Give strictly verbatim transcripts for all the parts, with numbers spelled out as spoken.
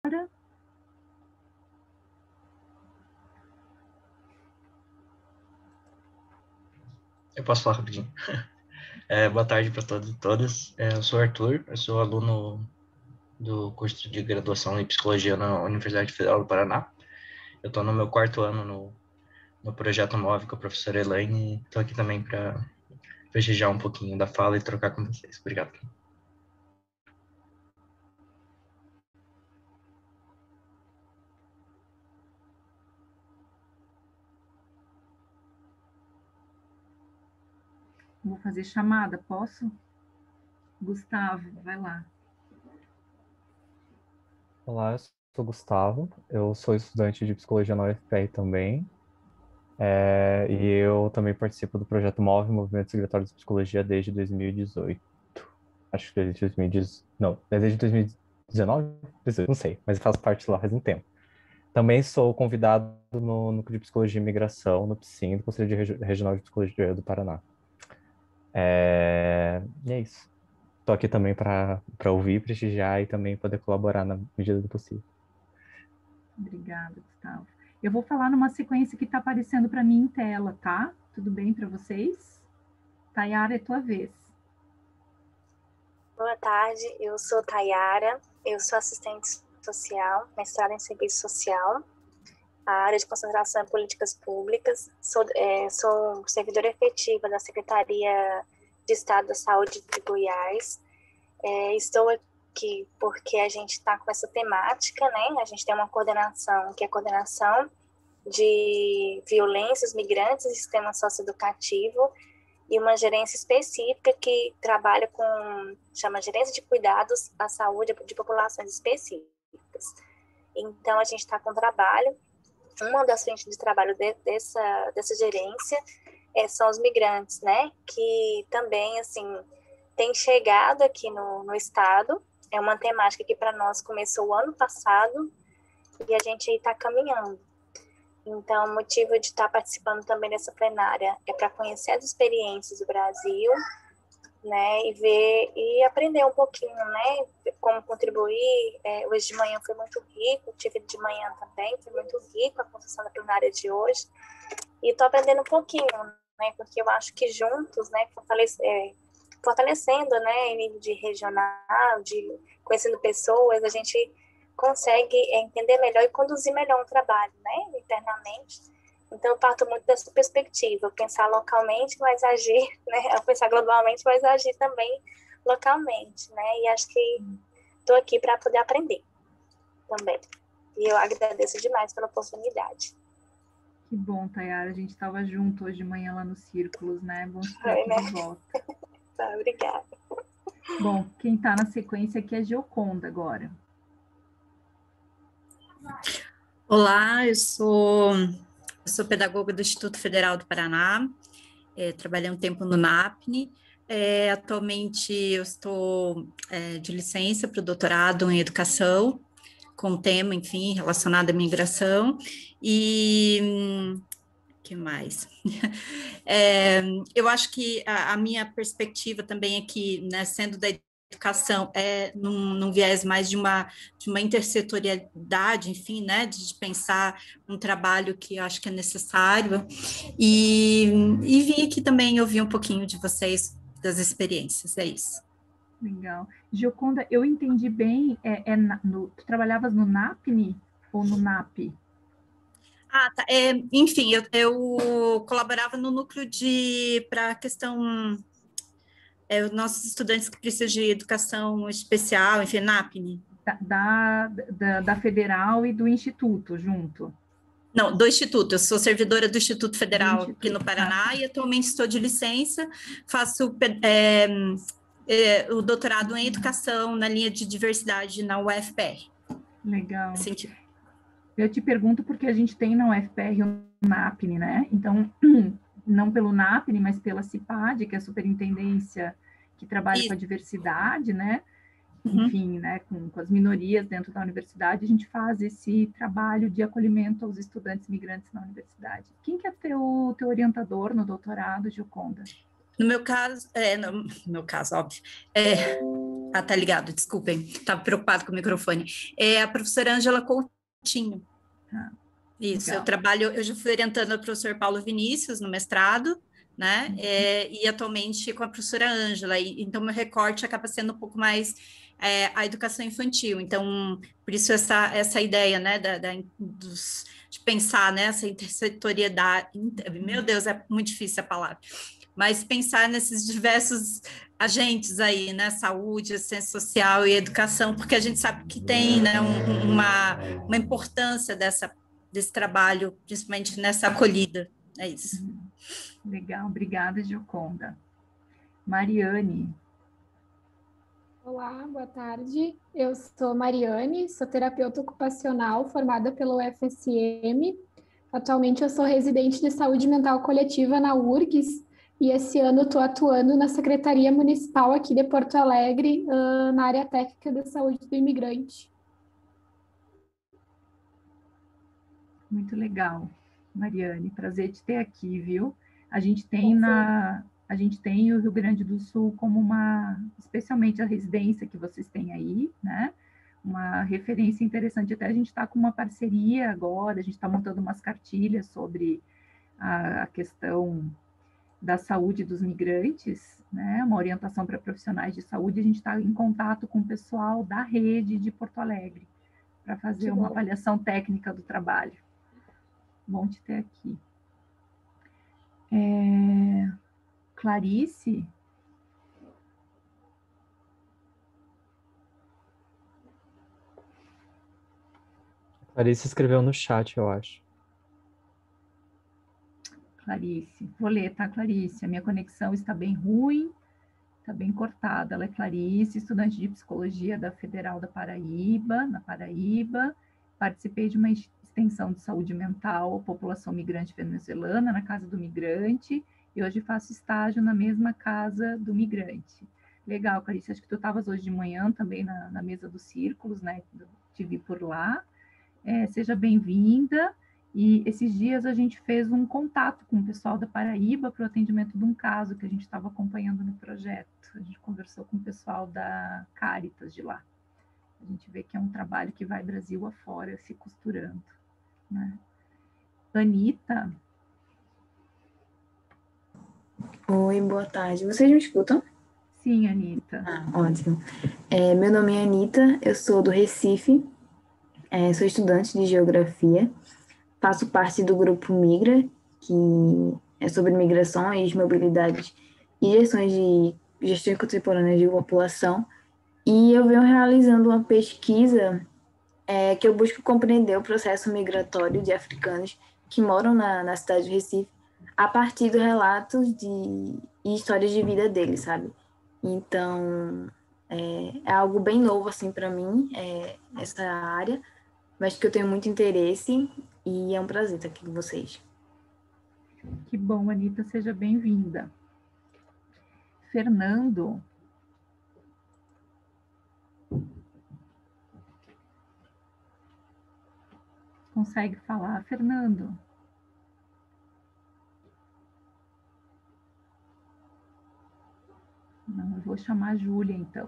Eu posso falar rapidinho. É, boa tarde para todos e todas. É, eu sou o Arthur, eu sou aluno do curso de graduação em Psicologia na Universidade Federal do Paraná. Eu estou no meu quarto ano no, no projeto móvel com a professora Elaine e estou aqui também para prestigiar um pouquinho da fala e trocar com vocês. Obrigado. Vou fazer chamada, posso? Gustavo, vai lá. Olá, eu sou o Gustavo, eu sou estudante de Psicologia na U F P R também, é, e eu também participo do projeto MOVE, Movimento Secretário de Psicologia, desde dois mil e dezoito. Acho que desde dois mil e dezoito, não, desde dois mil e dezenove? Não sei, mas eu faço parte lá faz um tempo. Também sou convidado no Núcleo de Psicologia e Imigração, no PSIM, do Conselho de Regi- Regional de Psicologia do Paraná. É, e é isso. Estou aqui também para para ouvir, prestigiar e também poder colaborar na medida do possível. Obrigada, Gustavo. Eu vou falar numa sequência que está aparecendo para mim em tela, tá? Tudo bem para vocês? Tayara, é tua vez. Boa tarde, eu sou Tayara, eu sou assistente social, mestrada em serviço social, a área de concentração em políticas públicas, sou, é, sou servidora efetiva da Secretaria de Estado da Saúde de Goiás. É, estou aqui porque a gente está com essa temática, né? A gente tem uma coordenação, que é a coordenação de violências migrantes e sistema socioeducativo, e uma gerência específica que trabalha com, chama Gerência de Cuidados à Saúde de Populações Específicas. Então, a gente está com trabalho, uma das frentes de trabalho de, dessa, dessa gerência é, são os migrantes, né, que também, assim, tem chegado aqui no, no estado, é uma temática que para nós começou o ano passado, e a gente está caminhando. Então, o motivo de estar participando também dessa plenária é para conhecer as experiências do Brasil, né, e ver e aprender um pouquinho, né, como contribuir. É, hoje de manhã foi muito rico, tive de manhã também, foi muito rico a construção da plenária de hoje, e estou aprendendo um pouquinho, né, porque eu acho que juntos, né, fortalece, é, fortalecendo, né, em nível de regional, de conhecendo pessoas, a gente consegue entender melhor e conduzir melhor um trabalho, né, internamente. Então, eu parto muito dessa perspectiva, pensar localmente, mas agir, né, pensar globalmente, mas agir também localmente, né, e acho que estou aqui para poder aprender também. E eu agradeço demais pela oportunidade. Que bom, Tayara, a gente estava junto hoje de manhã lá nos Círculos, né, bom te ter aqui né? de volta. Tá, obrigada. Bom, quem está na sequência aqui é Gioconda agora. Olá, eu sou, eu sou pedagoga do Instituto Federal do Paraná, é, trabalhei um tempo no NAPNE, é, atualmente eu estou é, de licença para o doutorado em educação, com tema, enfim, relacionado à migração, e hum, que mais? É, eu acho que a, a minha perspectiva também aqui, né, sendo da educação, é num, num viés mais de uma, de uma intersetorialidade, enfim, né, de, de pensar um trabalho que eu acho que é necessário, e, e vim aqui também ouvir um pouquinho de vocês, das experiências, é isso. Legal. Gioconda, eu entendi bem, é, é no, tu trabalhavas no NAPNE ou no NAP? Ah, tá. É, enfim, eu, eu colaborava no núcleo de para a questão é, os nossos estudantes que precisam de educação especial, enfim, NAPNE. Da, da, da, da Federal e do Instituto junto. Não, do Instituto, eu sou servidora do Instituto Federal do Instituto, aqui no Paraná, tá. E atualmente estou de licença, faço é, é, o doutorado em educação na linha de diversidade na U F P R. Legal. Sentido. Eu te pergunto porque a gente tem na U F P R o NAPNE, né? Então, não pelo NAPNE, mas pela CIPAD, que é a Superintendência que trabalha Isso. com a diversidade, né? Uhum. Enfim, né, com, com as minorias dentro da universidade, a gente faz esse trabalho de acolhimento aos estudantes migrantes na universidade. Quem que é teu, teu orientador no doutorado, Gioconda? No meu caso, é, no, no meu caso, óbvio, é, Ah, tá ligado, desculpem, estava preocupado com o microfone. É a professora Ângela Coutinho. Ah, Isso, legal. eu trabalho, eu já fui orientando o professor Paulo Vinícius no mestrado, né? Uhum. É, e atualmente com a professora Ângela, e, então meu recorte acaba sendo um pouco mais é, a educação infantil. Então, por isso essa, essa ideia, né, da, da, dos, de pensar nessa né, intersetoriedade. Meu Deus, é muito difícil a palavra. Mas pensar nesses diversos agentes aí, né, saúde, assistência social e educação, porque a gente sabe que tem, né, um, uma, uma importância dessa, desse trabalho, principalmente nessa acolhida. É isso. Legal, obrigada, Gioconda. Mariane. Olá, boa tarde. Eu sou Mariane, sou terapeuta ocupacional formada pelo U F S M. Atualmente eu sou residente de saúde mental coletiva na U R G S e esse ano estou atuando na Secretaria Municipal aqui de Porto Alegre, uh, na área técnica da saúde do imigrante. Muito legal, Mariane. Prazer te ter aqui, viu? A gente tem na... A gente tem o Rio Grande do Sul como uma, especialmente a residência que vocês têm aí, né? Uma referência interessante. Até a gente está com uma parceria agora, a gente está montando umas cartilhas sobre a, a questão da saúde dos migrantes, né? Uma orientação para profissionais de saúde. A gente está em contato com o pessoal da rede de Porto Alegre para fazer uma avaliação técnica do trabalho. Bom te ter aqui. É... Clarice? Clarice escreveu no chat, eu acho. Clarice. Vou ler, tá, Clarice? A minha conexão está bem ruim, está bem cortada. Ela é Clarice, estudante de psicologia da Federal da Paraíba, na Paraíba. Participei de uma extensão de saúde mental à população migrante venezuelana, na Casa do Migrante, e hoje faço estágio na mesma Casa do Migrante. Legal, Clarice, acho que tu estavas hoje de manhã também na, na mesa dos círculos, né? Te vi por lá. É, seja bem-vinda. E esses dias a gente fez um contato com o pessoal da Paraíba para o atendimento de um caso que a gente estava acompanhando no projeto. A gente conversou com o pessoal da Caritas de lá. A gente vê que é um trabalho que vai Brasil afora, se costurando, né? Anitta. Oi, boa tarde. Vocês me escutam? Sim, Anitta. Ah, ótimo. É, meu nome é Anitta, eu sou do Recife, é, sou estudante de Geografia, faço parte do grupo Migra, que é sobre migrações, mobilidades e gestões de gestão contemporânea de população, e eu venho realizando uma pesquisa é, que eu busco compreender o processo migratório de africanos que moram na, na cidade de Recife, a partir dos relatos de, e histórias de vida deles, sabe? Então, é, é algo bem novo, assim, para mim, é, essa área, mas que eu tenho muito interesse e é um prazer estar aqui com vocês. Que bom, Anitta, seja bem-vinda. Fernando. Consegue falar, Fernando? Não, eu vou chamar a Júlia, então.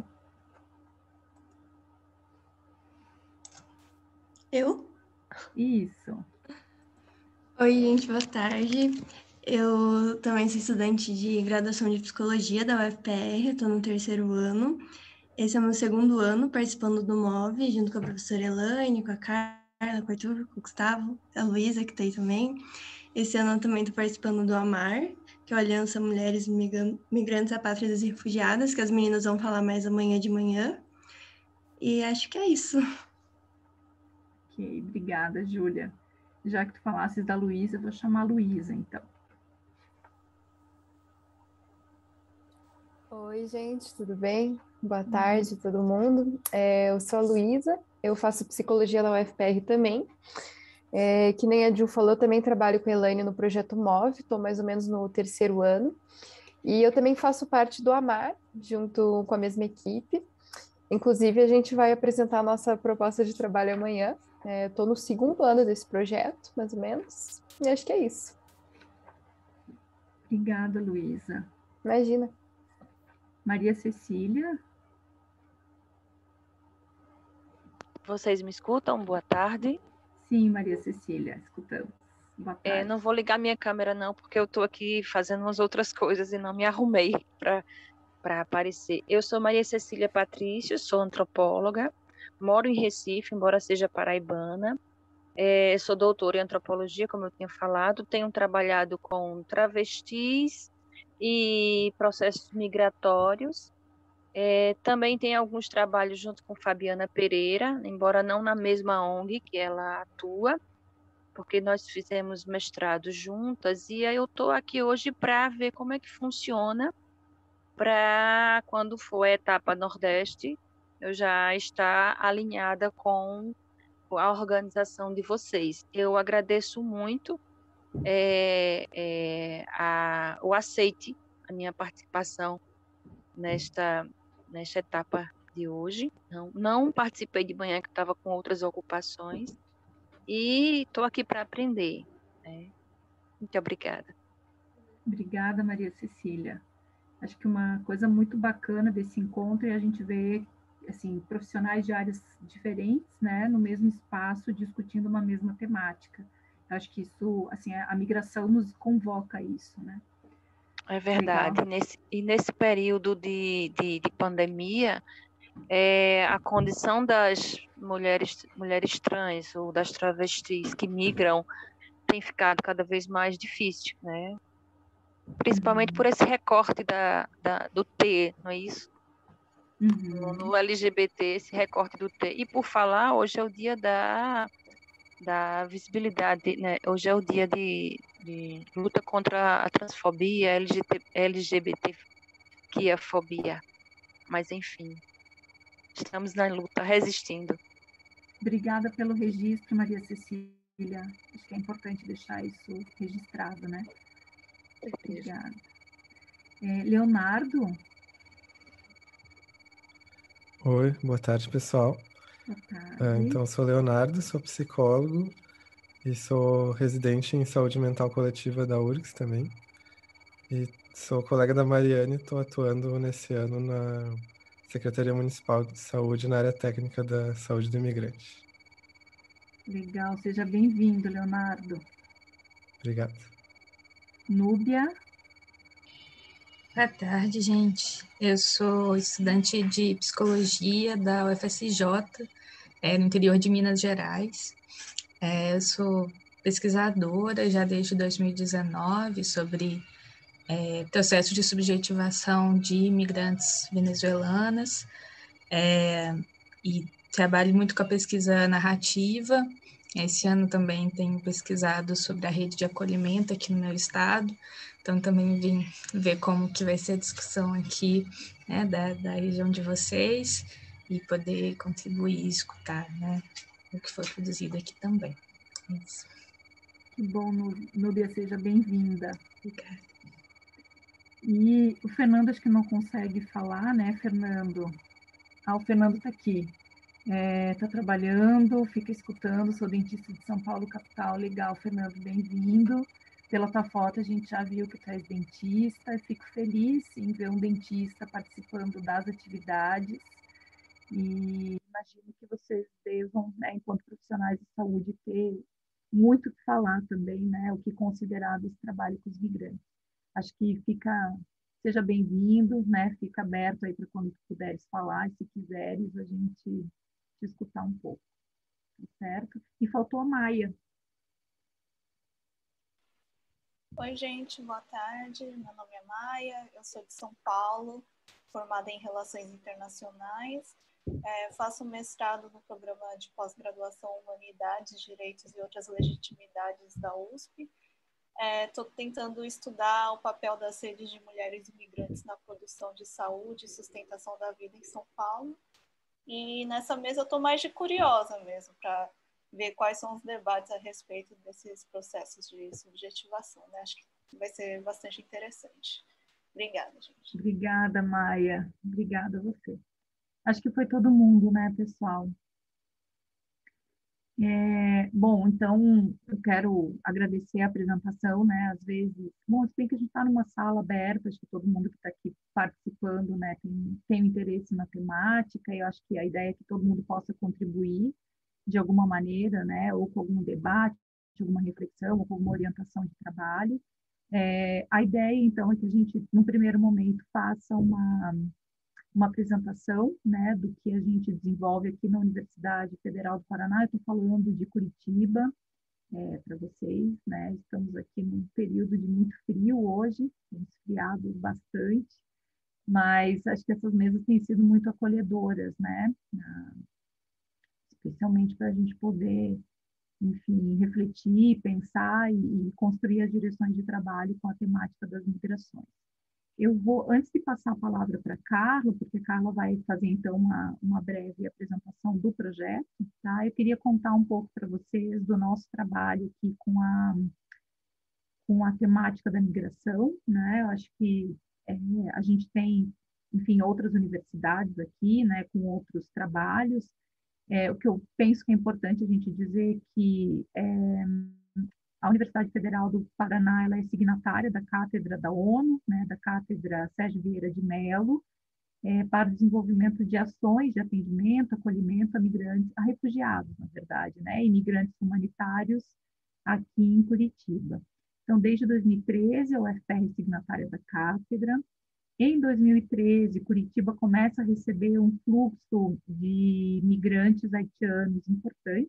Eu? Isso. Oi, gente, boa tarde. Eu também sou estudante de graduação de psicologia da U F P R, estou no terceiro ano. Esse é o meu segundo ano participando do M O V, junto com a professora Elaine, com a Carla, com o Arthur, com o Gustavo, a Luísa, que está aí também. Esse ano eu também estou participando do AMAR, que é a Aliança Mulheres Migrantes, Apátridas e Refugiadas, que as meninas vão falar mais amanhã de manhã. E acho que é isso. Ok, obrigada, Júlia. Já que tu falasses da Luísa, eu vou chamar a Luísa, então. Oi, gente, tudo bem? Boa tarde, todo mundo. É, eu sou a Luísa, eu faço psicologia na U F P R também. É, que nem a Ju falou, eu também trabalho com a Elaine no projeto M O V, estou mais ou menos no terceiro ano. E eu também faço parte do AMAR, junto com a mesma equipe. Inclusive, a gente vai apresentar a nossa proposta de trabalho amanhã. Estou no segundo ano desse projeto, mais ou menos, e acho que é isso. Obrigada, Luísa. Imagina. Maria Cecília. Vocês me escutam? Boa tarde. Sim, Maria Cecília, escutamos. Boa tarde. É, não vou ligar minha câmera não, porque eu estou aqui fazendo umas outras coisas e não me arrumei para aparecer. Eu sou Maria Cecília Patrício, sou antropóloga, moro em Recife, embora seja paraibana. É, sou doutora em antropologia, como eu tinha falado, tenho trabalhado com travestis e processos migratórios. É, também tenho alguns trabalhos junto com Fabiana Pereira, embora não na mesma O N G que ela atua, porque nós fizemos mestrado juntas, e aí eu estou aqui hoje para ver como é que funciona, para quando for a etapa Nordeste, eu já estar alinhada com a organização de vocês. Eu agradeço muito é, é, a, o aceite, a minha participação nesta, nesta etapa de hoje. Não, não participei de manhã, que estava com outras ocupações, e estou aqui para aprender. Né? Muito obrigada. Obrigada, Maria Cecília. Acho que uma coisa muito bacana desse encontro é a gente ver assim, profissionais de áreas diferentes, né, no mesmo espaço, discutindo uma mesma temática. Eu acho que isso, assim, a migração nos convoca a isso, né? É verdade. Nesse, e nesse período de, de, de pandemia, é, a condição das mulheres, mulheres trans ou das travestis que migram tem ficado cada vez mais difícil, né? Principalmente uhum. por esse recorte da, da, do T, não é isso? Uhum. No L G B T, esse recorte do T. E por falar, hoje é o dia da, da visibilidade, né? Hoje é o dia de, de luta contra a transfobia, L G B T, que é a fobia. Mas, enfim, estamos na luta, resistindo. Obrigada pelo registro, Maria Cecília. Acho que é importante deixar isso registrado, né? Obrigada. É, Leonardo? Oi, boa tarde, pessoal. Boa tarde. Uh, então, eu sou Leonardo, sou psicólogo e sou residente em saúde mental coletiva da U R G S também. E sou colega da Mariane, estou atuando nesse ano na Secretaria Municipal de Saúde na área técnica da saúde do imigrante. Legal, seja bem-vindo, Leonardo. Obrigado. Núbia? Boa tarde, gente. Eu sou estudante de psicologia da U F S J, é, no interior de Minas Gerais. É, eu sou pesquisadora já desde dois mil e dezenove sobre é, processo de subjetivação de imigrantes venezuelanas é, e trabalho muito com a pesquisa narrativa. Esse ano também tenho pesquisado sobre a rede de acolhimento aqui no meu estado, então também vim ver como que vai ser a discussão aqui, né, da, da região de vocês e poder contribuir e escutar, né, o que foi produzido aqui também. Isso. Que bom, Núbia, seja bem-vinda. Obrigada. E o Fernando acho que não consegue falar, né, Fernando? Ah, o Fernando está aqui. Está é, trabalhando, fica escutando, sou dentista de São Paulo, capital. Legal, Fernando, bem-vindo. Pela tua foto, a gente já viu que tu és dentista. Fico feliz em ver um dentista participando das atividades. E imagino que vocês devam, né, enquanto profissionais de saúde, ter muito o que falar também, né, o que é considerado esse trabalho com os migrantes. Acho que fica, seja bem-vindo, né, fica aberto aí para quando tu puderes falar, e se quiseres, a gente te escutar um pouco, certo? E faltou a Maia. Oi, gente, boa tarde. Meu nome é Maia, eu sou de São Paulo, formada em Relações Internacionais. É, faço mestrado no programa de pós-graduação Humanidades, Direitos e Outras Legitimidades da U S P. Estou é, tentando estudar o papel das redes de mulheres imigrantes na produção de saúde e sustentação da vida em São Paulo. E nessa mesa eu estou mais de curiosa mesmo, para ver quais são os debates a respeito desses processos de subjetivação, né? Acho que vai ser bastante interessante. Obrigada, gente. Obrigada, Maia. Obrigada a você. Acho que foi todo mundo, né, pessoal? É, bom, então eu quero agradecer a apresentação, né? Às vezes, bom, se bem que a gente está numa sala aberta, acho que todo mundo que está aqui participando, né, tem, tem um interesse na temática, e eu acho que a ideia é que todo mundo possa contribuir de alguma maneira, né, ou com algum debate, de alguma reflexão, ou com alguma orientação de trabalho. É, a ideia, então, é que a gente, no primeiro momento, faça uma uma apresentação, né, do que a gente desenvolve aqui na Universidade Federal do Paraná. Eu estou falando de Curitiba, é, para vocês, né, estamos aqui num período de muito frio hoje, tem esfriado bastante, mas acho que essas mesas têm sido muito acolhedoras, né, especialmente para a gente poder, enfim, refletir, pensar e, e construir as direções de trabalho com a temática das migrações. Eu vou, antes de passar a palavra para a Carla, porque a Carla vai fazer, então, uma, uma breve apresentação do projeto, tá? Eu queria contar um pouco para vocês do nosso trabalho aqui com a, com a temática da migração, né? Eu acho que é, a gente tem, enfim, outras universidades aqui, né, com outros trabalhos. É, o que eu penso que é importante a gente dizer que é, a Universidade Federal do Paraná, ela é signatária da Cátedra da ONU, né, da Cátedra Sérgio Vieira de Mello, é, para o desenvolvimento de ações de atendimento, acolhimento a migrantes, a refugiados, na verdade, né, imigrantes humanitários aqui em Curitiba. Então, desde dois mil e treze, a U F P R é signatária da Cátedra. Em dois mil e treze, Curitiba começa a receber um fluxo de migrantes haitianos importante,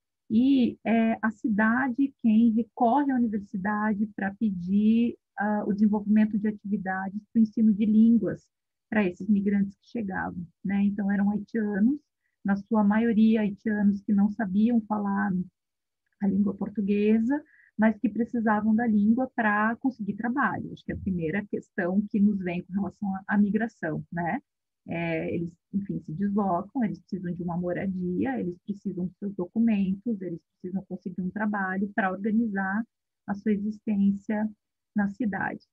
e é a cidade quem recorre à universidade para pedir uh, o desenvolvimento de atividades para o ensino de línguas para esses migrantes que chegavam, né? Então, eram haitianos, na sua maioria haitianos que não sabiam falar a língua portuguesa, mas que precisavam da língua para conseguir trabalho. Acho que é a primeira questão que nos vem com relação à, à migração, né? É, eles, enfim, se deslocam, eles precisam de uma moradia, eles precisam dos seus documentos, eles precisam conseguir um trabalho para organizar a sua existência na cidade.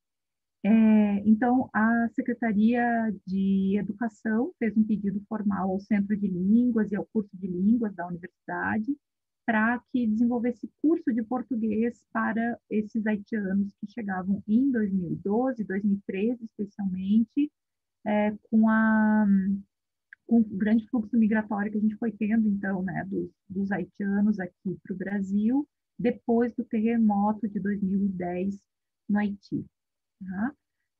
É, então, a Secretaria de Educação fez um pedido formal ao Centro de Línguas e ao curso de Línguas da universidade para que desenvolvesse curso de português para esses haitianos que chegavam em dois mil e doze, dois mil e treze, especialmente, É, com, a, com o grande fluxo migratório que a gente foi tendo, então, né, dos, dos haitianos aqui para o Brasil, depois do terremoto de dois mil e dez no Haiti. Tá?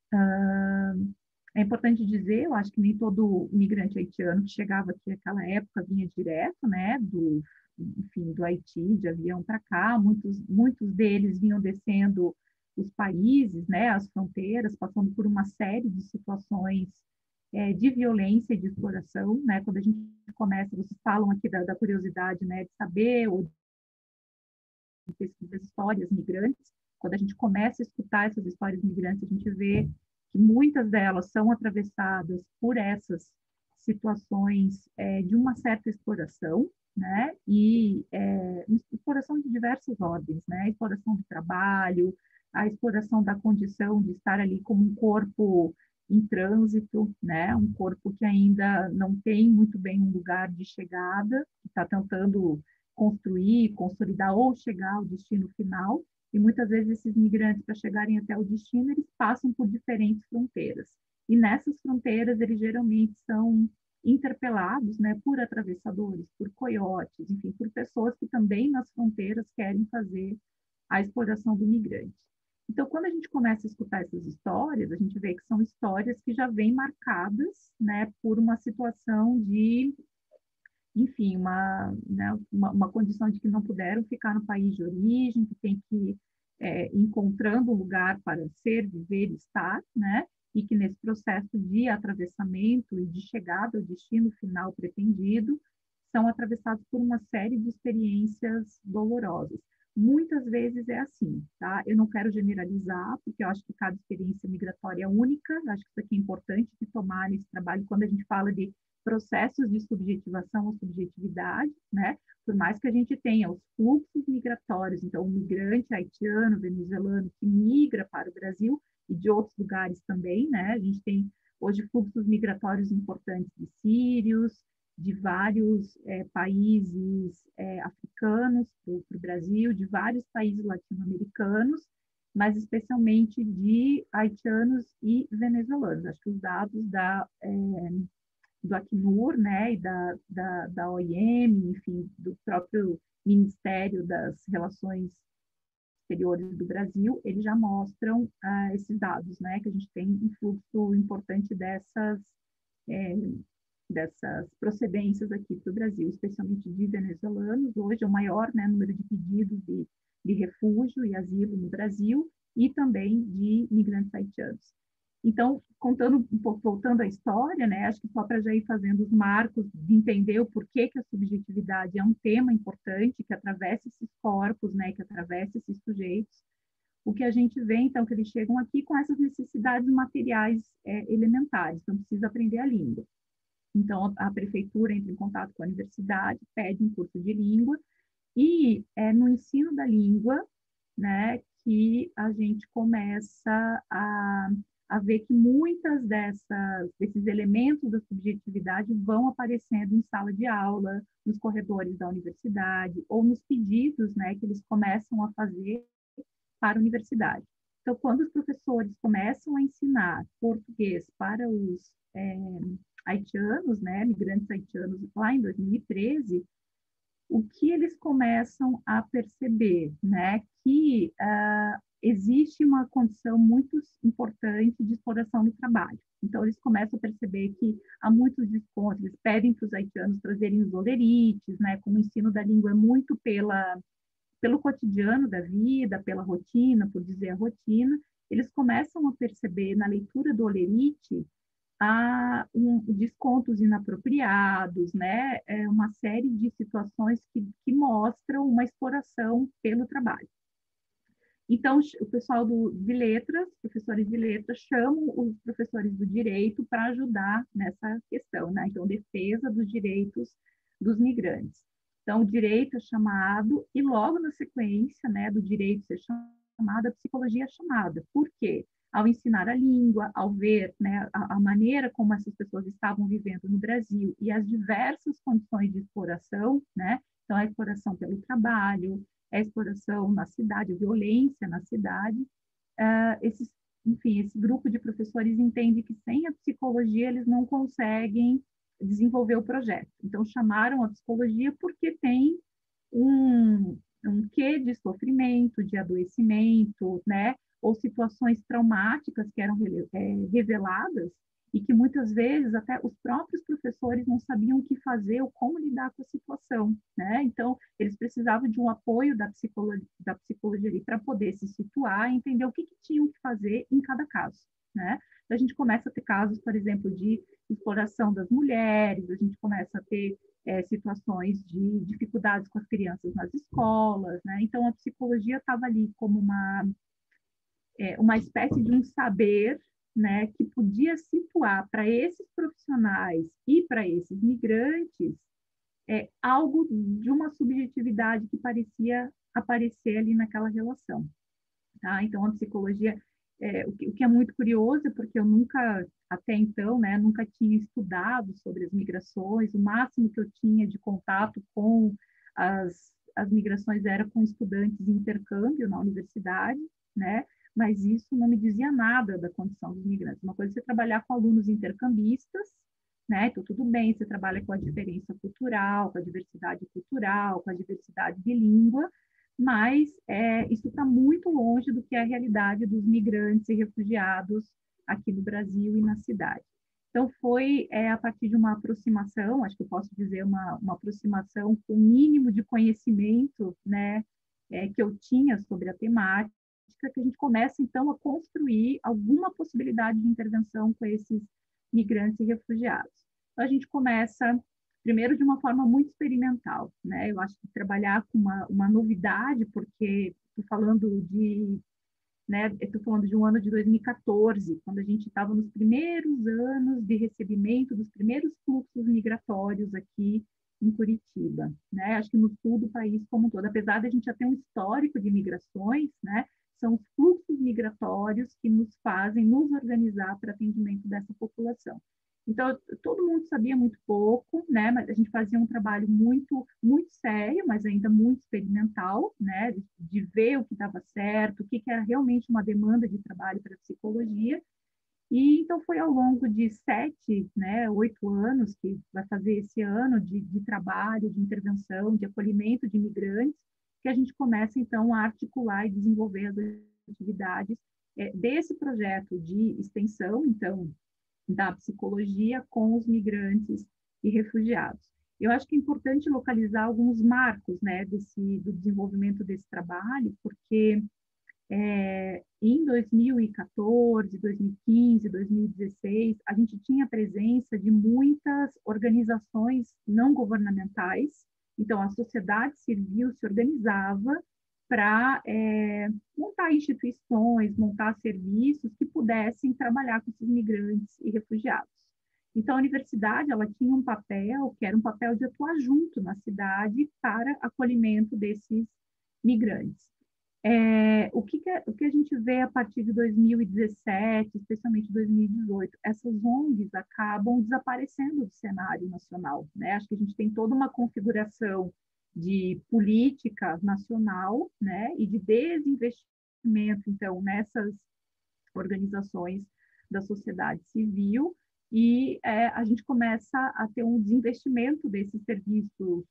Ah, é importante dizer, eu acho que nem todo migrante haitiano que chegava aqui naquela época vinha direto, né, do, enfim, do Haiti, de avião para cá, muitos, muitos deles vinham descendo os países, né, as fronteiras, passando por uma série de situações é, de violência e de exploração, né, quando a gente começa, vocês falam aqui da, da curiosidade, né, de saber ou de pesquisar histórias migrantes, quando a gente começa a escutar essas histórias migrantes, a gente vê que muitas delas são atravessadas por essas situações é, de uma certa exploração, né, e é, exploração de diversas ordens, né, exploração do trabalho, a exploração da condição de estar ali como um corpo em trânsito, né, um corpo que ainda não tem muito bem um lugar de chegada, que está tentando construir, consolidar ou chegar ao destino final, e muitas vezes esses migrantes, para chegarem até o destino, eles passam por diferentes fronteiras, e nessas fronteiras eles geralmente são interpelados, né, por atravessadores, por coiotes, enfim, por pessoas que também nas fronteiras querem fazer a exploração do migrante. Então, quando a gente começa a escutar essas histórias, a gente vê que são histórias que já vêm marcadas, né, por uma situação de, enfim, uma, né, uma, uma condição de que não puderam ficar no país de origem, que tem que é, encontrando um lugar para ser, viver, estar, né, e que nesse processo de atravessamento e de chegada ao destino final pretendido, são atravessados por uma série de experiências dolorosas. Muitas vezes é assim, tá? Eu não quero generalizar, porque eu acho que cada experiência migratória é única, eu acho que isso aqui é importante de tomar nesse trabalho, quando a gente fala de processos de subjetivação ou subjetividade, né? Por mais que a gente tenha os fluxos migratórios, então o migrante haitiano, venezuelano que migra para o Brasil e de outros lugares também, né? A gente tem hoje fluxos migratórios importantes de sírios, de vários é, países é, africanos para o Brasil, de vários países latino-americanos, mas especialmente de haitianos e venezuelanos. Acho que os dados da, é, do Acnur, né, e da, da, da O I M, enfim, do próprio Ministério das Relações Exteriores do Brasil, eles já mostram ah, esses dados, né, que a gente tem um fluxo importante dessas, é, dessas procedências aqui para o Brasil, especialmente de venezuelanos. Hoje é o maior, né, número de pedidos de, de refúgio e asilo no Brasil, e também de migrantes haitianos. Então, contando um pouco, voltando à história, né, acho que só para já ir fazendo os marcos de entender o porquê que a subjetividade é um tema importante, que atravessa esses corpos, né, que atravessa esses sujeitos, o que a gente vê, então, que eles chegam aqui com essas necessidades materiais é, elementares, então precisa aprender a língua. Então, a, a prefeitura entra em contato com a universidade, pede um curso de língua, e é no ensino da língua, né, que a gente começa a a ver que muitas dessas, desses elementos da subjetividade vão aparecendo em sala de aula, nos corredores da universidade, ou nos pedidos, né, que eles começam a fazer para a universidade. Então, quando os professores começam a ensinar português para os é, haitianos, né, migrantes haitianos, lá em dois mil e treze, o que eles começam a perceber, né, que uh, existe uma condição muito importante de exploração do trabalho. Então, eles começam a perceber que há muitos descontos, eles pedem para os haitianos trazerem os olerites, né, como o ensino da língua é muito pela, pelo cotidiano da vida, pela rotina, por dizer a rotina, eles começam a perceber na leitura do olerite há um, descontos inapropriados, né, é uma série de situações que, que mostram uma exploração pelo trabalho. Então, o pessoal do, de letras, professores de letras, chamam os professores do direito para ajudar nessa questão, né? Então, defesa dos direitos dos migrantes. Então, o direito é chamado, e logo na sequência, né, do direito ser chamado, a psicologia é chamada. Por quê? Ao ensinar a língua, ao ver, né, a, a maneira como essas pessoas estavam vivendo no Brasil e as diversas condições de exploração, né? Então, a exploração pelo trabalho, a exploração na cidade, a violência na cidade, uh, esses, enfim, esse grupo de professores entende que sem a psicologia eles não conseguem desenvolver o projeto. Então, chamaram a psicologia porque tem um, um quê de sofrimento, de adoecimento, né? Ou situações traumáticas que eram é, reveladas e que muitas vezes até os próprios professores não sabiam o que fazer ou como lidar com a situação, né? Então, eles precisavam de um apoio da psicologia, da psicologia ali para poder se situar e entender o que, que tinham que fazer em cada caso, né? Então, a gente começa a ter casos, por exemplo, de exploração das mulheres, a gente começa a ter é, situações de dificuldades com as crianças nas escolas, né? Então, a psicologia estava ali como uma, é, uma espécie de um saber, né, que podia situar para esses profissionais e para esses migrantes é, algo de uma subjetividade que parecia aparecer ali naquela relação. Tá? Então, a psicologia, é, o, que, o que é muito curioso, porque eu nunca, até então, né, nunca tinha estudado sobre as migrações, o máximo que eu tinha de contato com as, as migrações era com estudantes de intercâmbio na universidade, né? Mas isso não me dizia nada da condição dos migrantes. Uma coisa é você trabalhar com alunos intercambistas, né? Então, tudo bem, você trabalha com a diferença cultural, com a diversidade cultural, com a diversidade de língua, mas é, isso está muito longe do que é a realidade dos migrantes e refugiados aqui no Brasil e na cidade. Então, foi é, a partir de uma aproximação, acho que eu posso dizer uma, uma aproximação com o mínimo de conhecimento, né, é, que eu tinha sobre a temática, que a gente começa, então, a construir alguma possibilidade de intervenção com esses migrantes e refugiados. Então, a gente começa, primeiro, de uma forma muito experimental, né? Eu acho que trabalhar com uma, uma novidade, porque estou falando de, né, estou falando de um ano de dois mil e quatorze, quando a gente estava nos primeiros anos de recebimento dos primeiros fluxos migratórios aqui em Curitiba, né? Acho que no sul do país como um todo, apesar de a gente já ter um histórico de migrações, né? São os fluxos migratórios que nos fazem nos organizar para atendimento dessa população. Então, todo mundo sabia muito pouco, né? Mas a gente fazia um trabalho muito, muito sério, mas ainda muito experimental, né? De, de ver o que estava certo, o que, que era realmente uma demanda de trabalho para a psicologia. E então foi ao longo de sete, né, oito anos, que vai fazer esse ano de, de trabalho, de intervenção, de acolhimento de imigrantes, que a gente começa então a articular e desenvolver as atividades é, desse projeto de extensão, então, da psicologia com os migrantes e refugiados. Eu acho que é importante localizar alguns marcos, né, desse, do desenvolvimento desse trabalho, porque é, em dois mil e quatorze, dois mil e quinze, dois mil e dezesseis, a gente tinha a presença de muitas organizações não governamentais, então a sociedade civil se organizava para é, montar instituições, montar serviços que pudessem trabalhar com esses migrantes e refugiados. Então, a universidade ela tinha um papel, que era um papel de atuar junto na cidade para acolhimento desses migrantes. É, o, que, que, o que a gente vê a partir de dois mil e dezessete, especialmente dois mil e dezoito, essas O N Gs acabam desaparecendo do cenário nacional, né? Acho que a gente tem toda uma configuração de política nacional, né, e de desinvestimento, então, nessas organizações da sociedade civil, e é, a gente começa a ter um desinvestimento desses serviços,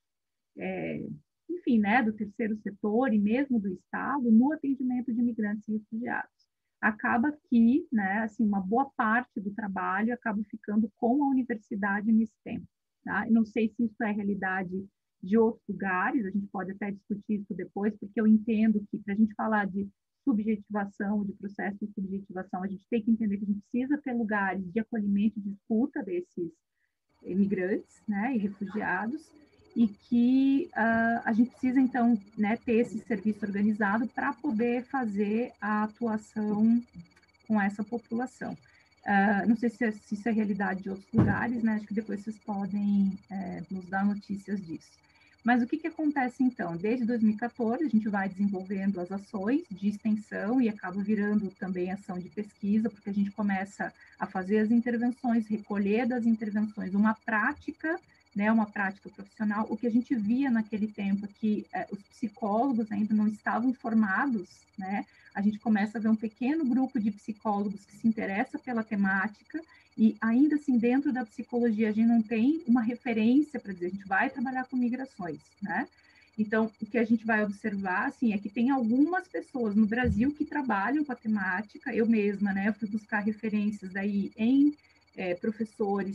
é, enfim, né, do terceiro setor e mesmo do Estado, no atendimento de imigrantes e refugiados. Acaba que, né, assim, uma boa parte do trabalho acaba ficando com a universidade nesse tempo. Tá? Eu não sei se isso é realidade de outros lugares, a gente pode até discutir isso depois, porque eu entendo que para a gente falar de subjetivação, de processo de subjetivação, a gente tem que entender que a gente precisa ter lugares de acolhimento e de escuta desses imigrantes, né, e refugiados, e que uh, a gente precisa, então, né, ter esse serviço organizado para poder fazer a atuação com essa população. Uh, não sei se, se isso é realidade de outros lugares, né, acho que depois vocês podem é, nos dar notícias disso. Mas o que, que acontece, então? Desde dois mil e quatorze, a gente vai desenvolvendo as ações de extensão e acaba virando também ação de pesquisa, porque a gente começa a fazer as intervenções, recolher das intervenções uma prática, né, uma prática profissional. O que a gente via naquele tempo é que eh, os psicólogos ainda não estavam formados, né? A gente começa a ver um pequeno grupo de psicólogos que se interessa pela temática, e ainda assim, dentro da psicologia, a gente não tem uma referência para dizer, a gente vai trabalhar com migrações, né? Então, o que a gente vai observar, assim, é que tem algumas pessoas no Brasil que trabalham com a temática, eu mesma, né, eu fui buscar referências aí em é, professores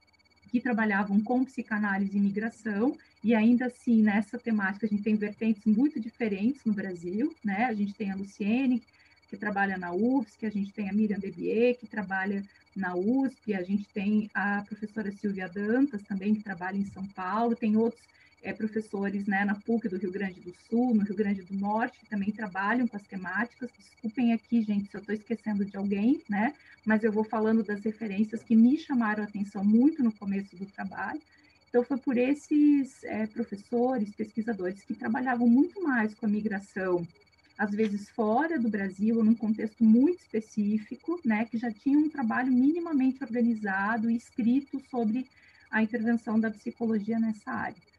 que trabalhavam com psicanálise e migração, e ainda assim, nessa temática, a gente tem vertentes muito diferentes no Brasil, né? A gente tem a Luciene, que trabalha na U F S C, a gente tem a Miriam Debier, que trabalha na U S P, a gente tem a professora Silvia Dantas, também, que trabalha em São Paulo, tem outros é, professores, né, na P U C do Rio Grande do Sul, no Rio Grande do Norte, que também trabalham com as temáticas. Desculpem aqui, gente, se eu estou esquecendo de alguém, né, mas eu vou falando das referências que me chamaram a atenção muito no começo do trabalho. Então, foi por esses é, professores, pesquisadores, que trabalhavam muito mais com a migração, às vezes fora do Brasil, ou num contexto muito específico, né, que já tinham um trabalho minimamente organizado e escrito sobre a intervenção da psicologia nessa área.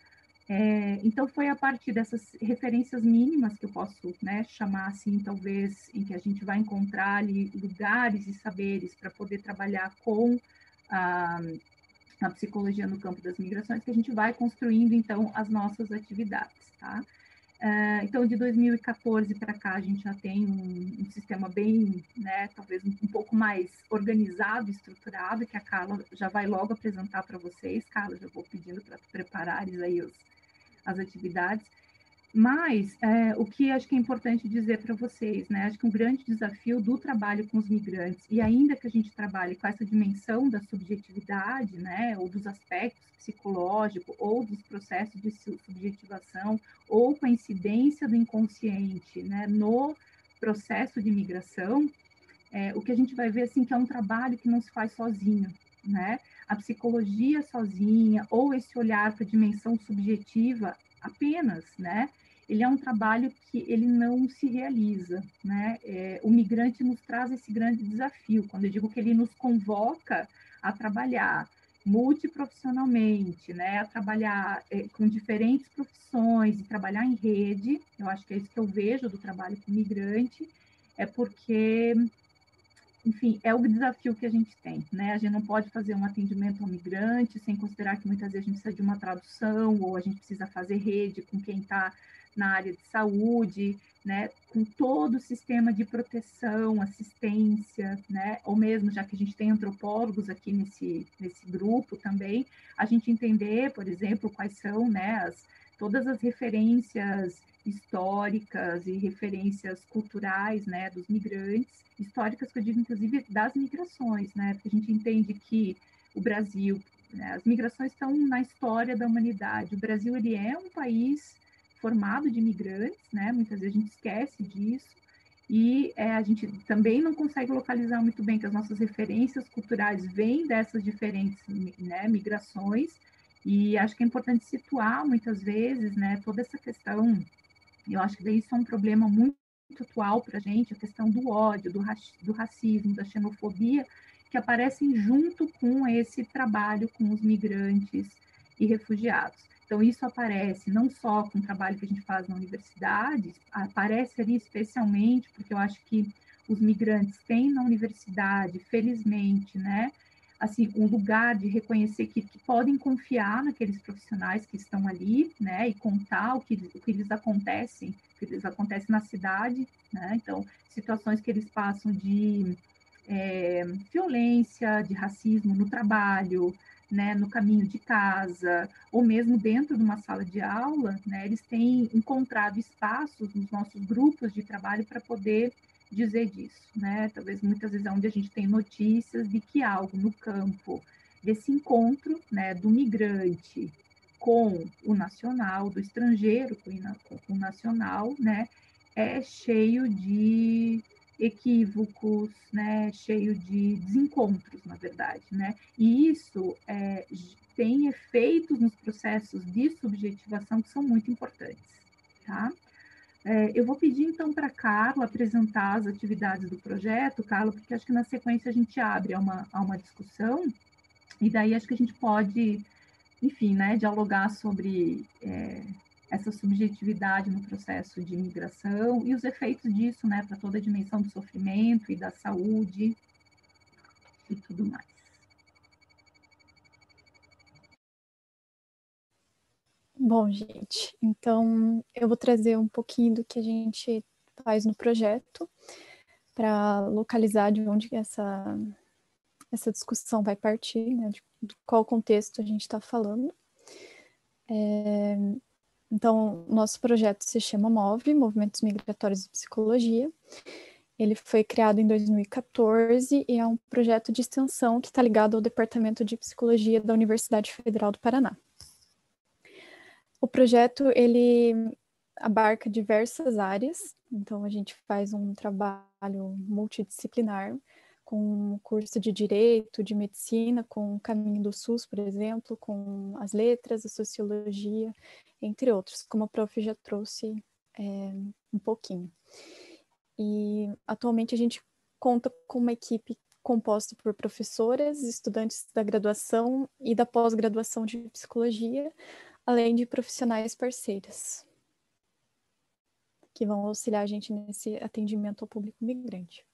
É, então, foi a partir dessas referências mínimas que eu posso, né, chamar assim, talvez, em que a gente vai encontrar ali lugares e saberes para poder trabalhar com a, a psicologia no campo das migrações, que a gente vai construindo, então, as nossas atividades, tá? Uh, então, de dois mil e quatorze para cá, a gente já tem um, um sistema bem, né, talvez um, um pouco mais organizado, estruturado, que a Carla já vai logo apresentar para vocês. Carla, já vou pedindo para preparares aí os, as atividades. Mas, é, o que acho que é importante dizer para vocês, né, acho que um grande desafio do trabalho com os migrantes, e ainda que a gente trabalhe com essa dimensão da subjetividade, né, ou dos aspectos psicológicos, ou dos processos de subjetivação, ou com a incidência do inconsciente, né, no processo de migração, é, o que a gente vai ver, assim, que é um trabalho que não se faz sozinho, né, a psicologia sozinha, ou esse olhar para a dimensão subjetiva apenas, né, ele é um trabalho que ele não se realiza, né, é, o migrante nos traz esse grande desafio, quando eu digo que ele nos convoca a trabalhar multiprofissionalmente, né, a trabalhar é, com diferentes profissões e trabalhar em rede, eu acho que é isso que eu vejo do trabalho com migrante, é porque, enfim, é o desafio que a gente tem, né, a gente não pode fazer um atendimento ao migrante sem considerar que muitas vezes a gente precisa de uma tradução, ou a gente precisa fazer rede com quem está na área de saúde, né, com todo o sistema de proteção, assistência, né, ou mesmo, já que a gente tem antropólogos aqui nesse, nesse grupo também, a gente entender, por exemplo, quais são, né, as, todas as referências históricas e referências culturais, né, dos migrantes, históricas que eu digo, inclusive, das migrações, né, porque a gente entende que o Brasil, né, as migrações estão na história da humanidade, o Brasil, ele é um país formado de imigrantes, né? Muitas vezes a gente esquece disso, e é, a gente também não consegue localizar muito bem que as nossas referências culturais vêm dessas diferentes, né, migrações, e acho que é importante situar muitas vezes, né, toda essa questão, eu acho que daí isso é um problema muito atual para a gente, a questão do ódio, do, ra do racismo, da xenofobia, que aparecem junto com esse trabalho com os migrantes e refugiados. Então, isso aparece não só com o trabalho que a gente faz na universidade, aparece ali especialmente porque eu acho que os migrantes têm na universidade, felizmente, né, assim, um lugar de reconhecer que, que podem confiar naqueles profissionais que estão ali, né, e contar o que, o que lhes acontece, o que lhes acontece na cidade, né, então, situações que eles passam de é, violência, de racismo no trabalho, né, no caminho de casa, ou mesmo dentro de uma sala de aula, né, eles têm encontrado espaços nos nossos grupos de trabalho para poder dizer disso, né, talvez muitas vezes é onde a gente tem notícias de que algo no campo desse encontro, né, do migrante com o nacional, do estrangeiro com o nacional, né, é cheio de equívocos, né, cheio de desencontros, na verdade, né, e isso é, tem efeitos nos processos de subjetivação que são muito importantes, tá? É, eu vou pedir, então, para a Carla apresentar as atividades do projeto, Carla, porque acho que na sequência a gente abre a uma, a uma discussão, e daí acho que a gente pode, enfim, né, dialogar sobre é, essa subjetividade no processo de imigração e os efeitos disso, né, para toda a dimensão do sofrimento e da saúde e tudo mais. Bom, gente, então eu vou trazer um pouquinho do que a gente faz no projeto para localizar de onde essa, essa discussão vai partir, né, de, de qual contexto a gente está falando. É, Então, nosso projeto se chama MOVE, Movimentos Migratórios e Psicologia. Ele foi criado em dois mil e quatorze e é um projeto de extensão que está ligado ao Departamento de Psicologia da Universidade Federal do Paraná. O projeto, ele abarca diversas áreas, então a gente faz um trabalho multidisciplinar, com curso de Direito, de Medicina, com o Caminho do SUS, por exemplo, com as letras, a Sociologia, entre outros, como a prof já trouxe é, um pouquinho. E atualmente a gente conta com uma equipe composta por professoras, estudantes da graduação e da pós-graduação de Psicologia, além de profissionais parceiras, que vão auxiliar a gente nesse atendimento ao público migrante.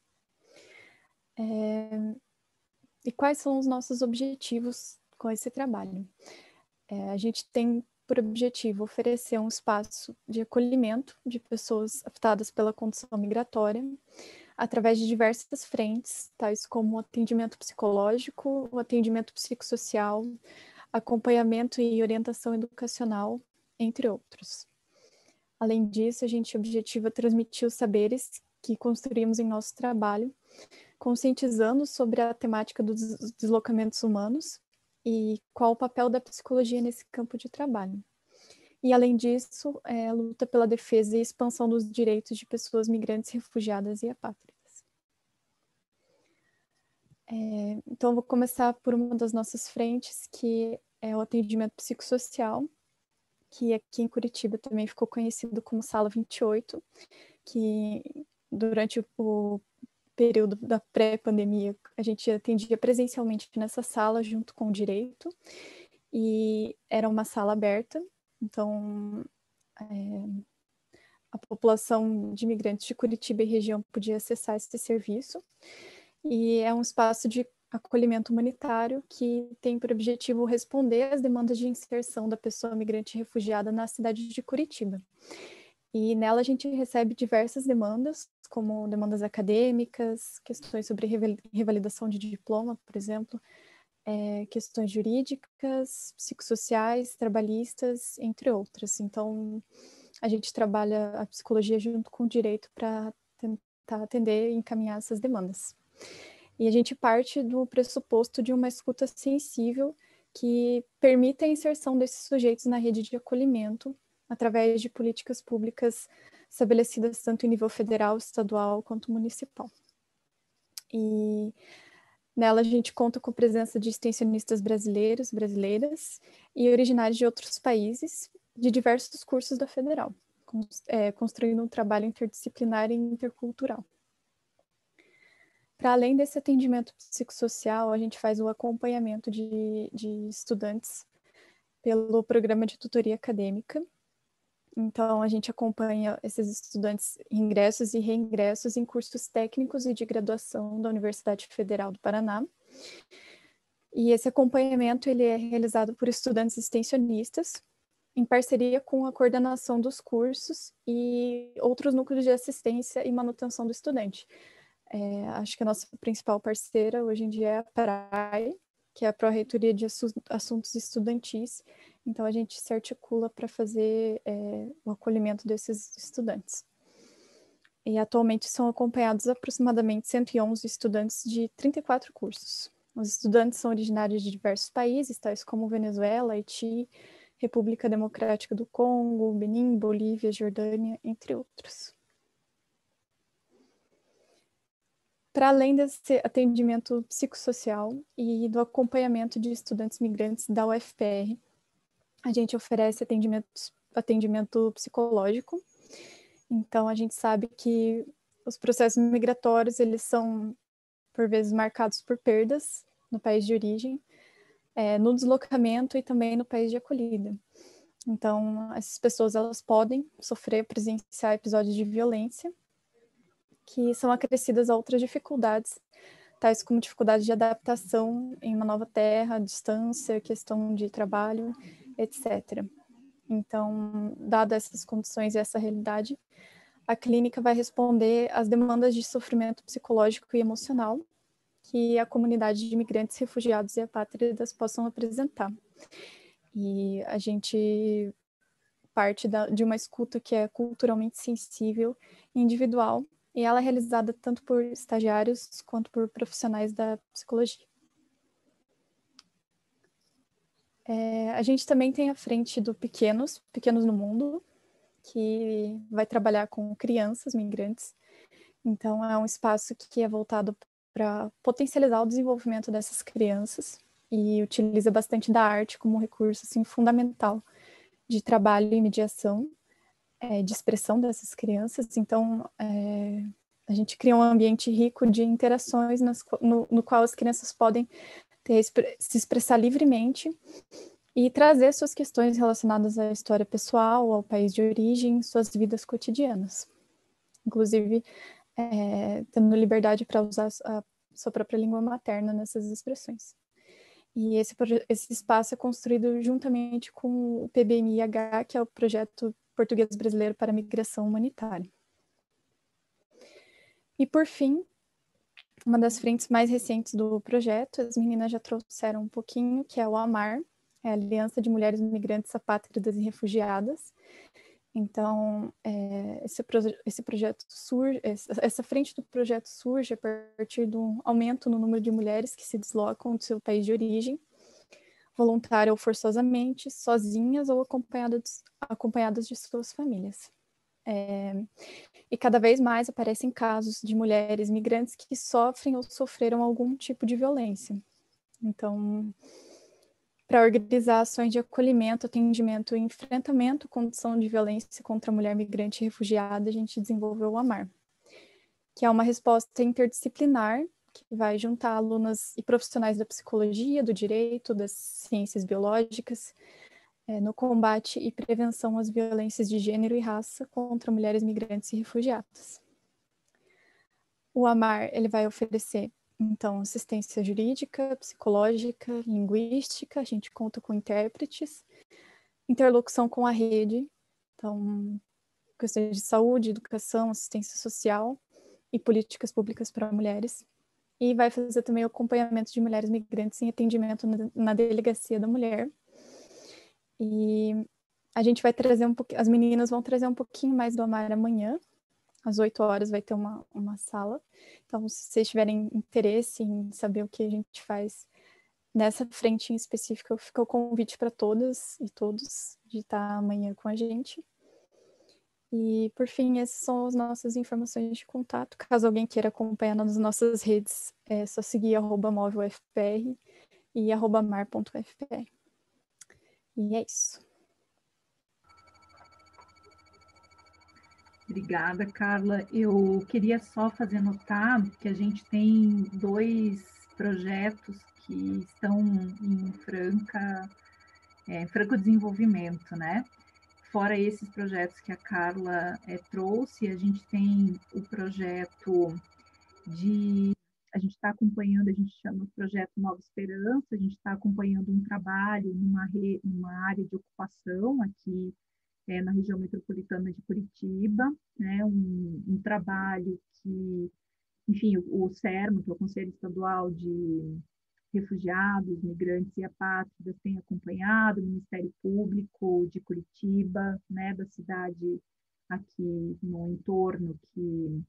É, e quais são os nossos objetivos com esse trabalho? É, a gente tem por objetivo oferecer um espaço de acolhimento de pessoas afetadas pela condição migratória, através de diversas frentes, tais como o atendimento psicológico, o atendimento psicossocial, acompanhamento e orientação educacional, entre outros. Além disso, a gente objetiva transmitir os saberes que construímos em nosso trabalho, conscientizando sobre a temática dos deslocamentos humanos e qual o papel da psicologia nesse campo de trabalho. E, além disso, é a luta pela defesa e expansão dos direitos de pessoas migrantes, refugiadas e apátridas. É, então, eu vou começar por uma das nossas frentes, que é o atendimento psicossocial, que aqui em Curitiba também ficou conhecido como Sala vinte e oito, que durante o período da pré-pandemia, a gente atendia presencialmente nessa sala junto com o direito, e era uma sala aberta, então é, a população de imigrantes de Curitiba e região podia acessar esse serviço, e é um espaço de acolhimento humanitário que tem por objetivo responder às demandas de inserção da pessoa migrante e refugiada na cidade de Curitiba. E nela a gente recebe diversas demandas, como demandas acadêmicas, questões sobre revalidação de diploma, por exemplo, é, questões jurídicas, psicossociais, trabalhistas, entre outras. Então, a gente trabalha a psicologia junto com o direito para tentar atender e encaminhar essas demandas. E a gente parte do pressuposto de uma escuta sensível que permita a inserção desses sujeitos na rede de acolhimento, através de políticas públicas estabelecidas tanto em nível federal, estadual, quanto municipal. E nela a gente conta com a presença de extensionistas brasileiros, brasileiras e originários de outros países, de diversos cursos da Federal, construindo um trabalho interdisciplinar e intercultural. Para além desse atendimento psicossocial, a gente faz o acompanhamento de, de estudantes pelo programa de tutoria acadêmica. Então, a gente acompanha esses estudantes ingressos e reingressos em cursos técnicos e de graduação da Universidade Federal do Paraná. E esse acompanhamento ele é realizado por estudantes extensionistas, em parceria com a coordenação dos cursos e outros núcleos de assistência e manutenção do estudante. É, acho que a nossa principal parceira hoje em dia é a PRAE, que é a Pró-Reitoria de Assuntos Estudantis. Então, a gente se articula para fazer é, o acolhimento desses estudantes. E, atualmente, são acompanhados aproximadamente cento e onze estudantes de trinta e quatro cursos. Os estudantes são originários de diversos países, tais como Venezuela, Haiti, República Democrática do Congo, Benin, Bolívia, Jordânia, entre outros. Para além desse atendimento psicossocial e do acompanhamento de estudantes migrantes da U F P R, a gente oferece atendimento, atendimento psicológico. Então, a gente sabe que os processos migratórios, eles são, por vezes, marcados por perdas no país de origem, é, no deslocamento e também no país de acolhida. Então, essas pessoas, elas podem sofrer, presenciar episódios de violência, que são acrescidas a outras dificuldades, tais como dificuldade de adaptação em uma nova terra, distância, questão de trabalho, etcétera. Então, dadas essas condições e essa realidade, a clínica vai responder às demandas de sofrimento psicológico e emocional que a comunidade de imigrantes, refugiados e apátridas possam apresentar. E a gente parte da, de uma escuta que é culturalmente sensível e individual, e ela é realizada tanto por estagiários quanto por profissionais da psicologia. É, a gente também tem a frente do Pequenos, Pequenos no Mundo, que vai trabalhar com crianças migrantes. Então, é um espaço que é voltado para potencializar o desenvolvimento dessas crianças e utiliza bastante da arte como recurso assim, fundamental de trabalho e mediação, é, de expressão dessas crianças. Então, é, a gente cria um ambiente rico de interações nas, no, no qual as crianças podem ter, se expressar livremente e trazer suas questões relacionadas à história pessoal, ao país de origem, suas vidas cotidianas. Inclusive, é, tendo liberdade para usar a sua própria língua materna nessas expressões. E esse, esse espaço é construído juntamente com o P B M I H, que é o Projeto Português Brasileiro para a Migração Humanitária. E, por fim, uma das frentes mais recentes do projeto, as meninas já trouxeram um pouquinho, que é o AMAR, é a Aliança de Mulheres Migrantes Apátridas e Refugiadas. Então, é, esse, proje esse projeto surge, essa frente do projeto surge a partir do aumento no número de mulheres que se deslocam do seu país de origem, voluntária ou forçosamente, sozinhas ou acompanhadas, acompanhadas de suas famílias. É, e cada vez mais aparecem casos de mulheres migrantes que sofrem ou sofreram algum tipo de violência. Então, para organizar ações de acolhimento, atendimento e enfrentamento à condição de violência contra a mulher migrante e refugiada, a gente desenvolveu o AMAR, que é uma resposta interdisciplinar que vai juntar alunas e profissionais da psicologia, do direito, das ciências biológicas, é, no combate e prevenção às violências de gênero e raça contra mulheres migrantes e refugiadas. O AMAR, ele vai oferecer, então, assistência jurídica, psicológica, linguística, a gente conta com intérpretes, interlocução com a rede, então, questões de saúde, educação, assistência social e políticas públicas para mulheres. E vai fazer também o acompanhamento de mulheres migrantes em atendimento na, na Delegacia da Mulher. E a gente vai trazer um pouquinho, as meninas vão trazer um pouquinho mais do AMAR amanhã, às oito horas vai ter uma, uma sala. Então, se vocês tiverem interesse em saber o que a gente faz nessa frente em específico, fica o convite para todas e todos de estar amanhã com a gente. E, por fim, essas são as nossas informações de contato. Caso alguém queira acompanhar nas nossas redes, é só seguir arroba móvel F P R e arroba mar ponto F P R. E é isso. Obrigada, Carla. Eu queria só fazer notar que a gente tem dois projetos que estão em franca, é, franco desenvolvimento, né? Fora esses projetos que a Carla é, trouxe, a gente tem o projeto de... A gente está acompanhando, a gente chama o projeto Nova Esperança, a gente está acompanhando um trabalho numa, re, numa área de ocupação aqui é, na região metropolitana de Curitiba, né, um, um trabalho que, enfim, o, o CERMA, que é o Conselho Estadual de Refugiados, Migrantes e Apátridas, tem acompanhado, o Ministério Público de Curitiba, né, da cidade aqui no entorno, que,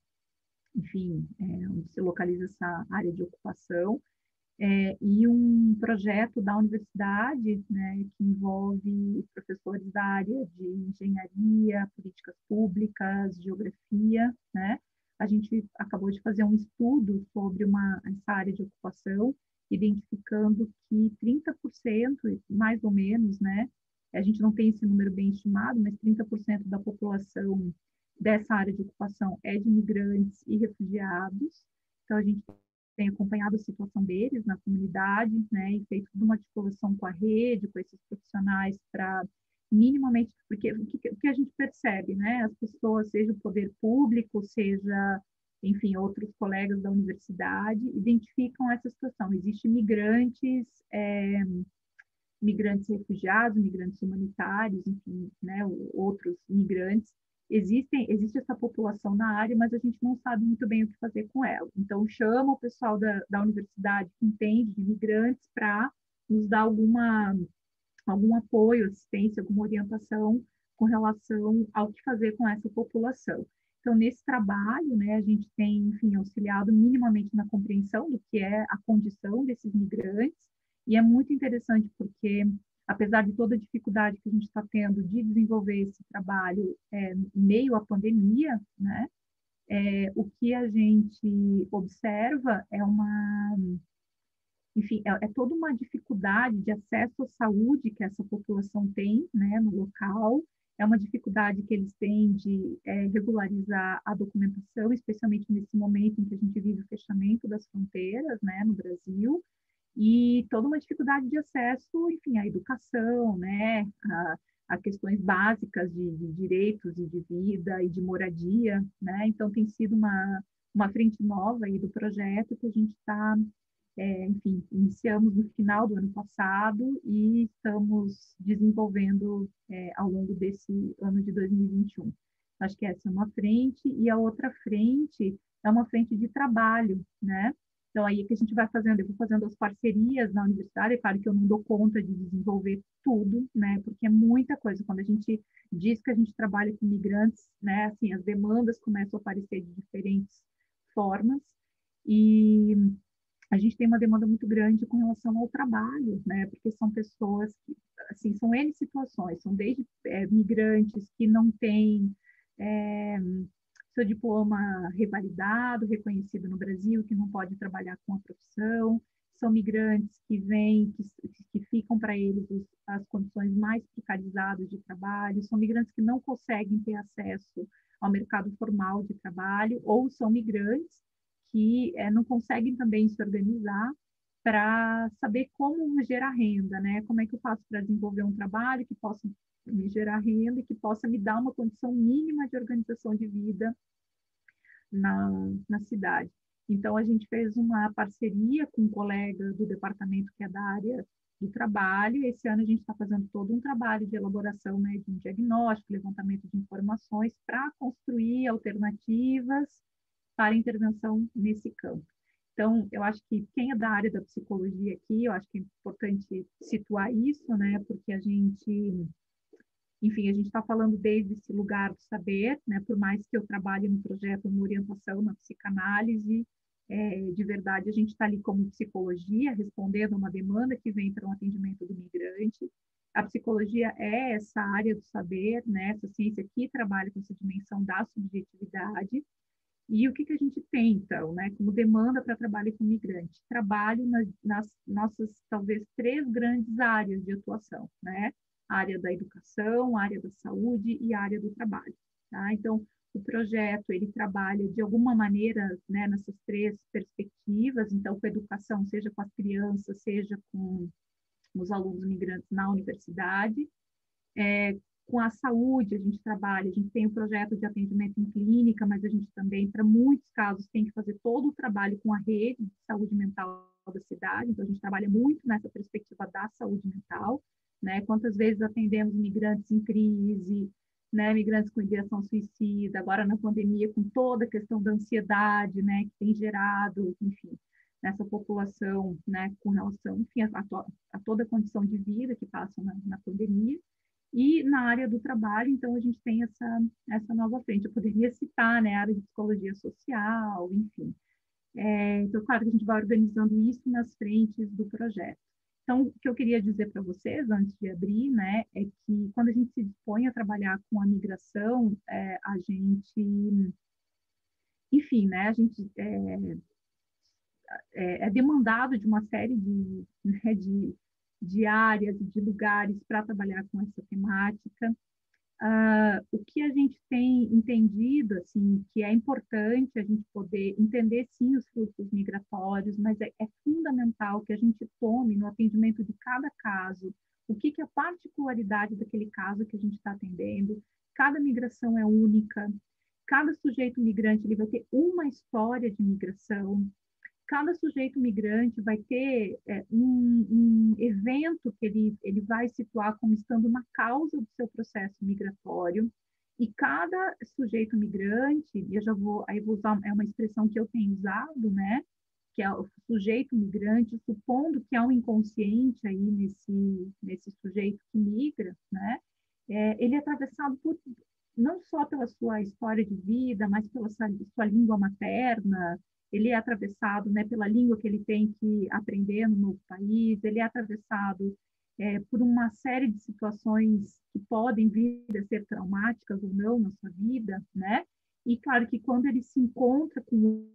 enfim, é, onde se localiza essa área de ocupação, É, e um projeto da universidade, né, que envolve professores da área de engenharia, políticas públicas, geografia, né? A gente acabou de fazer um estudo sobre uma, essa área de ocupação, identificando que trinta por cento, mais ou menos, né? A gente não tem esse número bem estimado, mas trinta por cento da população dessa área de ocupação é de imigrantes e refugiados. Então, a gente tem acompanhado a situação deles na comunidade, né, e feito toda uma articulação com a rede, com esses profissionais para minimamente, porque o que, o que a gente percebe, né, as pessoas, seja o poder público, seja, enfim, outros colegas da universidade, identificam essa situação. Existem migrantes, é, migrantes refugiados, migrantes humanitários, enfim, né, outros migrantes. Existem, existe essa população na área, mas a gente não sabe muito bem o que fazer com ela. Então, chama o pessoal da, da universidade que entende de migrantes para nos dar alguma, algum apoio, assistência, alguma orientação com relação ao que fazer com essa população. Então, nesse trabalho, né, a gente tem, enfim, auxiliado minimamente na compreensão do que é a condição desses migrantes, e é muito interessante porque, apesar de toda a dificuldade que a gente está tendo de desenvolver esse trabalho é, em meio à pandemia, né, é, o que a gente observa é uma, enfim, é, é toda uma dificuldade de acesso à saúde que essa população tem, né, no local, é uma dificuldade que eles têm de é, regularizar a documentação, especialmente nesse momento em que a gente vive o fechamento das fronteiras, né, no Brasil, e toda uma dificuldade de acesso, enfim, à educação, né, a, a questões básicas de, de direitos e de vida e de moradia, né, então tem sido uma, uma frente nova aí do projeto que a gente está, é, enfim, iniciamos no final do ano passado e estamos desenvolvendo é, ao longo desse ano de dois mil e vinte e um. Acho que essa é uma frente, e a outra frente é uma frente de trabalho, né? Então, aí é que a gente vai fazendo, eu vou fazendo as parcerias na universidade, é claro que eu não dou conta de desenvolver tudo, né, porque é muita coisa. Quando a gente diz que a gente trabalha com migrantes, né, assim, as demandas começam a aparecer de diferentes formas, e a gente tem uma demanda muito grande com relação ao trabalho, né, porque são pessoas que, assim, são N situações, são desde é, migrantes que não têm... É, seu diploma revalidado, reconhecido no Brasil, que não pode trabalhar com a profissão, são migrantes que vêm, que, que ficam para eles as condições mais precarizadas de trabalho, são migrantes que não conseguem ter acesso ao mercado formal de trabalho, ou são migrantes que é, não conseguem também se organizar para saber como gerar renda, né? Como é que eu faço para desenvolver um trabalho que possa me gerar renda e que possa me dar uma condição mínima de organização de vida na, na cidade. Então, a gente fez uma parceria com um colega do departamento que é da área do trabalho. Esse ano a gente está fazendo todo um trabalho de elaboração, né, de um diagnóstico, levantamento de informações para construir alternativas para intervenção nesse campo. Então, eu acho que quem é da área da psicologia aqui, eu acho que é importante situar isso, né, porque a gente, enfim, a gente está falando desde esse lugar do saber, né, por mais que eu trabalhe no projeto uma orientação na psicanálise, é, de verdade a gente está ali como psicologia, respondendo a uma demanda que vem para um atendimento do migrante. A psicologia é essa área do saber, né, essa ciência que trabalha com essa dimensão da subjetividade. E o que, que a gente tem, então, né, como demanda para trabalho com migrante? Trabalho nas, nas nossas, talvez, três grandes áreas de atuação, né? A área da educação, a área da saúde e a área do trabalho, tá? Então, o projeto, ele trabalha, de alguma maneira, né, nessas três perspectivas, então, com a educação, seja com as crianças, seja com os alunos migrantes na universidade. É, com a saúde, a gente trabalha, a gente tem um projeto de atendimento em clínica, mas a gente também, para muitos casos, tem que fazer todo o trabalho com a rede de saúde mental da cidade, então a gente trabalha muito nessa perspectiva da saúde mental, né? Quantas vezes atendemos migrantes em crise, né? Migrantes com ideação suicida, agora na pandemia, com toda a questão da ansiedade, né? Que tem gerado, enfim, nessa população, né? Com relação, enfim, a, to a toda a condição de vida que passa na, na pandemia. E na área do trabalho, então, a gente tem essa, essa nova frente. Eu poderia citar, né, a área de psicologia social, enfim. É, então, claro que a gente vai organizando isso nas frentes do projeto. Então, o que eu queria dizer para vocês, antes de abrir, né, é que quando a gente se dispõe a trabalhar com a migração, é, a gente, enfim, né, a gente é, é, é demandado de uma série de, né, de de áreas, de lugares para trabalhar com essa temática. Uh, o que a gente tem entendido, assim, que é importante a gente poder entender, sim, os fluxos migratórios, mas é, é fundamental que a gente tome no atendimento de cada caso o que, que é a particularidade daquele caso que a gente está atendendo. Cada migração é única, cada sujeito migrante ele vai ter uma história de migração, cada sujeito migrante vai ter é, um, um evento que ele, ele vai situar como estando na causa do seu processo migratório, e cada sujeito migrante, e eu já vou, aí vou usar, é uma expressão que eu tenho usado, né, que é o sujeito migrante, supondo que há um inconsciente aí nesse, nesse sujeito que migra, né, é, ele é atravessado por, não só pela sua história de vida, mas pela sua, sua língua materna, ele é atravessado, né, pela língua que ele tem que aprender no novo país, ele é atravessado é, por uma série de situações que podem vir a ser traumáticas ou não na sua vida, né? E claro que quando ele se encontra com o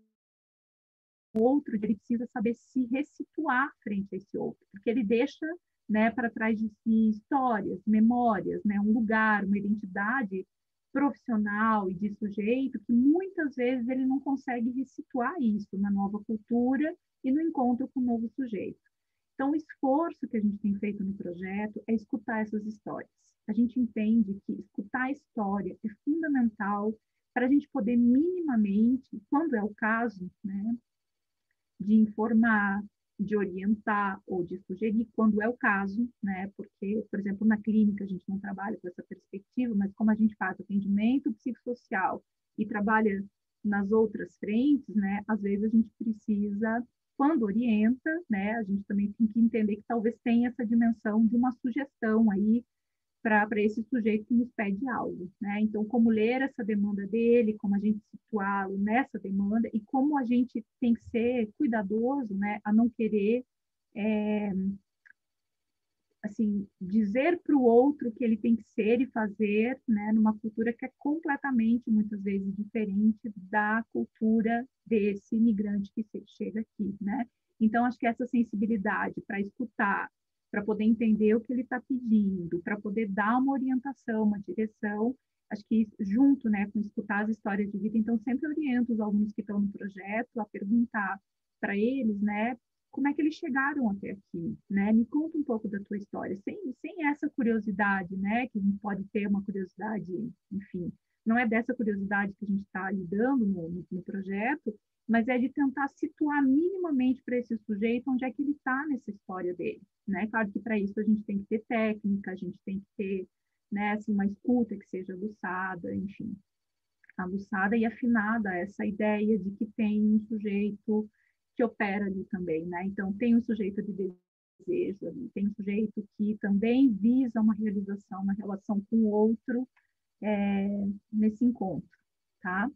outro, ele precisa saber se ressituar frente a esse outro, porque ele deixa, né, para trás de si histórias, memórias, né, um lugar, uma identidade profissional e de sujeito, que muitas vezes ele não consegue ressituar isso na nova cultura e no encontro com o novo sujeito. Então, o esforço que a gente tem feito no projeto é escutar essas histórias. A gente entende que escutar a história é fundamental para a gente poder minimamente, quando é o caso, né, de informar, de orientar ou de sugerir, quando é o caso, né? Porque, por exemplo, na clínica a gente não trabalha com essa perspectiva, mas como a gente faz atendimento psicossocial e trabalha nas outras frentes, né? Às vezes a gente precisa, quando orienta, né? A gente também tem que entender que talvez tenha essa dimensão de uma sugestão aí para esse sujeito que nos pede algo, né? Então, como ler essa demanda dele, como a gente situá-lo nessa demanda e como a gente tem que ser cuidadoso, né, a não querer, é, assim, dizer para o outro que ele tem que ser e fazer, né, numa cultura que é completamente, muitas vezes, diferente da cultura desse imigrante que chega aqui, né? Então, acho que essa sensibilidade para escutar, para poder entender o que ele está pedindo, para poder dar uma orientação, uma direção, acho que junto, né, com escutar as histórias de vida, então sempre oriento os alunos que estão no projeto a perguntar para eles, né, como é que eles chegaram até aqui, né? Me conta um pouco da tua história, sem, sem essa curiosidade, né? Que a gente pode ter uma curiosidade, enfim, não é dessa curiosidade que a gente está lidando no, no, no projeto, mas é de tentar situar minimamente para esse sujeito onde é que ele está nessa história dele, né? Claro que para isso a gente tem que ter técnica, a gente tem que ter, né, assim, uma escuta que seja aguçada, enfim, aguçada e afinada essa ideia de que tem um sujeito que opera ali também, né? Então, tem um sujeito de desejo ali, tem um sujeito que também visa uma realização, uma relação com o outro é, nesse encontro, tá?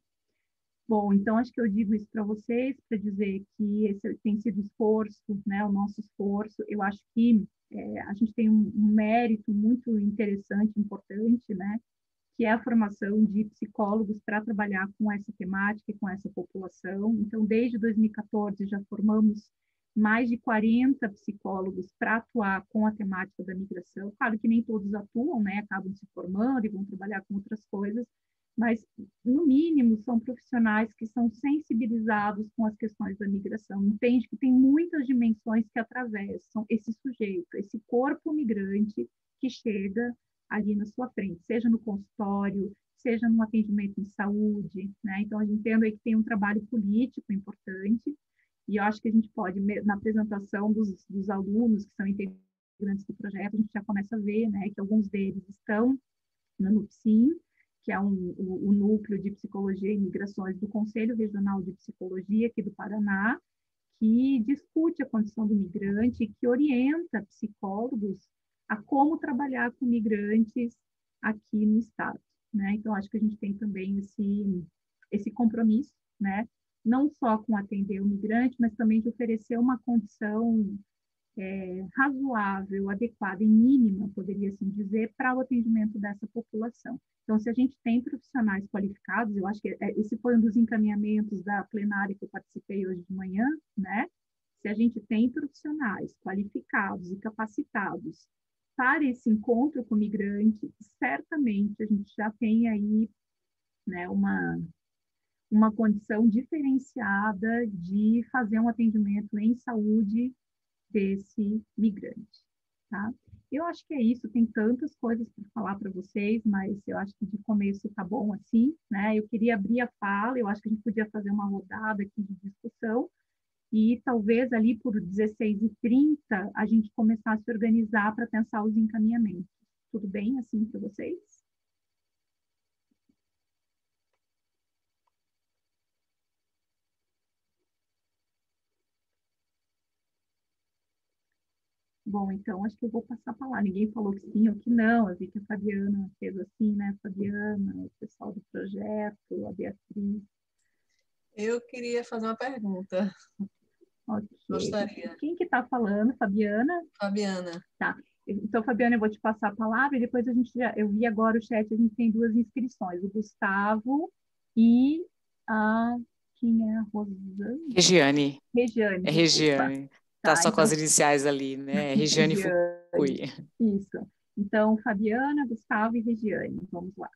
Bom, então, acho que eu digo isso para vocês, para dizer que esse tem sido esforço, né? O nosso esforço, eu acho que é, a gente tem um, um mérito muito interessante, importante, né? Que é a formação de psicólogos para trabalhar com essa temática e com essa população. Então, desde dois mil e quatorze, já formamos mais de quarenta psicólogos para atuar com a temática da migração. Claro que nem todos atuam, né? Acabam se formando e vão trabalhar com outras coisas, mas, no mínimo, são profissionais que são sensibilizados com as questões da migração. Entende que tem muitas dimensões que atravessam esse sujeito, esse corpo migrante que chega ali na sua frente, seja no consultório, seja no atendimento em saúde, né? Então, a gente entende aí que tem um trabalho político importante, e eu acho que a gente pode, na apresentação dos, dos alunos que são integrantes do projeto, a gente já começa a ver, né, que alguns deles estão no NUPSIM, que é um, o, o Núcleo de Psicologia e Migrações do Conselho Regional de Psicologia aqui do Paraná, que discute a condição do migrante e que orienta psicólogos a como trabalhar com migrantes aqui no estado, né? Então, acho que a gente tem também esse, esse compromisso, né? Não só com atender o migrante, mas também de oferecer uma condição é, razoável, adequada e mínima, poderia assim dizer, para o atendimento dessa população. Então, se a gente tem profissionais qualificados, eu acho que esse foi um dos encaminhamentos da plenária que eu participei hoje de manhã, né? Se a gente tem profissionais qualificados e capacitados para esse encontro com o migrante, certamente a gente já tem aí, né, uma, uma condição diferenciada de fazer um atendimento em saúde desse migrante, tá? Eu acho que é isso, tem tantas coisas para falar para vocês, mas eu acho que de começo tá bom assim, né? Eu queria abrir a fala, eu acho que a gente podia fazer uma rodada aqui de discussão, e talvez ali por dezesseis e trinta a gente começar a se organizar para pensar os encaminhamentos. Tudo bem assim para vocês? Bom, então acho que eu vou passar para lá. Ninguém falou que sim ou que não. Eu vi que a Fabiana fez assim, né? A Fabiana, o pessoal do projeto, a Beatriz. Eu queria fazer uma pergunta. Okay. Gostaria. Quem que está falando? Fabiana? Fabiana. Tá. Então, Fabiana, eu vou te passar a palavra e depois a gente já... Eu vi agora o chat, a gente tem duas inscrições. O Gustavo e a... Quem é a Rosane? Regiane. Regiane. É Regiane. Tá, tá só então... com as iniciais ali, né? Regiane Fukui. Isso. Então, Fabiana, Gustavo e Regiane. Vamos lá.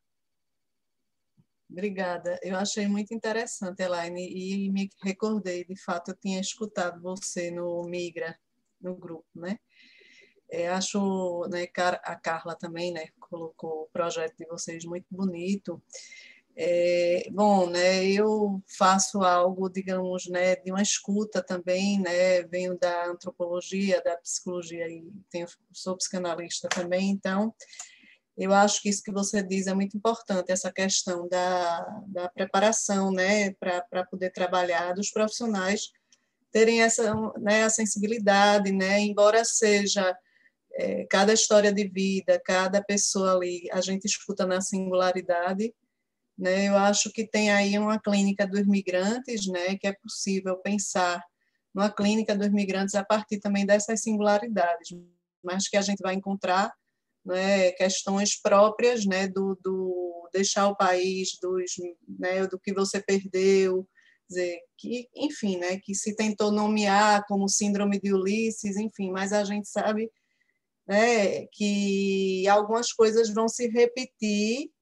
Obrigada. Eu achei muito interessante, Elaine, e me recordei, de fato, eu tinha escutado você no Migra, no grupo, né? É, acho, né, a Carla também, né, colocou o projeto de vocês muito bonito. É, bom, né, eu faço algo, digamos, né, de uma escuta também, né, venho da antropologia, da psicologia e tenho, sou psicanalista também, então eu acho que isso que você diz é muito importante, essa questão da, da preparação, né, para poder trabalhar, dos profissionais terem essa, né, a sensibilidade, né, embora seja é, cada história de vida, cada pessoa ali, a gente escuta na singularidade, né, eu acho que tem aí uma clínica dos migrantes, né, que é possível pensar numa clínica dos migrantes a partir também dessas singularidades, mas que a gente vai encontrar, né, questões próprias, né, do, do deixar o país, dos, né, do que você perdeu, dizer, que, enfim, né, que se tentou nomear como síndrome de Ulisses, enfim, mas a gente sabe, né, que algumas coisas vão se repetir,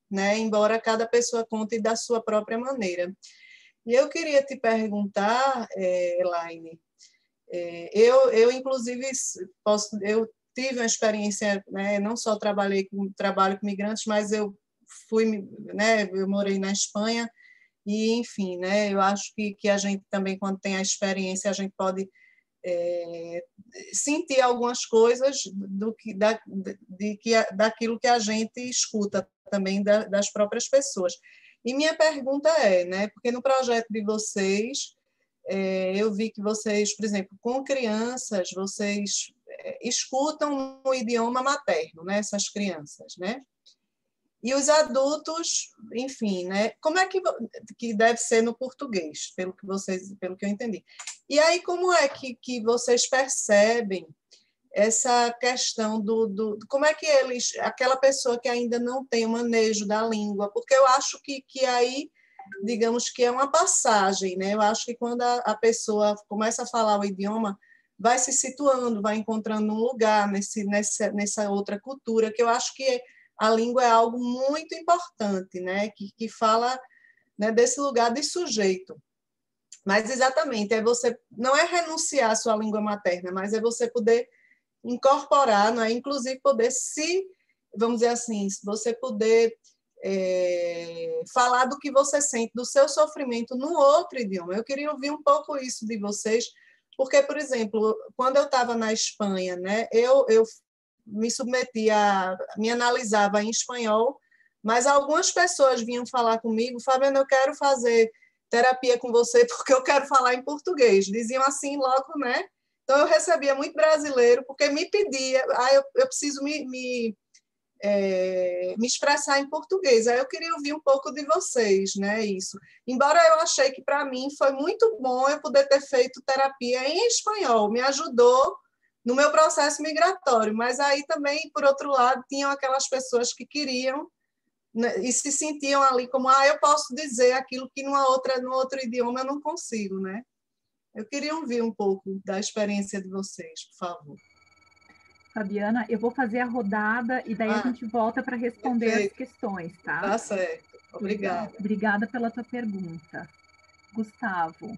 né? Embora cada pessoa conte da sua própria maneira. E eu queria te perguntar, é, Elaine, é, eu, eu, inclusive, posso, eu tive uma experiência, né, não só trabalhei com, trabalho com migrantes, mas eu fui, né, eu morei na Espanha, e, enfim, né, eu acho que, que a gente também, quando tem a experiência, a gente pode é, sentir algumas coisas do que, da, de, que, daquilo que a gente escuta também da, das próprias pessoas. E minha pergunta é, né, porque no projeto de vocês, é, eu vi que vocês, por exemplo, com crianças, vocês é, escutam no idioma materno, né, essas crianças, né? E os adultos, enfim, né? Como é que, que deve ser no português, pelo que vocês, pelo que eu entendi. E aí, como é que, que vocês percebem essa questão do, do... Como é que eles... Aquela pessoa que ainda não tem o manejo da língua, porque eu acho que, que aí, digamos que é uma passagem, né? Eu acho que quando a, a pessoa começa a falar o idioma, vai se situando, vai encontrando um lugar nesse, nessa, nessa outra cultura, que eu acho que a língua é algo muito importante, né? que, que fala, né, desse lugar de sujeito. Mas, exatamente, é você, não é renunciar à sua língua materna, mas é você poder incorporar, não é? Inclusive poder se, vamos dizer assim, você poder é, falar do que você sente, do seu sofrimento no outro idioma. Eu queria ouvir um pouco isso de vocês, porque, por exemplo, quando eu estava na Espanha, né, eu, eu me submetia, me analisava em espanhol, mas algumas pessoas vinham falar comigo, Fabiana, eu quero fazer terapia com você porque eu quero falar em português. Diziam assim logo, né? Então, eu recebia muito brasileiro, porque me pedia, ah, eu, eu preciso me, me, é, me expressar em português. Aí eu queria ouvir um pouco de vocês, né? Isso. Embora eu achei que, para mim, foi muito bom eu poder ter feito terapia em espanhol, me ajudou no meu processo migratório, mas aí também, por outro lado, tinham aquelas pessoas que queriam, né, e se sentiam ali como, ah, eu posso dizer aquilo que numa outra, no outro idioma eu não consigo, né? Eu queria ouvir um pouco da experiência de vocês, por favor. Fabiana, eu vou fazer a rodada e daí ah, a gente volta para responder perfeito. As questões, tá? Tá certo. Obrigada. Obrigada pela tua pergunta. Gustavo.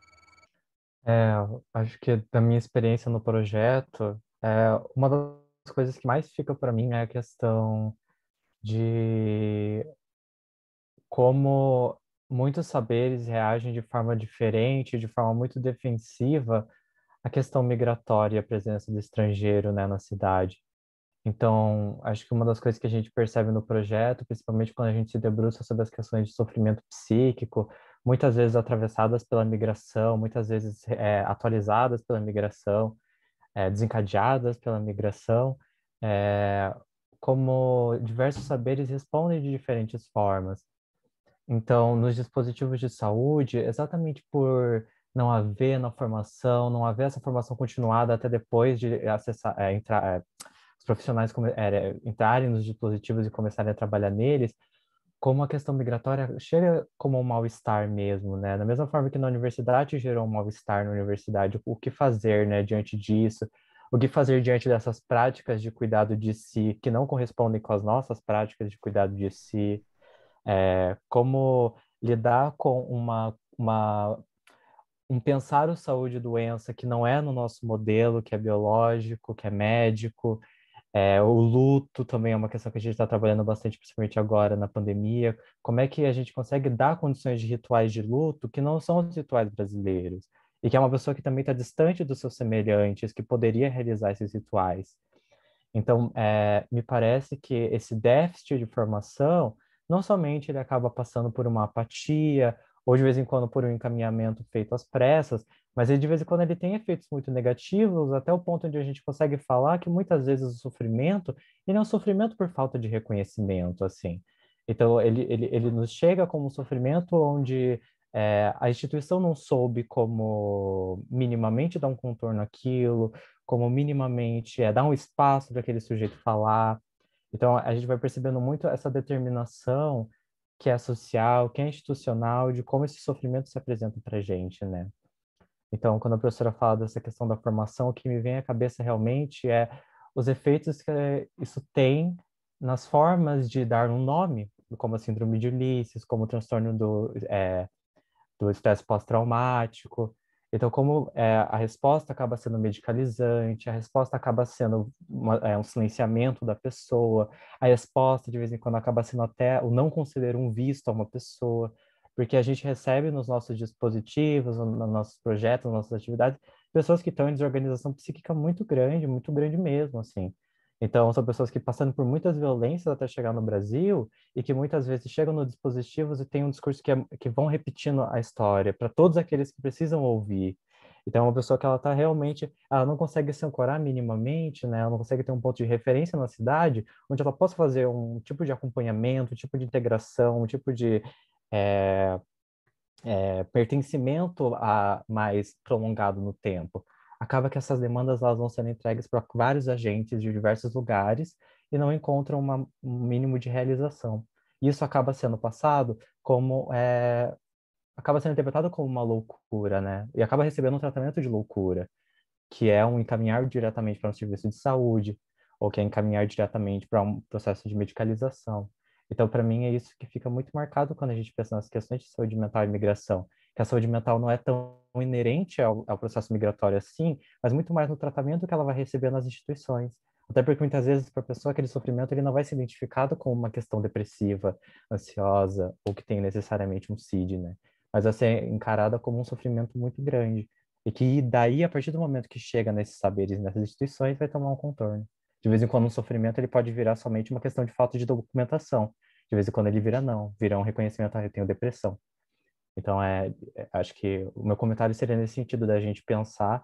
É, acho que da minha experiência no projeto, é, uma das coisas que mais fica para mim é a questão de como muitos saberes reagem de forma diferente, de forma muito defensiva à questão migratória, a presença do estrangeiro, né, na cidade. Então, acho que uma das coisas que a gente percebe no projeto, principalmente quando a gente se debruça sobre as questões de sofrimento psíquico, muitas vezes atravessadas pela migração, muitas vezes é, atualizadas pela migração, é, desencadeadas pela migração, é, como diversos saberes respondem de diferentes formas. Então, nos dispositivos de saúde, exatamente por não haver na formação, não haver essa formação continuada até depois de acessar, é, entrar, é, os profissionais come, é, entrarem nos dispositivos e começarem a trabalhar neles, como a questão migratória chega como um mal-estar mesmo, né? Da mesma forma que na universidade gerou um mal-estar na universidade, o que fazer, né, diante disso? O que fazer diante dessas práticas de cuidado de si que não correspondem com as nossas práticas de cuidado de si? É, como lidar com uma, uma, um pensar o saúde e doença que não é no nosso modelo, que é biológico, que é médico. É, o luto também é uma questão que a gente está trabalhando bastante, principalmente agora na pandemia. Como é que a gente consegue dar condições de rituais de luto que não são os rituais brasileiros? E que é uma pessoa que também está distante dos seus semelhantes, que poderia realizar esses rituais. Então, é, me parece que esse déficit de formação, não somente ele acaba passando por uma apatia, ou de vez em quando por um encaminhamento feito às pressas, mas ele, de vez em quando ele tem efeitos muito negativos, até o ponto onde a gente consegue falar que muitas vezes o sofrimento, ele é um sofrimento por falta de reconhecimento, assim. Então, ele, ele, ele nos chega como um sofrimento onde é, a instituição não soube como minimamente dar um contorno àquilo, como minimamente é, dar um espaço para aquele sujeito falar. Então, a gente vai percebendo muito essa determinação que é social, que é institucional, de como esse sofrimento se apresenta para a gente, né? Então, quando a professora fala dessa questão da formação, o que me vem à cabeça realmente é os efeitos que isso tem nas formas de dar um nome como a síndrome de Ulisses, como o transtorno do, é, do estresse pós-traumático. Então, como é, a resposta acaba sendo medicalizante, a resposta acaba sendo uma, é, um silenciamento da pessoa, a resposta, de vez em quando, acaba sendo até o não conceder um visto a uma pessoa, porque a gente recebe nos nossos dispositivos, nos nossos projetos, nas nossas atividades, pessoas que estão em desorganização psíquica muito grande, muito grande mesmo, assim. Então, são pessoas que passando por muitas violências até chegar no Brasil e que muitas vezes chegam nos dispositivos e têm um discurso que, é, que vão repetindo a história para todos aqueles que precisam ouvir. Então, é uma pessoa que ela está realmente, ela não consegue se ancorar minimamente, né? Ela não consegue ter um ponto de referência na cidade onde ela possa fazer um tipo de acompanhamento, um tipo de integração, um tipo de é, é, pertencimento a mais prolongado no tempo. Acaba que essas demandas elas vão sendo entregues para vários agentes de diversos lugares e não encontram uma, um mínimo de realização. Isso acaba sendo passado como é, acaba sendo interpretado como uma loucura, né? E acaba recebendo um tratamento de loucura, que é um encaminhar diretamente para um serviço de saúde ou que é encaminhar diretamente para um processo de medicalização. Então, para mim, é isso que fica muito marcado quando a gente pensa nas questões de saúde mental e migração, que a saúde mental não é tão inerente ao, ao processo migratório assim, mas muito mais no tratamento que ela vai receber nas instituições. Até porque muitas vezes para a pessoa aquele sofrimento ele não vai ser identificado como uma questão depressiva, ansiosa ou que tem necessariamente um C I D, né? Mas vai ser encarada como um sofrimento muito grande e que daí a partir do momento que chega nesses saberes, nessas instituições, vai tomar um contorno. De vez em quando um sofrimento ele pode virar somente uma questão de falta de documentação. De vez em quando ele vira não, vira um reconhecimento, ah, eu tenho depressão. Então, é, é, acho que o meu comentário seria nesse sentido da gente pensar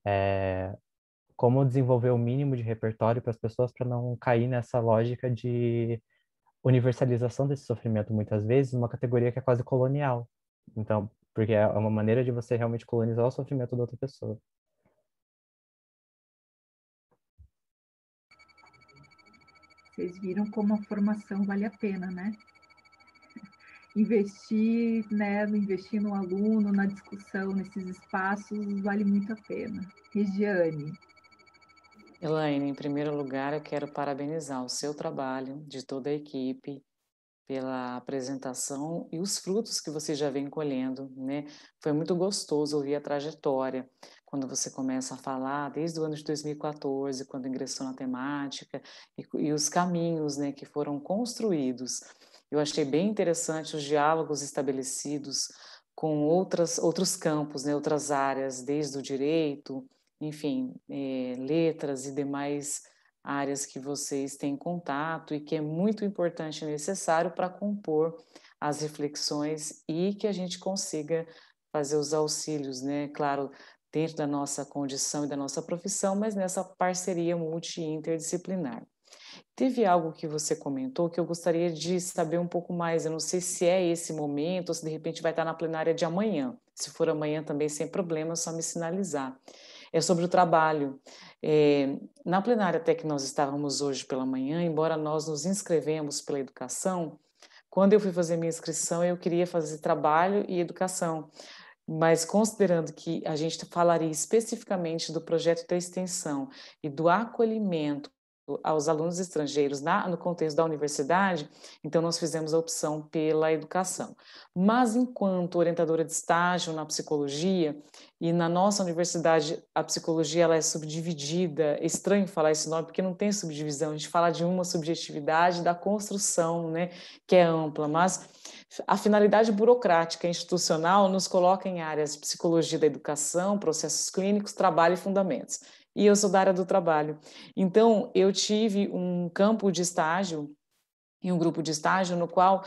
é, como desenvolver o mínimo de repertório para as pessoas para não cair nessa lógica de universalização desse sofrimento, muitas vezes, uma categoria que é quase colonial. Então, porque é uma maneira de você realmente colonizar o sofrimento da outra pessoa. Vocês viram como a formação vale a pena, né? Investir, né, investir no aluno, na discussão, nesses espaços, vale muito a pena. Regiane. Elaine, em primeiro lugar, eu quero parabenizar o seu trabalho, de toda a equipe, pela apresentação e os frutos que você já vem colhendo, né? Foi muito gostoso ouvir a trajetória, quando você começa a falar, desde o ano de dois mil e quatorze, quando ingressou na temática, e, e os caminhos, né, que foram construídos. Eu achei bem interessante os diálogos estabelecidos com outras, outros campos, né, outras áreas, desde o direito, enfim, é, letras e demais áreas que vocês têm contato e que é muito importante e necessário para compor as reflexões e que a gente consiga fazer os auxílios, né? Claro, dentro da nossa condição e da nossa profissão, mas nessa parceria multi-interdisciplinar. Teve algo que você comentou que eu gostaria de saber um pouco mais. Eu não sei se é esse momento ou se de repente vai estar na plenária de amanhã. Se for amanhã também sem problema, é só me sinalizar. É sobre o trabalho. É, na plenária até que nós estávamos hoje pela manhã, embora nós nos inscrevemos pela educação, quando eu fui fazer minha inscrição, eu queria fazer trabalho e educação, mas considerando que a gente falaria especificamente do projeto da extensão e do acolhimento aos alunos estrangeiros na, no contexto da universidade, então nós fizemos a opção pela educação. Mas enquanto orientadora de estágio na psicologia, e na nossa universidade a psicologia ela é subdividida, é estranho falar esse nome porque não tem subdivisão, a gente fala de uma subjetividade da construção, né, que é ampla, mas a finalidade burocrática institucional nos coloca em áreas de psicologia da educação, processos clínicos, trabalho e fundamentos. E eu sou da área do trabalho. Então, eu tive um campo de estágio e um grupo de estágio no qual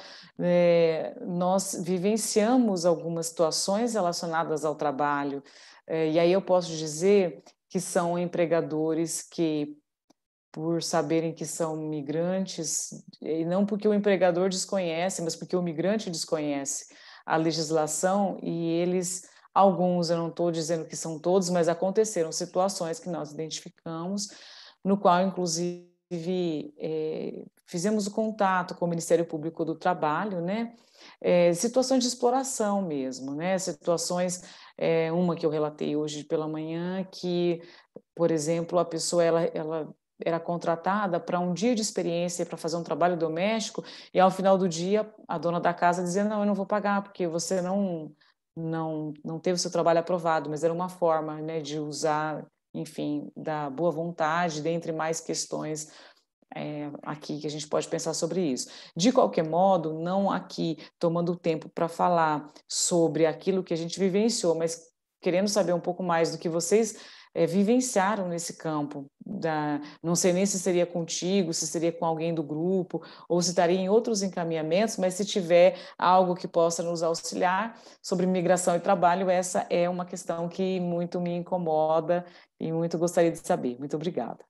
é, nós vivenciamos algumas situações relacionadas ao trabalho. É, e aí eu posso dizer que são empregadores que, por saberem que são migrantes, e não porque o empregador desconhece, mas porque o migrante desconhece a legislação e eles... Alguns, eu não estou dizendo que são todos, mas aconteceram situações que nós identificamos, no qual, inclusive, é, fizemos o contato com o Ministério Público do Trabalho, né? É, situações de exploração mesmo, né? Situações, é, uma que eu relatei hoje pela manhã, que, por exemplo, a pessoa ela, ela era contratada para um dia de experiência para fazer um trabalho doméstico e ao final do dia a dona da casa dizia, não, eu não vou pagar porque você não, não, não teve o seu trabalho aprovado, mas era uma forma, né, de usar, enfim, da boa vontade, dentre mais questões É, aqui que a gente pode pensar sobre isso. De qualquer modo, não aqui tomando tempo para falar sobre aquilo que a gente vivenciou, mas querendo saber um pouco mais do que vocês é, vivenciaram nesse campo. Da, não sei nem se seria contigo, se seria com alguém do grupo, ou se estaria em outros encaminhamentos, mas se tiver algo que possa nos auxiliar sobre migração e trabalho, essa é uma questão que muito me incomoda e muito gostaria de saber. Muito obrigada.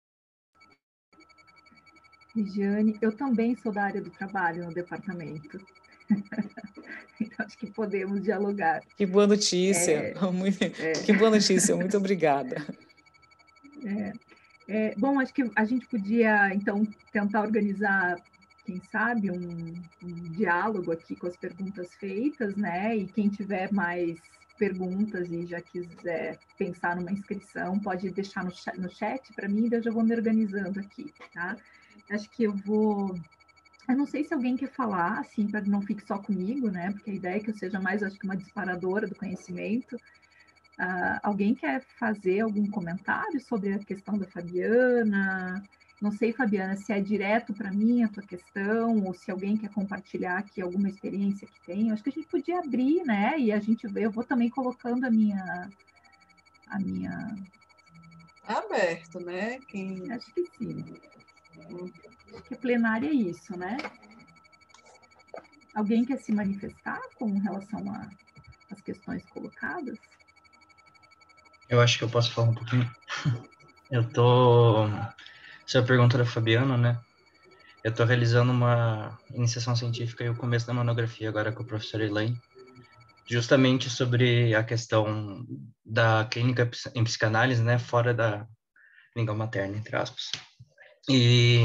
Regiane, eu também sou da área do trabalho no departamento. Então, acho que podemos dialogar. Que boa notícia, é, muito, é. que boa notícia, muito obrigada. É, é, bom, acho que a gente podia, então, tentar organizar, quem sabe, um, um diálogo aqui com as perguntas feitas, né? E quem tiver mais perguntas e já quiser pensar numa inscrição, pode deixar no chat, no chat para mim, e eu já vou me organizando aqui, tá? Acho que eu vou... Eu não sei se alguém quer falar, assim, para que não fique só comigo, né? Porque a ideia é que eu seja mais, acho que, uma disparadora do conhecimento. Uh, alguém quer fazer algum comentário sobre a questão da Fabiana? Não sei, Fabiana, se é direto para mim a tua questão, ou se alguém quer compartilhar aqui alguma experiência que tem. Acho que a gente podia abrir, né? E a gente vê, eu vou também colocando a minha... A minha... Aberto, né? Quem... Acho que sim. Acho que a plenária é isso, né? Alguém quer se manifestar com relação às questões colocadas? Eu acho que eu posso falar um pouquinho. Eu tô... Essa é a pergunta da Fabiana, né? Eu tô realizando uma iniciação científica e o começo da monografia agora com a professora Elaine, justamente sobre a questão da clínica em psicanálise, né? Fora da língua materna, entre aspas. E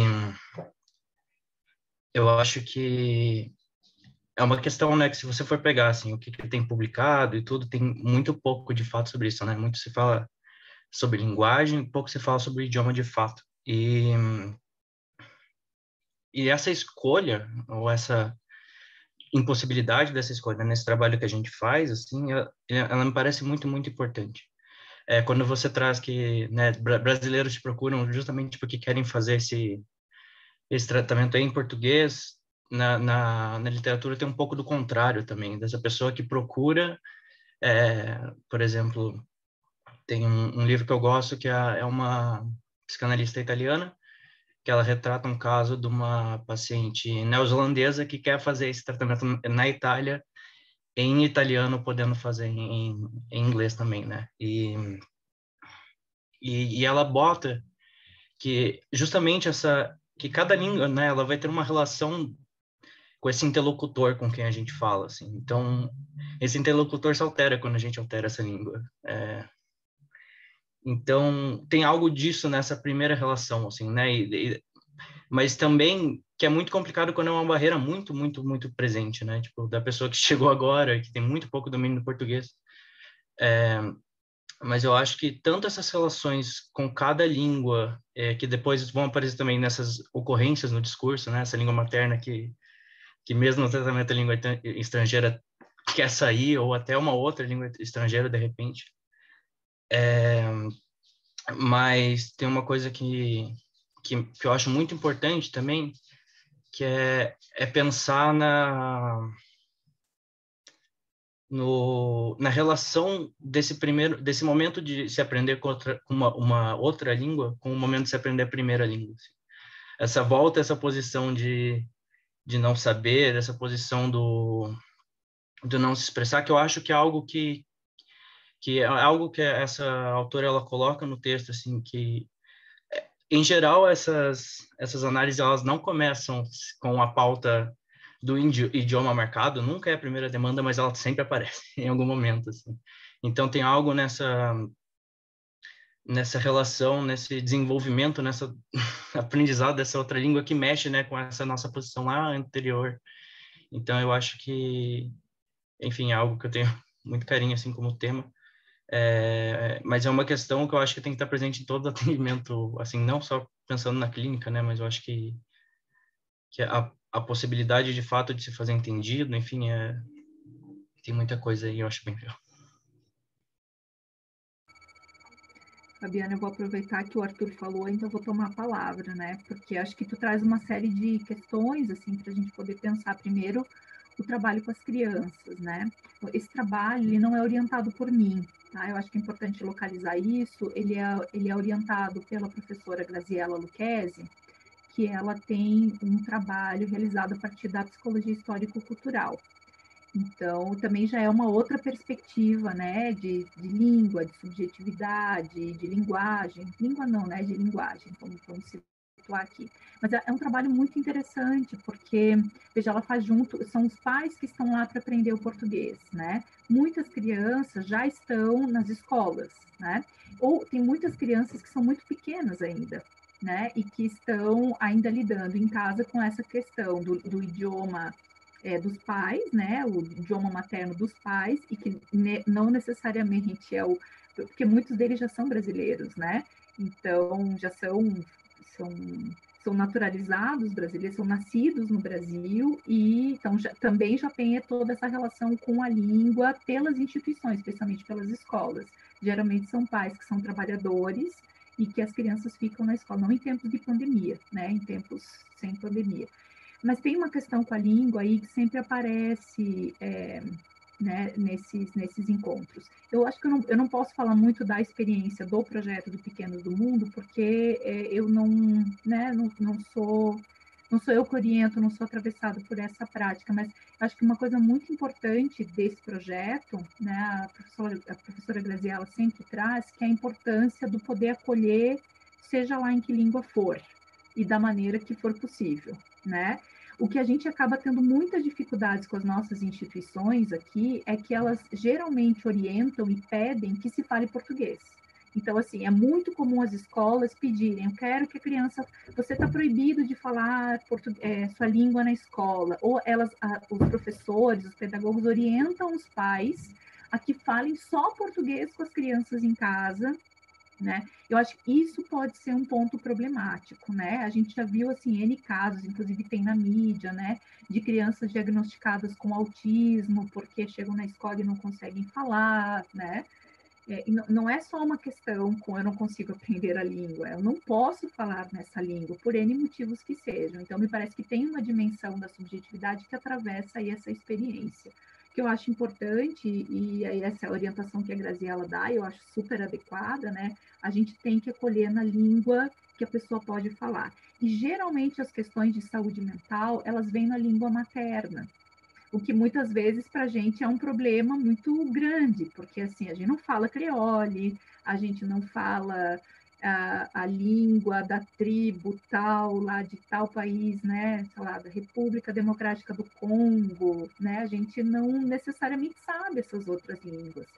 eu acho que é uma questão, né, que se você for pegar, assim, o que, que tem publicado e tudo, tem muito pouco de fato sobre isso, né? Muito se fala sobre linguagem, pouco se fala sobre idioma de fato. E, e essa escolha, ou essa impossibilidade dessa escolha nesse trabalho que a gente faz, assim, ela, ela me parece muito, muito importante. É, quando você traz que, né, brasileiros te procuram justamente porque querem fazer esse, esse tratamento em português, na, na, na literatura tem um pouco do contrário também, dessa pessoa que procura, é, por exemplo, tem um, um livro que eu gosto que é, é uma psicanalista italiana, que ela retrata um caso de uma paciente neozelandesa que quer fazer esse tratamento na Itália, em italiano, podendo fazer em, em inglês também, né? E, e, e ela bota que justamente essa, que cada língua, né, ela vai ter uma relação com esse interlocutor com quem a gente fala, assim. Então, esse interlocutor se altera quando a gente altera essa língua. É... Então, tem algo disso nessa primeira relação, assim, né? E, e... Mas também que é muito complicado quando é uma barreira muito, muito, muito presente, né? Tipo, da pessoa que chegou agora, que tem muito pouco domínio do português. É... Mas eu acho que tanto essas relações com cada língua, é, que depois vão aparecer também nessas ocorrências no discurso, né? Essa língua materna que que mesmo no tratamento da língua estrangeira quer sair, ou até uma outra língua estrangeira, de repente. É, mas tem uma coisa que, que, que eu acho muito importante também, que é, é pensar na, no, na relação desse, primeiro, desse momento de se aprender com outra, uma, uma outra língua com o momento de se aprender a primeira língua. Assim. Essa volta, essa posição de de não saber, dessa posição do, do não se expressar, que eu acho que é algo que, que é algo que essa autora ela coloca no texto, assim, que, em geral, essas, essas análises elas não começam com a pauta do idioma marcado, nunca é a primeira demanda, mas ela sempre aparece em algum momento, assim. Então, tem algo nessa... nessa relação, nesse desenvolvimento, nessa aprendizado dessa outra língua que mexe, né, com essa nossa posição lá anterior. Então, eu acho que, enfim, é algo que eu tenho muito carinho, assim, como tema. É, mas é uma questão que eu acho que tem que estar presente em todo atendimento, assim, não só pensando na clínica, né? Mas eu acho que, que a, a possibilidade de fato de se fazer entendido, enfim, é, tem muita coisa aí, eu acho bem legal. Fabiana, eu vou aproveitar que o Arthur falou, então eu vou tomar a palavra, né? Porque acho que tu traz uma série de questões, assim, para a gente poder pensar primeiro o trabalho com as crianças, né? Esse trabalho, ele não é orientado por mim, tá? Eu acho que é importante localizar isso. Ele é, ele é orientado pela professora Graziella Lucchesi, que ela tem um trabalho realizado a partir da psicologia histórico-cultural. Então, também já é uma outra perspectiva, né, de, de língua, de subjetividade, de linguagem. Língua não, né, de linguagem, vamos, vamos situar aqui. Mas é, é um trabalho muito interessante, porque, veja, ela faz junto, são os pais que estão lá para aprender o português, né? Muitas crianças já estão nas escolas, né? Ou tem muitas crianças que são muito pequenas ainda, né, e que estão ainda lidando em casa com essa questão do, do idioma é, dos pais, né, o idioma materno dos pais, e que ne, não necessariamente é o... Porque muitos deles já são brasileiros, né, então já são, são, são naturalizados brasileiros, são nascidos no Brasil, e então já, também já tem toda essa relação com a língua pelas instituições, especialmente pelas escolas. Geralmente são pais que são trabalhadores, e que as crianças ficam na escola, não em tempos de pandemia, né, em tempos sem pandemia. Mas tem uma questão com a língua aí que sempre aparece é, né, nesses, nesses encontros. Eu acho que eu não, eu não posso falar muito da experiência do projeto do Pequenos do Mundo, porque é, eu não, né, não, não sou... Não sou eu que oriento, não sou atravessado por essa prática, mas acho que uma coisa muito importante desse projeto, né, a professora, a professora Graziella sempre traz, que é a importância do poder acolher, seja lá em que língua for, e da maneira que for possível, né? O que a gente acaba tendo muitas dificuldades com as nossas instituições aqui é que elas geralmente orientam e pedem que se fale português. Então, assim, é muito comum as escolas pedirem, eu quero que a criança, você está proibido de falar é, sua língua na escola, ou elas, a, os professores, os pedagogos orientam os pais a que falem só português com as crianças em casa, né? Eu acho que isso pode ser um ponto problemático, né? A gente já viu, assim, N casos, inclusive tem na mídia, né, de crianças diagnosticadas com autismo, porque chegam na escola e não conseguem falar, né? É, e não é só uma questão com eu não consigo aprender a língua, eu não posso falar nessa língua, por N motivos que sejam. Então, me parece que tem uma dimensão da subjetividade que atravessa aí essa experiência, que eu acho importante, e aí essa orientação que a Graziella dá, eu acho super adequada, né? A gente tem que acolher na língua que a pessoa pode falar. E, geralmente, as questões de saúde mental, elas vêm na língua materna, o que muitas vezes para a gente é um problema muito grande, porque assim, a gente não fala creole, a gente não fala a, a língua da tribo tal, lá de tal país, né, sei lá, da República Democrática do Congo, né, a gente não necessariamente sabe essas outras línguas.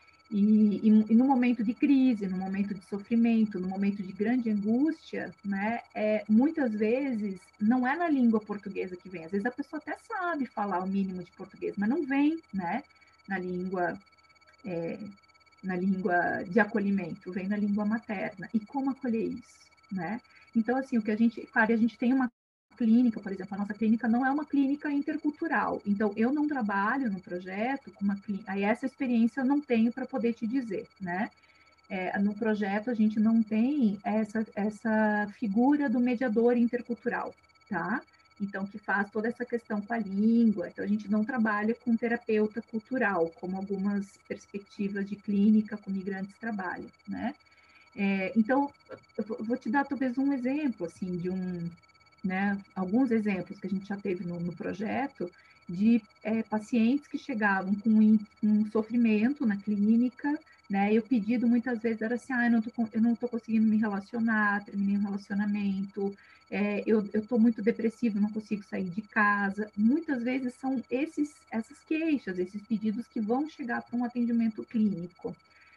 E, e, e no momento de crise, no momento de sofrimento, no momento de grande angústia, né, é, muitas vezes não é na língua portuguesa que vem. Às vezes a pessoa até sabe falar o mínimo de português, mas não vem, né, na língua, é, na língua de acolhimento, vem na língua materna. E como acolher isso, né? Então, assim, o que a gente, claro, a gente tem uma clínica, por exemplo, a nossa clínica não é uma clínica intercultural, então eu não trabalho no projeto com uma clínica, aí essa experiência eu não tenho para poder te dizer, né? É, no projeto a gente não tem essa, essa figura do mediador intercultural, tá? Então, que faz toda essa questão com a língua, então a gente não trabalha com terapeuta cultural, como algumas perspectivas de clínica com migrantes trabalham, né? É, então, eu vou te dar talvez um exemplo, assim, de um... Né, alguns exemplos que a gente já teve no, no projeto de é, pacientes que chegavam com um, um sofrimento na clínica, né, e o pedido muitas vezes era assim, ah, eu não tô, eu não tô conseguindo me relacionar, terminei um relacionamento, é, eu estou muito depressivo, não consigo sair de casa. Muitas vezes são esses, essas queixas, esses pedidos que vão chegar para um atendimento clínico.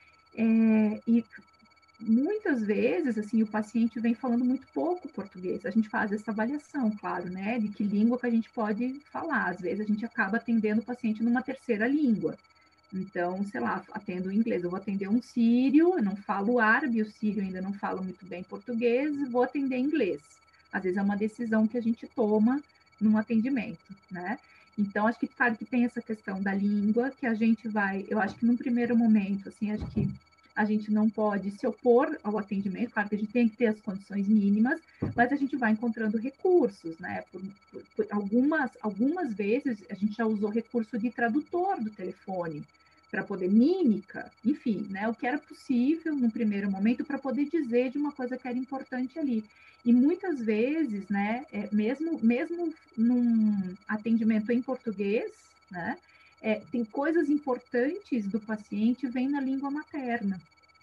É, e muitas vezes, assim, o paciente vem falando muito pouco português. A gente faz essa avaliação, claro, né, de que língua que a gente pode falar. Às vezes a gente acaba atendendo o paciente numa terceira língua, Então, sei lá, atendo inglês, eu vou atender um sírio, eu não falo árabe, o sírio ainda não fala muito bem português, vou atender inglês. Às vezes é uma decisão que a gente toma num atendimento, né? Então, acho que, claro, que tem essa questão da língua, que a gente vai, eu acho que num primeiro momento, assim, acho que a gente não pode se opor ao atendimento, claro que a gente tem que ter as condições mínimas, mas a gente vai encontrando recursos, né? Por, por, por algumas, algumas vezes a gente já usou recurso de tradutor do telefone, para poder mímica, enfim, né, o que era possível no primeiro momento para poder dizer de uma coisa que era importante ali. E muitas vezes, né, é, mesmo, mesmo num atendimento em português, né, é, tem coisas importantes do paciente vêm na língua materna,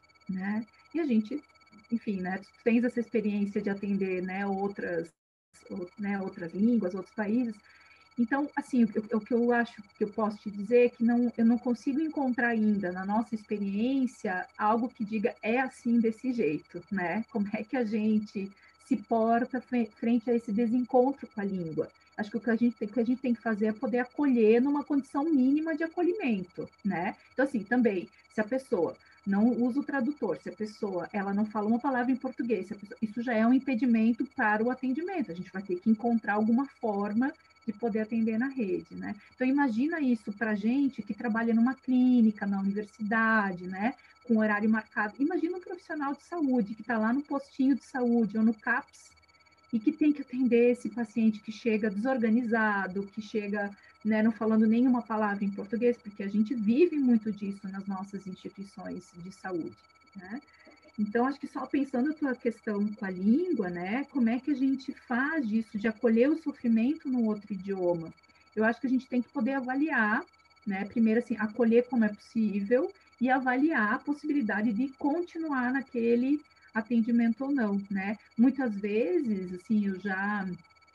né, e a gente, enfim, né, tu tens essa experiência de atender, né, outras, ou, né, outras línguas, outros países. Então, assim, o, o que eu acho que eu posso te dizer é que não, eu não consigo encontrar ainda na nossa experiência algo que diga é assim desse jeito, né? Como é que a gente se porta frente a esse desencontro com a língua? Acho que o que a gente tem, que a gente tem que fazer é poder acolher numa condição mínima de acolhimento, né? Então, assim, também, se a pessoa não usa o tradutor, se a pessoa ela não fala uma palavra em português, se a pessoa, isso já é um impedimento para o atendimento. A gente vai ter que encontrar alguma forma de poder atender na rede, né? Então, imagina isso para gente que trabalha numa clínica, na universidade, né? Com horário marcado. Imagina um profissional de saúde que está lá no postinho de saúde ou no CAPS e que tem que atender esse paciente que chega desorganizado, que chega, né, não falando nenhuma palavra em português, porque a gente vive muito disso nas nossas instituições de saúde, né? Então, acho que só pensando a tua questão com a língua, né, como é que a gente faz isso, de acolher o sofrimento no outro idioma? Eu acho que a gente tem que poder avaliar, né, primeiro, assim, acolher como é possível e avaliar a possibilidade de continuar naquele atendimento ou não, né? Muitas vezes, assim, eu já,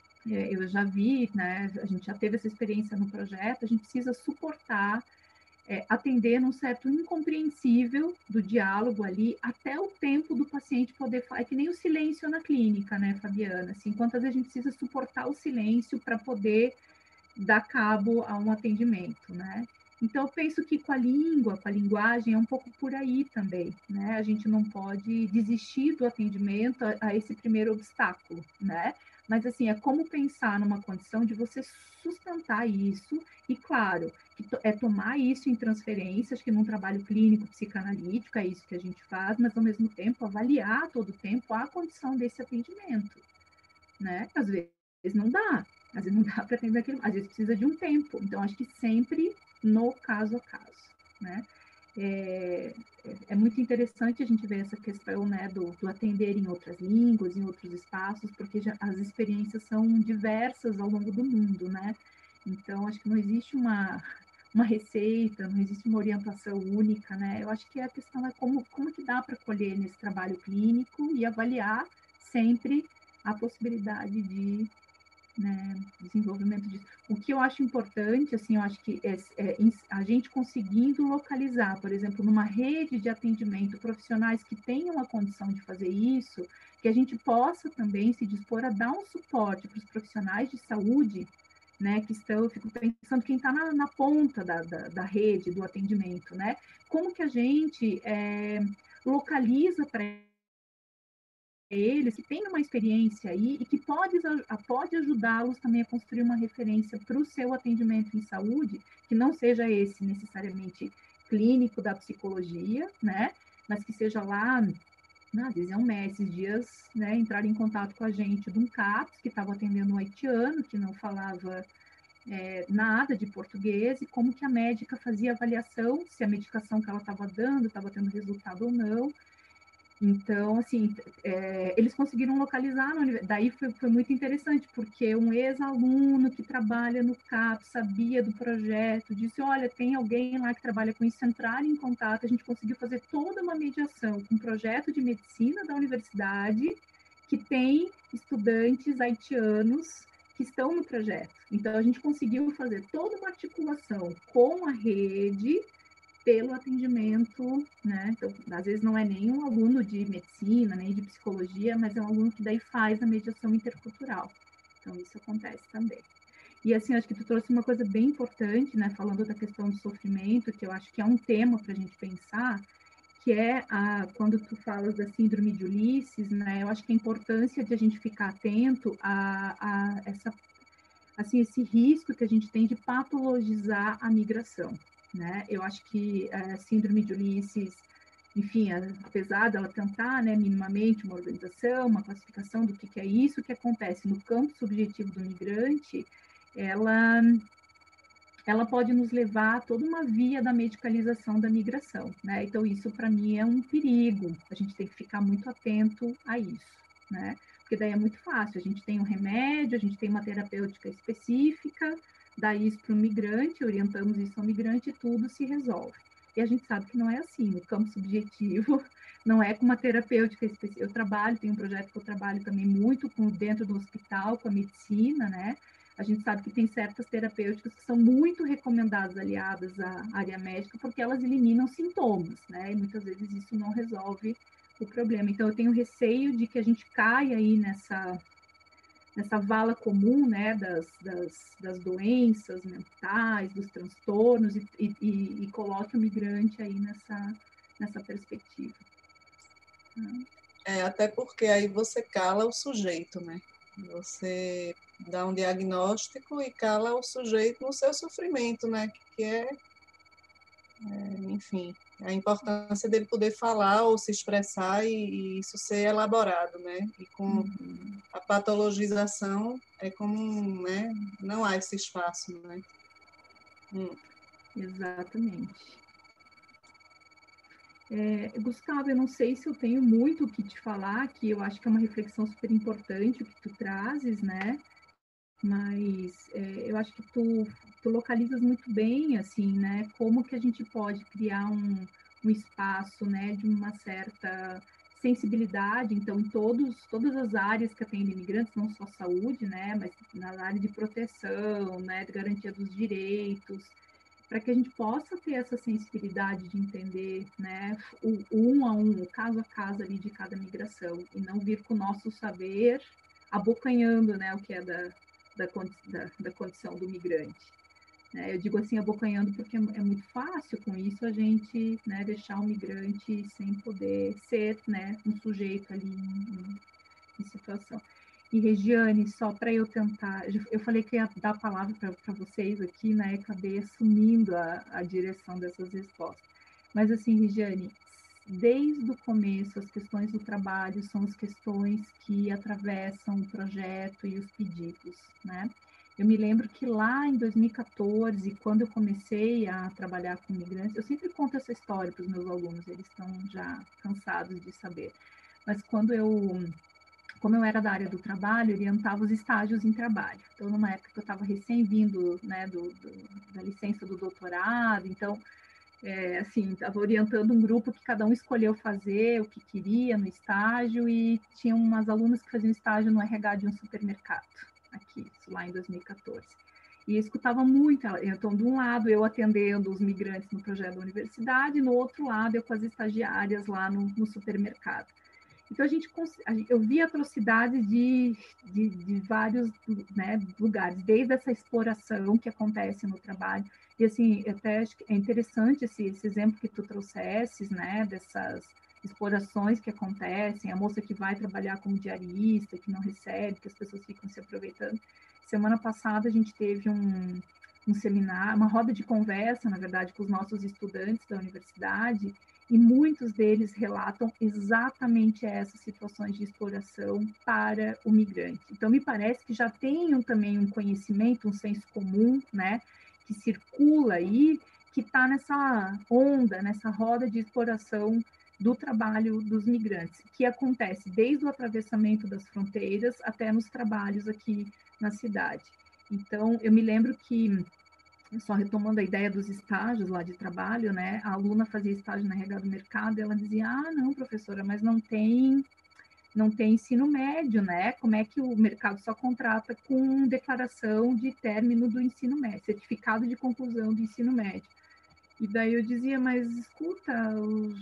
eu já vi, né, a gente já teve essa experiência no projeto, a gente precisa suportar É, atender num certo incompreensível do diálogo ali, até o tempo do paciente poder falar. É que nem o silêncio na clínica, né, Fabiana? Assim, quantas vezes a gente precisa suportar o silêncio para poder dar cabo a um atendimento, né? Então, eu penso que com a língua, com a linguagem, é um pouco por aí também, né? A gente não pode desistir do atendimento a, a esse primeiro obstáculo, né? Mas, assim, é como pensar numa condição de você sustentar isso e, claro, que é tomar isso em transferência, acho que num trabalho clínico, psicanalítico, é isso que a gente faz, mas, ao mesmo tempo, avaliar todo o tempo a condição desse atendimento, né? Às vezes não dá, às vezes não dá para atender aquilo, às vezes precisa de um tempo. Então, acho que sempre no caso a caso, né? É, é muito interessante a gente ver essa questão, né, do, do atender em outras línguas, em outros espaços, porque já, as experiências são diversas ao longo do mundo, né? Então, acho que não existe uma, uma receita, não existe uma orientação única, né? Eu acho que a questão é como, como que dá para colher nesse trabalho clínico e avaliar sempre a possibilidade de, né, desenvolvimento disso. O que eu acho importante, assim, eu acho que é, é a gente conseguindo localizar, por exemplo, numa rede de atendimento, profissionais que tenham a condição de fazer isso, que a gente possa também se dispor a dar um suporte para os profissionais de saúde, né, que estão, eu fico pensando quem está na, na ponta da, da, da rede do atendimento, né? Como que a gente é, localiza para eles que têm uma experiência aí e que pode, pode ajudá-los também a construir uma referência para o seu atendimento em saúde, que não seja esse necessariamente clínico da psicologia, né? Mas que seja lá, às vezes é um mês, esses dias, né, entrar em contato com a gente de um CAPS que estava atendendo um haitiano, que não falava é, nada de português, e como que a médica fazia avaliação, se a medicação que ela estava dando estava tendo resultado ou não. Então, assim, é, eles conseguiram localizar, no, daí foi, foi muito interessante, porque um ex-aluno que trabalha no CAPS sabia do projeto, disse, olha, tem alguém lá que trabalha com isso, entrar em contato, a gente conseguiu fazer toda uma mediação com um projeto de medicina da universidade, que tem estudantes haitianos que estão no projeto. Então, a gente conseguiu fazer toda uma articulação com a rede, pelo atendimento, né? Então, às vezes não é nem um aluno de medicina, nem de psicologia, mas é um aluno que daí faz a mediação intercultural. Então, isso acontece também. E assim, acho que tu trouxe uma coisa bem importante, né, falando da questão do sofrimento, que eu acho que é um tema para a gente pensar, que é a, quando tu falas da síndrome de Ulisses, né, eu acho que a importância de a gente ficar atento a, a essa, assim, esse risco que a gente tem de patologizar a migração, né? Eu acho que a síndrome de Ulisses, enfim, apesar dela tentar, né, minimamente uma organização, uma classificação do que, que é isso que acontece no campo subjetivo do migrante, ela, ela pode nos levar a toda uma via da medicalização da migração, né? Então, isso, para mim, é um perigo. A gente tem que ficar muito atento a isso, né? Porque daí é muito fácil. A gente tem um remédio, a gente tem uma terapêutica específica, dá isso para o migrante, orientamos isso ao migrante e tudo se resolve. E a gente sabe que não é assim. O campo subjetivo não é com uma terapêutica específica. Eu trabalho, tem um projeto que eu trabalho também muito com, dentro do hospital, com a medicina, né? A gente sabe que tem certas terapêuticas que são muito recomendadas, aliadas à área médica, porque elas eliminam sintomas, né? E muitas vezes isso não resolve o problema. Então, eu tenho receio de que a gente caia aí nessa, nessa vala comum, né, das, das, das doenças mentais, dos transtornos, e, e, e coloque o migrante aí nessa, nessa perspectiva. É, até porque aí você cala o sujeito, né? Você dá um diagnóstico e cala o sujeito no seu sofrimento, né? Que é, é enfim, a importância dele poder falar ou se expressar e, e isso ser elaborado, né? E com uhum. a patologização é como, né? Não há esse espaço, né? Hum. Exatamente. É, Gustavo, eu não sei se eu tenho muito o que te falar, que eu acho que é uma reflexão super importante o que tu trazes, né? Mas é, eu acho que tu, tu localizas muito bem, assim, né? Como que a gente pode criar um, um espaço, né? De uma certa sensibilidade, então, em todos, todas as áreas que atendem imigrantes, não só saúde, né? Mas na área de proteção, né? De garantia dos direitos, para que a gente possa ter essa sensibilidade de entender, né, o um a um, o caso a caso ali de cada migração, e não vir com o nosso saber abocanhando, né, o que é da, da, da, da condição do migrante. Né? Eu digo assim, abocanhando, porque é, é muito fácil com isso a gente, né, deixar o migrante sem poder ser, né, um sujeito ali em, em situação. E, Regiane, só para eu tentar, eu falei que ia dar a palavra para vocês aqui, né, e acabei assumindo a, a direção dessas respostas. Mas, assim, Regiane, desde o começo, as questões do trabalho são as questões que atravessam o projeto e os pedidos, né? Eu me lembro que lá em dois mil e quatorze, quando eu comecei a trabalhar com migrantes, eu sempre conto essa história para os meus alunos, eles estão já cansados de saber, mas quando eu... como eu era da área do trabalho, orientava os estágios em trabalho. Então, numa época que eu estava recém-vindo, né, do, do, da licença do doutorado, então, é, assim, estava orientando um grupo que cada um escolheu fazer o que queria no estágio, e tinha umas alunas que faziam estágio no R H de um supermercado, aqui, isso lá em dois mil e quatorze. E eu escutava muito, então, de um lado, eu atendendo os migrantes no projeto da universidade, e no outro lado, eu com as estagiárias lá no, no supermercado. Então, a gente, eu vi atrocidades de, de, de vários, né, lugares, desde essa exploração que acontece no trabalho. E, assim, até acho que é interessante esse, esse exemplo que tu trouxesses, né, dessas explorações que acontecem, a moça que vai trabalhar como diarista, que não recebe, que as pessoas ficam se aproveitando. Semana passada, a gente teve um, um seminário, uma roda de conversa, na verdade, com os nossos estudantes da universidade, e muitos deles relatam exatamente essas situações de exploração para o migrante. Então, me parece que já tem também um conhecimento, um senso comum, né, que circula aí, que está nessa onda, nessa roda de exploração do trabalho dos migrantes, que acontece desde o atravessamento das fronteiras até nos trabalhos aqui na cidade. Então, eu me lembro que, só retomando a ideia dos estágios lá de trabalho, né, a aluna fazia estágio na R H do mercado, e ela dizia, ah, não, professora, mas não tem, não tem ensino médio, né, como é que o mercado só contrata com declaração de término do ensino médio, certificado de conclusão do ensino médio. E daí eu dizia, mas escuta, os,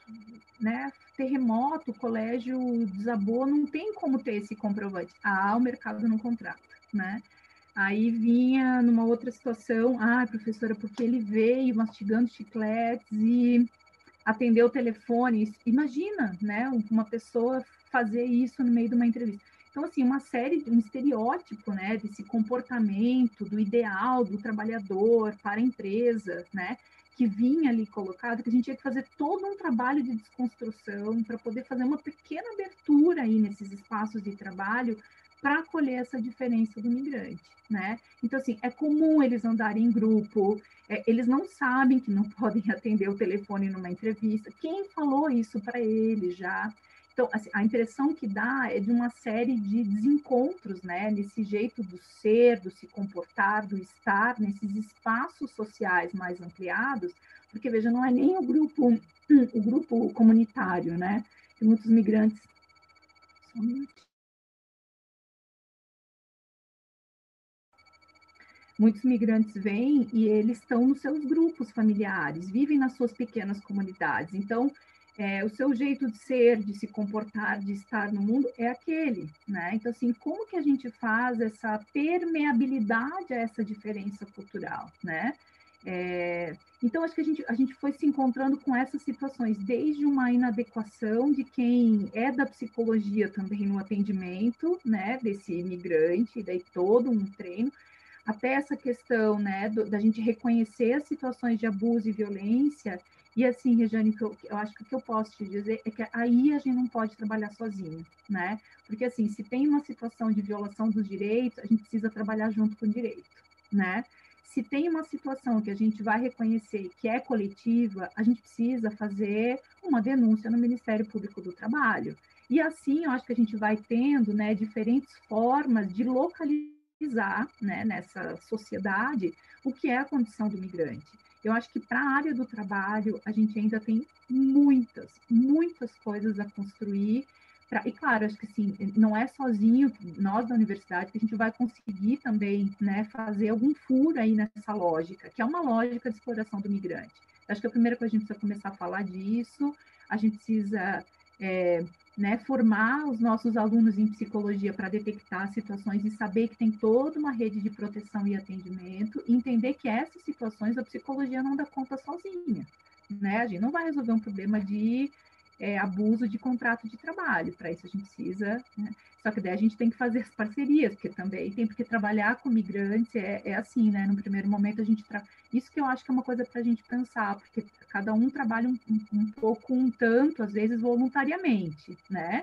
né, terremoto, o colégio desabou, não tem como ter esse comprovante. Ah, o mercado não contrata, né. Aí vinha numa outra situação, ah, professora, porque ele veio mastigando chicletes e atendeu o telefone. Imagina, né, uma pessoa fazer isso no meio de uma entrevista. Então, assim, uma série, um estereótipo, né, desse comportamento, do ideal do trabalhador para a empresa, né, que vinha ali colocado, que a gente tinha que fazer todo um trabalho de desconstrução para poder fazer uma pequena abertura aí nesses espaços de trabalho para acolher essa diferença do migrante, né? Então, assim, é comum eles andarem em grupo, é, eles não sabem que não podem atender o telefone numa entrevista. Quem falou isso para eles já? Então, assim, a impressão que dá é de uma série de desencontros, né? Nesse jeito do ser, do se comportar, do estar, nesses espaços sociais mais ampliados, porque, veja, não é nem o grupo, o grupo comunitário, né? Tem muitos migrantes... Só um minutinho. Muitos migrantes vêm e eles estão nos seus grupos familiares, vivem nas suas pequenas comunidades. Então, é, o seu jeito de ser, de se comportar, de estar no mundo é aquele, né? Então, assim, como que a gente faz essa permeabilidade a essa diferença cultural, né? É, então, acho que a gente, a gente foi se encontrando com essas situações, desde uma inadequação de quem é da psicologia também no atendimento, né, desse imigrante, daí todo um treino, até essa questão, né, do, da gente reconhecer as situações de abuso e violência. E assim, Rejane, que eu, eu acho que o que eu posso te dizer é que aí a gente não pode trabalhar sozinho, né? Porque assim, se tem uma situação de violação dos direitos, a gente precisa trabalhar junto com o direito, né? Se tem uma situação que a gente vai reconhecer que é coletiva, a gente precisa fazer uma denúncia no Ministério Público do Trabalho. E assim, eu acho que a gente vai tendo, né, diferentes formas de localizar, né, nessa sociedade, o que é a condição do migrante. Eu acho que para a área do trabalho, a gente ainda tem muitas, muitas coisas a construir. Pra, e claro, acho que assim, não é sozinho, nós da universidade, que a gente vai conseguir também, né, fazer algum furo aí nessa lógica, que é uma lógica de exploração do migrante. Acho que a primeira coisa, a gente precisa começar a falar disso, a gente precisa... É, né, formar os nossos alunos em psicologia para detectar situações e saber que tem toda uma rede de proteção e atendimento, e entender que essas situações a psicologia não dá conta sozinha, né? A gente não vai resolver um problema de é, abuso de contrato de trabalho, para isso a gente precisa, né? Só que daí a gente tem que fazer as parcerias, porque também tem porque trabalhar com migrantes é, é assim, né? No primeiro momento a gente... Tra... Isso que eu acho que é uma coisa para a gente pensar, porque cada um trabalha um, um, um pouco, um tanto, às vezes voluntariamente, né?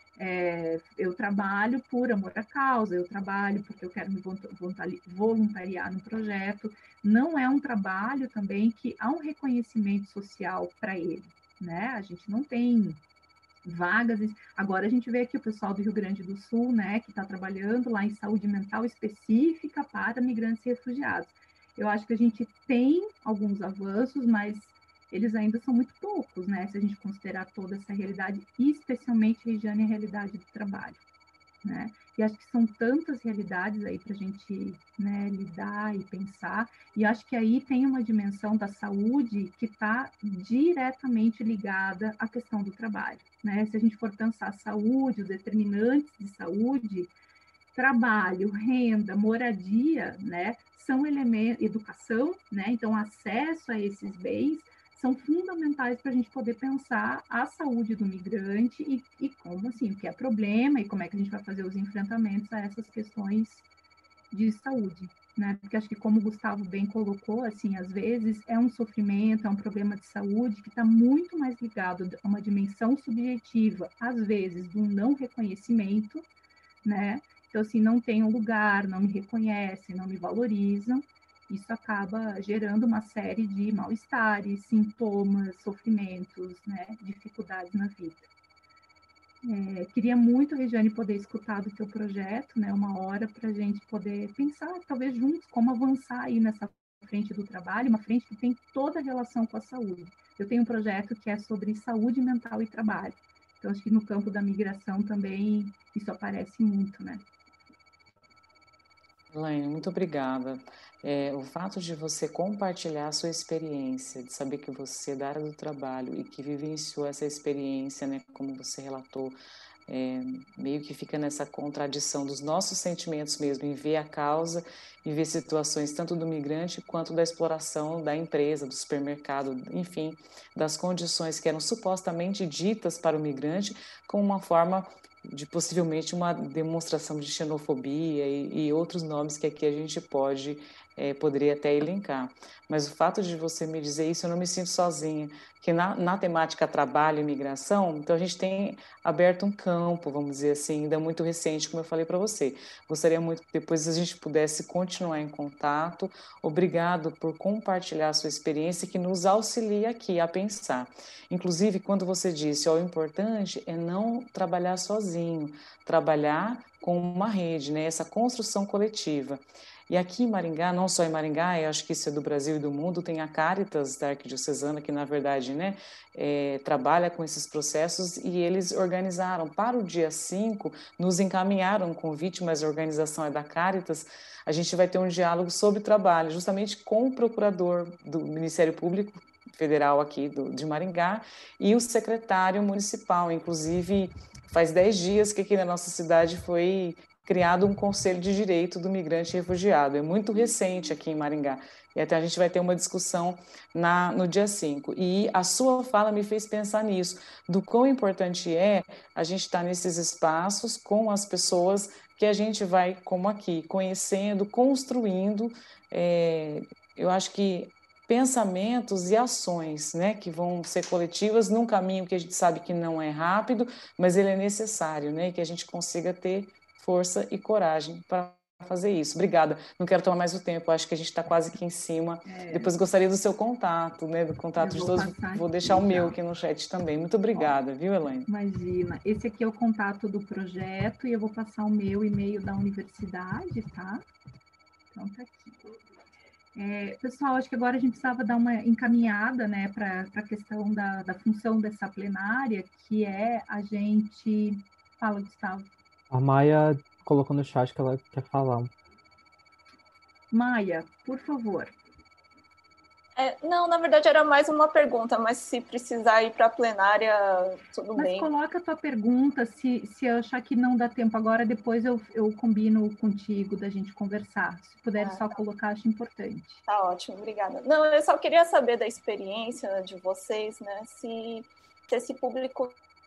É, eu trabalho por amor à causa, eu trabalho porque eu quero me voluntariar no projeto. Não é um trabalho também que há um reconhecimento social para ele, né? A gente não tem vagas. Agora a gente vê aqui o pessoal do Rio Grande do Sul, né, que está trabalhando lá em saúde mental específica para migrantes e refugiados. Eu acho que a gente tem alguns avanços, mas eles ainda são muito poucos, né, se a gente considerar toda essa realidade, e especialmente, Regiane, a realidade do trabalho, né? E acho que são tantas realidades aí para a gente, né, lidar e pensar, e acho que aí tem uma dimensão da saúde que está diretamente ligada à questão do trabalho, né? Se a gente for pensar a saúde, os determinantes de saúde, trabalho, renda, moradia, né, são elementos, educação, né, então acesso a esses bens são fundamentais para a gente poder pensar a saúde do migrante e, e como, assim, o que é problema e como é que a gente vai fazer os enfrentamentos a essas questões de saúde, né? Porque acho que, como o Gustavo bem colocou, assim, às vezes é um sofrimento, é um problema de saúde que está muito mais ligado a uma dimensão subjetiva, às vezes, do não reconhecimento, né? Então, assim, não tem um lugar, não me reconhecem, não me valorizam. Isso acaba gerando uma série de mal-estares, sintomas, sofrimentos, né, dificuldades na vida. É, queria muito, Regiane, poder escutar do teu projeto, né, uma hora para a gente poder pensar, talvez juntos, como avançar aí nessa frente do trabalho, uma frente que tem toda a relação com a saúde. Eu tenho um projeto que é sobre saúde mental e trabalho. Então, acho que no campo da migração também isso aparece muito, né? Elaine, muito obrigada. É, o fato de você compartilhar a sua experiência, de saber que você é da área do trabalho e que vivenciou essa experiência, né, como você relatou, é, meio que fica nessa contradição dos nossos sentimentos mesmo, em ver a causa e ver situações tanto do migrante quanto da exploração da empresa, do supermercado, enfim, das condições que eram supostamente ditas para o migrante como uma forma de possivelmente uma demonstração de xenofobia e, e outros nomes que aqui a gente pode, é, poderia até elencar. Mas o fato de você me dizer isso, eu não me sinto sozinha, que na, na temática trabalho e migração, então a gente tem aberto um campo, vamos dizer assim, ainda muito recente, como eu falei para você. Gostaria muito que depois a gente pudesse continuar em contato. Obrigado por compartilhar a sua experiência, que nos auxilia aqui a pensar. Inclusive, quando você disse, ó, o importante é não trabalhar sozinho, trabalhar com uma rede, né? Essa construção coletiva. E aqui em Maringá, não só em Maringá, eu acho que isso é do Brasil e do mundo, tem a Caritas da Arquidiocesana, que na verdade, né, é, trabalha com esses processos, e eles organizaram para o dia cinco, nos encaminharam um convite, mas a organização é da Caritas. A gente vai ter um diálogo sobre trabalho, justamente com o procurador do Ministério Público Federal aqui do, de Maringá e o secretário municipal. Inclusive, faz dez dias que aqui na nossa cidade foi criado um Conselho de Direito do Migrante e Refugiado. É muito recente aqui em Maringá. E até a gente vai ter uma discussão na, no dia cinco. E a sua fala me fez pensar nisso, do quão importante é a gente estar nesses espaços com as pessoas que a gente vai, como aqui, conhecendo, construindo. É, eu acho que pensamentos e ações, né, que vão ser coletivas num caminho que a gente sabe que não é rápido, mas ele é necessário, né, e que a gente consiga ter força e coragem para fazer isso. Obrigada. Não quero tomar mais o tempo, acho que a gente está quase aqui em cima. É. Depois gostaria do seu contato, né, do contato de todos. Vou deixar o meu aqui no chat também. Muito obrigada, ó, viu, Elaine? Imagina. Esse aqui é o contato do projeto e eu vou passar o meu e-mail da universidade, tá? Então, tá aqui. É, pessoal, acho que agora a gente precisava dar uma encaminhada, né, para a questão da, da função dessa plenária, que é a gente... Fala, Gustavo. A Maia colocou no chat que ela quer falar. Maia, por favor. É, não, na verdade era mais uma pergunta, mas se precisar ir para a plenária, tudo mas bem. Mas coloca a tua pergunta, se, se eu achar que não dá tempo agora, depois eu, eu combino contigo da gente conversar. Se puder ah, só tá. colocar, acho importante. Tá ótimo, obrigada. Não, eu só queria saber da experiência de vocês, né, se, se esse público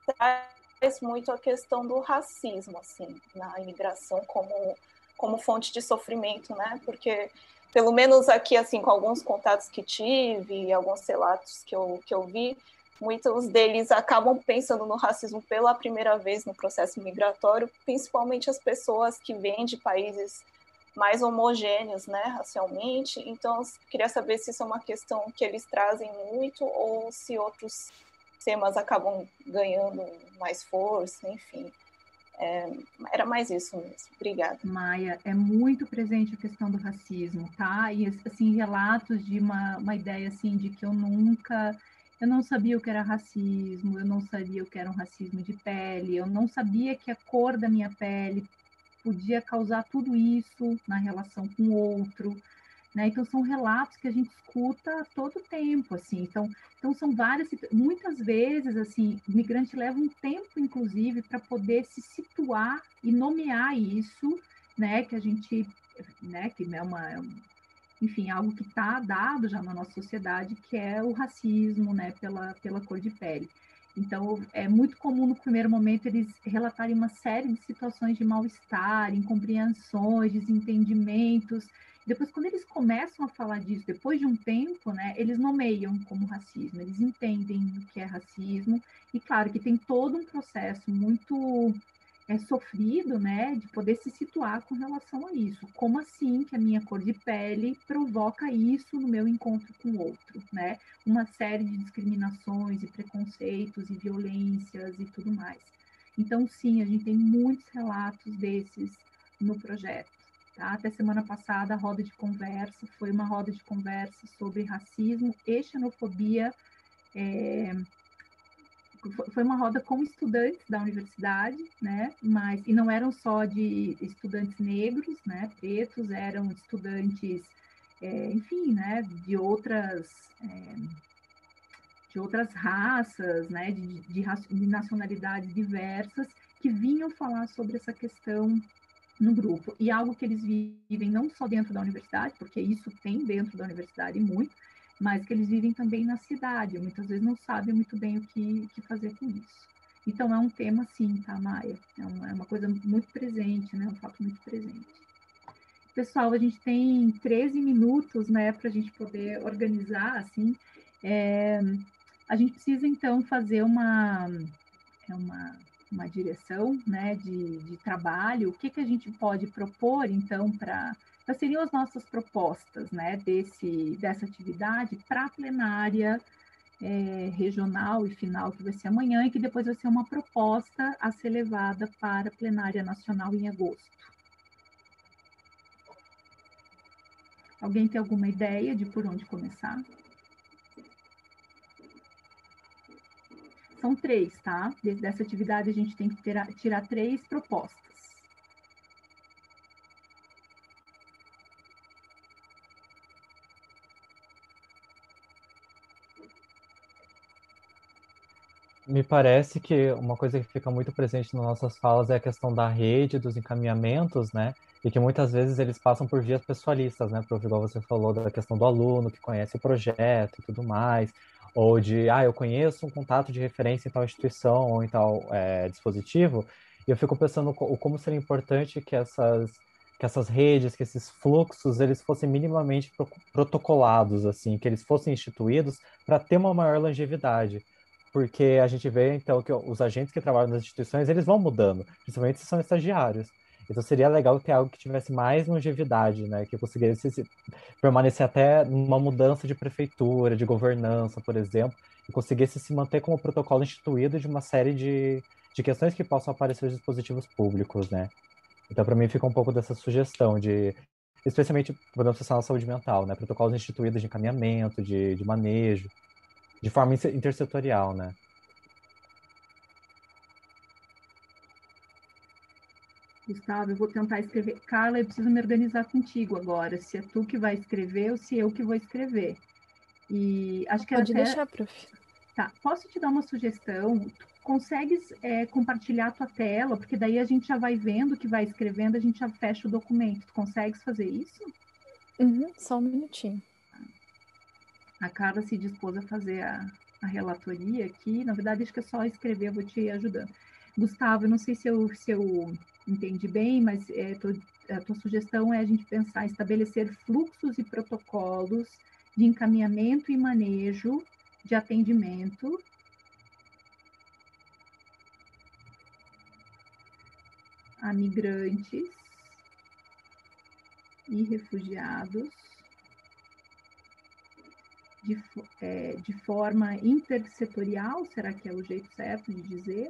traz muito a questão do racismo, assim, na imigração como, como fonte de sofrimento, né, porque... Pelo menos aqui, assim, com alguns contatos que tive, alguns relatos que eu, que eu vi, muitos deles acabam pensando no racismo pela primeira vez no processo migratório, principalmente as pessoas que vêm de países mais homogêneos, né, racialmente. Então, eu queria saber se isso é uma questão que eles trazem muito ou se outros temas acabam ganhando mais força, enfim. É, era mais isso mesmo. Obrigada. Maia, é muito presente a questão do racismo, tá? E, assim, relatos de uma, uma ideia, assim, de que eu nunca... Eu não sabia o que era racismo, eu não sabia o que era um racismo de pele, eu não sabia que a cor da minha pele podia causar tudo isso na relação com o outro, né? Então, são relatos que a gente escuta todo tempo, assim. Então, então são várias... Muitas vezes, assim, o migrante leva um tempo, inclusive, para poder se situar e nomear isso, né? Que a gente... Né, que é uma... Enfim, algo que está dado já na nossa sociedade, que é o racismo, né? Pela, pela cor de pele. Então, é muito comum, no primeiro momento, eles relatarem uma série de situações de mal-estar, incompreensões, desentendimentos. Depois, quando eles começam a falar disso, depois de um tempo, né, eles nomeiam como racismo, eles entendem o que é racismo, e claro que tem todo um processo muito é, sofrido, né, de poder se situar com relação a isso. Como assim que a minha cor de pele provoca isso no meu encontro com o outro, né? Uma série de discriminações e preconceitos e violências e tudo mais. Então, sim, a gente tem muitos relatos desses no projeto. Tá? Até semana passada, a roda de conversa foi uma roda de conversa sobre racismo e xenofobia. É, foi uma roda com estudantes da universidade, né? Mas, e não eram só de estudantes negros, né? Pretos, eram estudantes, é, enfim, né? De outras, é, de outras raças, né? De, de, de nacionalidades diversas, que vinham falar sobre essa questão no grupo, e algo que eles vivem não só dentro da universidade, porque isso tem dentro da universidade muito, mas que eles vivem também na cidade, muitas vezes não sabem muito bem o que, que fazer com isso. Então, é um tema, sim, tá, Maia? É uma, é uma coisa muito presente, né? Um fato muito presente. Pessoal, a gente tem treze minutos, né, para a gente poder organizar, assim. É, a gente precisa, então, fazer uma, uma, uma direção, né, de, de trabalho. O que, que a gente pode propor, então, para... Quais seriam as nossas propostas, né, desse, dessa atividade para a plenária é, regional e final, que vai ser amanhã, e que depois vai ser uma proposta a ser levada para a plenária nacional em agosto. Alguém tem alguma ideia de por onde começar? São três, tá? Dessa atividade a gente tem que tirar, tirar três propostas. Me parece que uma coisa que fica muito presente nas nossas falas é a questão da rede, dos encaminhamentos, né? E que muitas vezes eles passam por vias pessoalistas, né? Porque, igual você falou, da questão do aluno que conhece o projeto e tudo mais, ou de, ah, eu conheço um contato de referência em tal instituição ou em tal é, dispositivo, e eu fico pensando o como seria importante que essas, que essas redes, que esses fluxos, eles fossem minimamente pro protocolados, assim, que eles fossem instituídos para ter uma maior longevidade. Porque a gente vê, então, que os agentes que trabalham nas instituições, eles vão mudando, principalmente se são estagiários. Então, seria legal ter algo que tivesse mais longevidade, né? Que conseguisse se, permanecer até numa mudança de prefeitura, de governança, por exemplo, e conseguisse se manter como protocolo instituído de uma série de, de questões que possam aparecer nos dispositivos públicos, né? Então, para mim, fica um pouco dessa sugestão de, especialmente, podemos pensar na saúde mental, né? Protocolos instituídos de encaminhamento, de, de manejo, de forma intersetorial, né? Gustavo, eu vou tentar escrever. Carla, eu preciso me organizar contigo agora, se é tu que vai escrever ou se eu que vou escrever. E acho que Pode até... deixar, prof. Tá, posso te dar uma sugestão? Tu consegues é, compartilhar a tua tela? Porque daí a gente já vai vendo o que vai escrevendo, a gente já fecha o documento. Tu consegues fazer isso? Uhum, só um minutinho. A Carla se dispôs a fazer a, a relatoria aqui. Na verdade, acho que é só escrever, eu vou te ajudando. Gustavo, eu não sei se eu, se eu entendi bem, mas é, tô, a tua sugestão é a gente pensar em estabelecer fluxos e protocolos de encaminhamento e manejo de atendimento a migrantes e refugiados De, é, de forma intersetorial, será que é o jeito certo de dizer?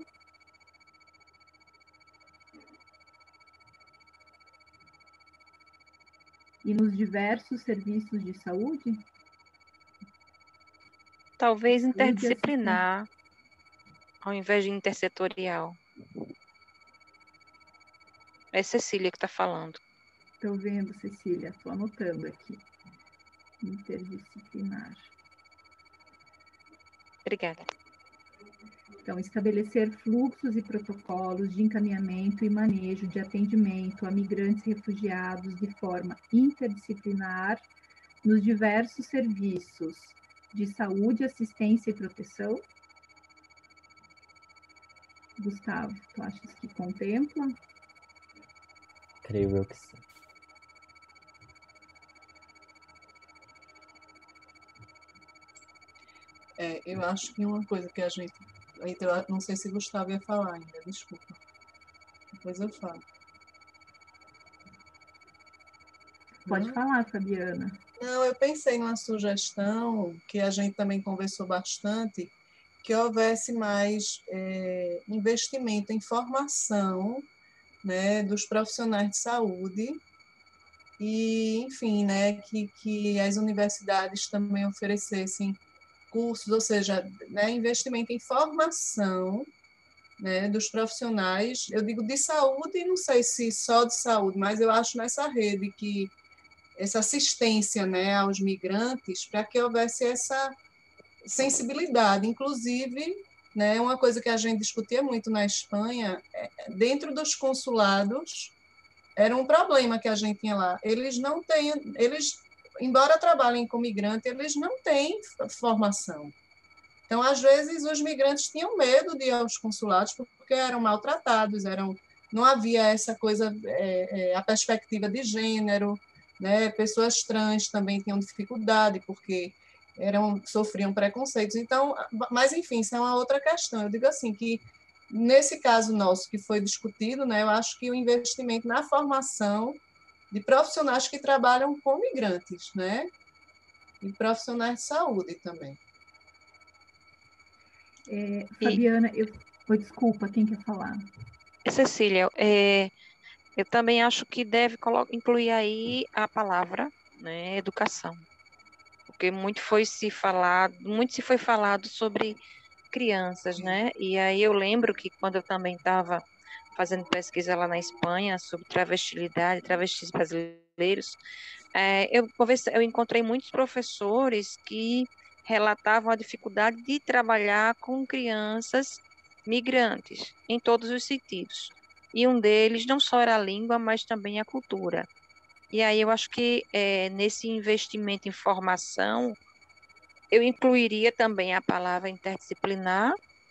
E nos diversos serviços de saúde? Talvez interdisciplinar, ao invés de intersetorial. É Cecília que está falando. Estou vendo, Cecília, estou anotando aqui. Interdisciplinar. Obrigada. Então, estabelecer fluxos e protocolos de encaminhamento e manejo de atendimento a migrantes e refugiados de forma interdisciplinar nos diversos serviços de saúde, assistência e proteção. Gustavo, tu achas que contempla? Creio eu que sim. É, eu acho que uma coisa que a gente... Eu não sei se Gustavo ia falar ainda, desculpa. Depois eu falo. Pode falar, Fabiana. Não, eu pensei numa sugestão que a gente também conversou bastante, que houvesse mais é, investimento em formação, né, dos profissionais de saúde e, enfim, né, que, que as universidades também oferecessem cursos, ou seja, né, investimento em formação, né, dos profissionais, eu digo de saúde, não sei se só de saúde, mas eu acho nessa rede que essa assistência, né, aos migrantes, para que houvesse essa sensibilidade, inclusive né? Uma coisa que a gente discutia muito na Espanha, dentro dos consulados, era um problema que a gente tinha lá. Eles não têm, eles, embora trabalhem com migrante, eles não têm formação. Então, às vezes, os migrantes tinham medo de ir aos consulados porque eram maltratados, eram, não havia essa coisa, é, é, a perspectiva de gênero, né? Pessoas trans também tinham dificuldade porque eram, sofriam preconceitos. Então, mas, enfim, isso é uma outra questão. Eu digo assim, que nesse caso nosso que foi discutido, né, eu acho que o investimento na formação de profissionais que trabalham com migrantes, né, e profissionais de saúde também. É, Fabiana, eu... Oi, desculpa, quem quer falar? Cecília, é, eu também acho que deve incluir aí a palavra, né, educação, porque muito foi se falado, muito se foi falado sobre crianças, né? E aí eu lembro que quando eu também estava fazendo pesquisa lá na Espanha sobre travestilidade, travestis brasileiros, é, eu, eu encontrei muitos professores que relatavam a dificuldade de trabalhar com crianças migrantes, em todos os sentidos. E um deles não só era a língua, mas também a cultura. E aí eu acho que é, nesse investimento em formação, eu incluiria também a palavra interdisciplinar,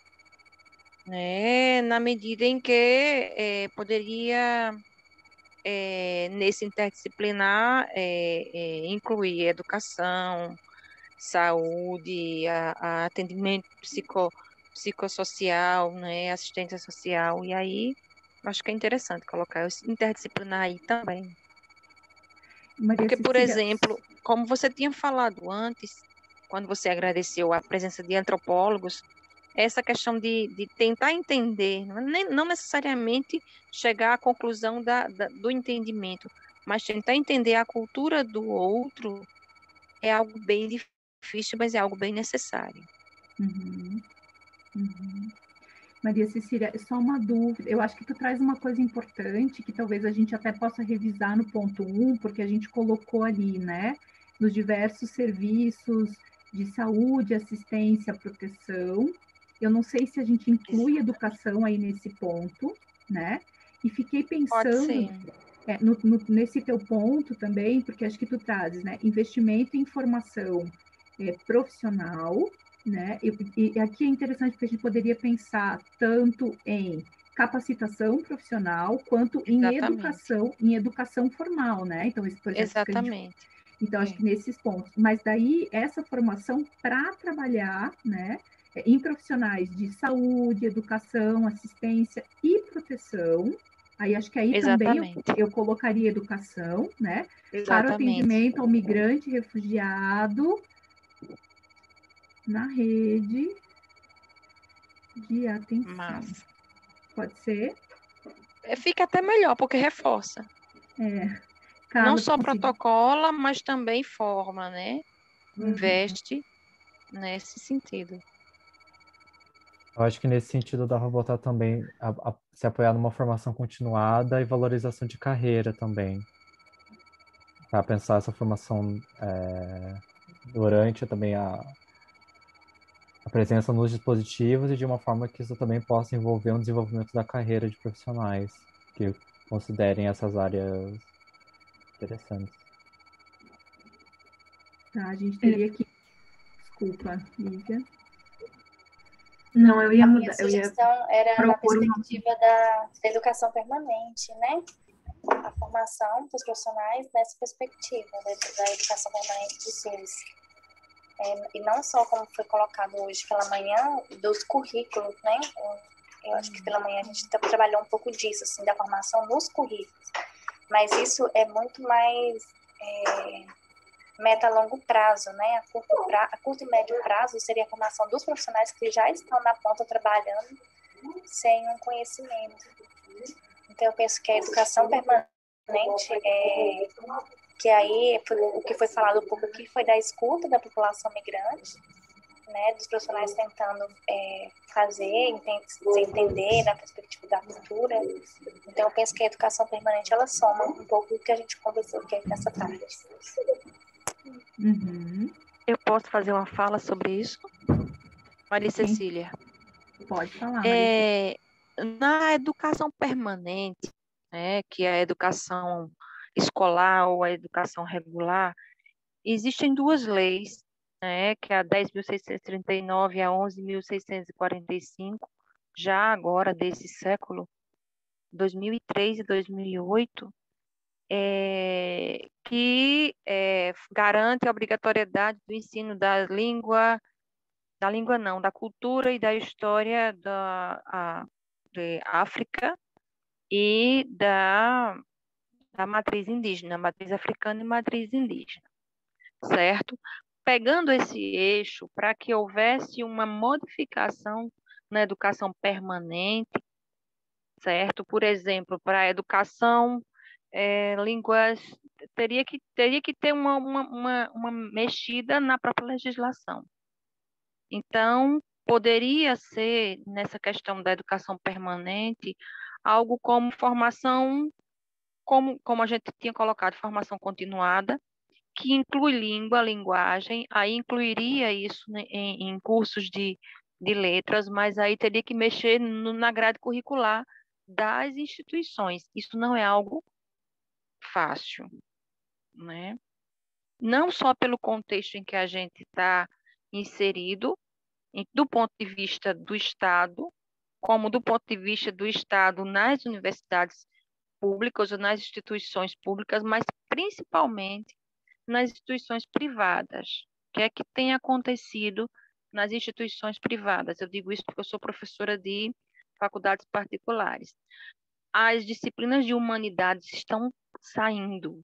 né, na medida em que é, poderia, é, nesse interdisciplinar, é, é, incluir educação, saúde, a, a atendimento psico, psicossocial, né, assistência social, e aí acho que é interessante colocar esse interdisciplinar aí também. Maria Porque, por Cecília... exemplo, como você tinha falado antes, quando você agradeceu a presença de antropólogos, essa questão de, de tentar entender, não, não necessariamente chegar à conclusão da, da, do entendimento, mas tentar entender a cultura do outro é algo bem difícil, mas é algo bem necessário. Uhum. Uhum. Maria Cecília, só uma dúvida, eu acho que tu traz uma coisa importante que talvez a gente até possa revisar no ponto um, porque a gente colocou ali, né, nos diversos serviços de saúde, assistência, proteção. Eu não sei se a gente inclui educação aí nesse ponto, né? E fiquei pensando é, no, no, nesse teu ponto também, porque acho que tu trazes, né? Investimento em formação é, profissional, né? E, e aqui é interessante porque a gente poderia pensar tanto em capacitação profissional quanto Exatamente. em educação, em educação formal, né? Então, esse projeto Exatamente. Que a gente... Então, acho que nesses pontos. Mas daí, essa formação para trabalhar, né, em profissionais de saúde, educação, assistência e proteção, aí acho que aí Exatamente. também eu, eu colocaria educação, né, Exatamente. para o atendimento ao migrante refugiado na rede de atenção. Mas... Pode ser? Fica até melhor, porque reforça. É. Carla, não só consegui... protocola, mas também forma, né? Uhum. Investe nesse sentido. Eu acho que nesse sentido dá para botar também, a, a, se apoiar numa formação continuada e valorização de carreira também. Para pensar essa formação é, durante também a, a presença nos dispositivos e de uma forma que isso também possa envolver um desenvolvimento da carreira de profissionais que considerem essas áreas interessantes. Tá, a gente teria que... Desculpa, Lívia. Não, eu ia mudar. A minha sugestão eu ia era na perspectiva uma... da, da educação permanente, né? A formação dos profissionais nessa perspectiva da, da educação permanente dos seres. É, e não só como foi colocado hoje pela manhã, dos currículos, né? Eu, eu acho que pela manhã a gente trabalhou um pouco disso, assim, da formação nos currículos. Mas isso é muito mais... É, meta a longo prazo, né? A curto, pra, a curto e médio prazo seria a formação dos profissionais que já estão na ponta trabalhando sem um conhecimento. Então, eu penso que a educação permanente, é, que aí foi, o que foi falado um pouco aqui foi da escuta da população migrante, né? Dos profissionais tentando é, fazer, entender, se entender na perspectiva da cultura. Então, eu penso que a educação permanente, ela soma um pouco do que a gente conversou aqui nessa tarde. Uhum. Eu posso fazer uma fala sobre isso? Maria Cecília. Pode falar, é, na educação permanente, né, que é a educação escolar ou a educação regular, existem duas leis, né, que é a dez mil seiscentos e trinta e nove e a onze mil seiscentos e quarenta e cinco, já agora desse século, dois mil e três e dois mil e oito, é, que é, garante a obrigatoriedade do ensino da língua, da língua não, da cultura e da história da a, de África e da, da matriz indígena, matriz africana e matriz indígena, certo? Pegando esse eixo para que houvesse uma modificação na educação permanente, certo? Por exemplo, para a educação, é, línguas, teria que, teria que ter uma, uma, uma, uma mexida na própria legislação. Então, poderia ser, nessa questão da educação permanente, algo como formação, como, como a gente tinha colocado, formação continuada, que inclui língua, linguagem, aí incluiria isso em, em cursos de, de letras, mas aí teria que mexer no, na grade curricular das instituições. Isso não é algo fácil, né? Não só pelo contexto em que a gente está inserido, do ponto de vista do Estado, como do ponto de vista do Estado nas universidades públicas ou nas instituições públicas, mas principalmente nas instituições privadas. O que é que tem acontecido nas instituições privadas? Eu digo isso porque eu sou professora de faculdades particulares. As disciplinas de humanidades estão saindo.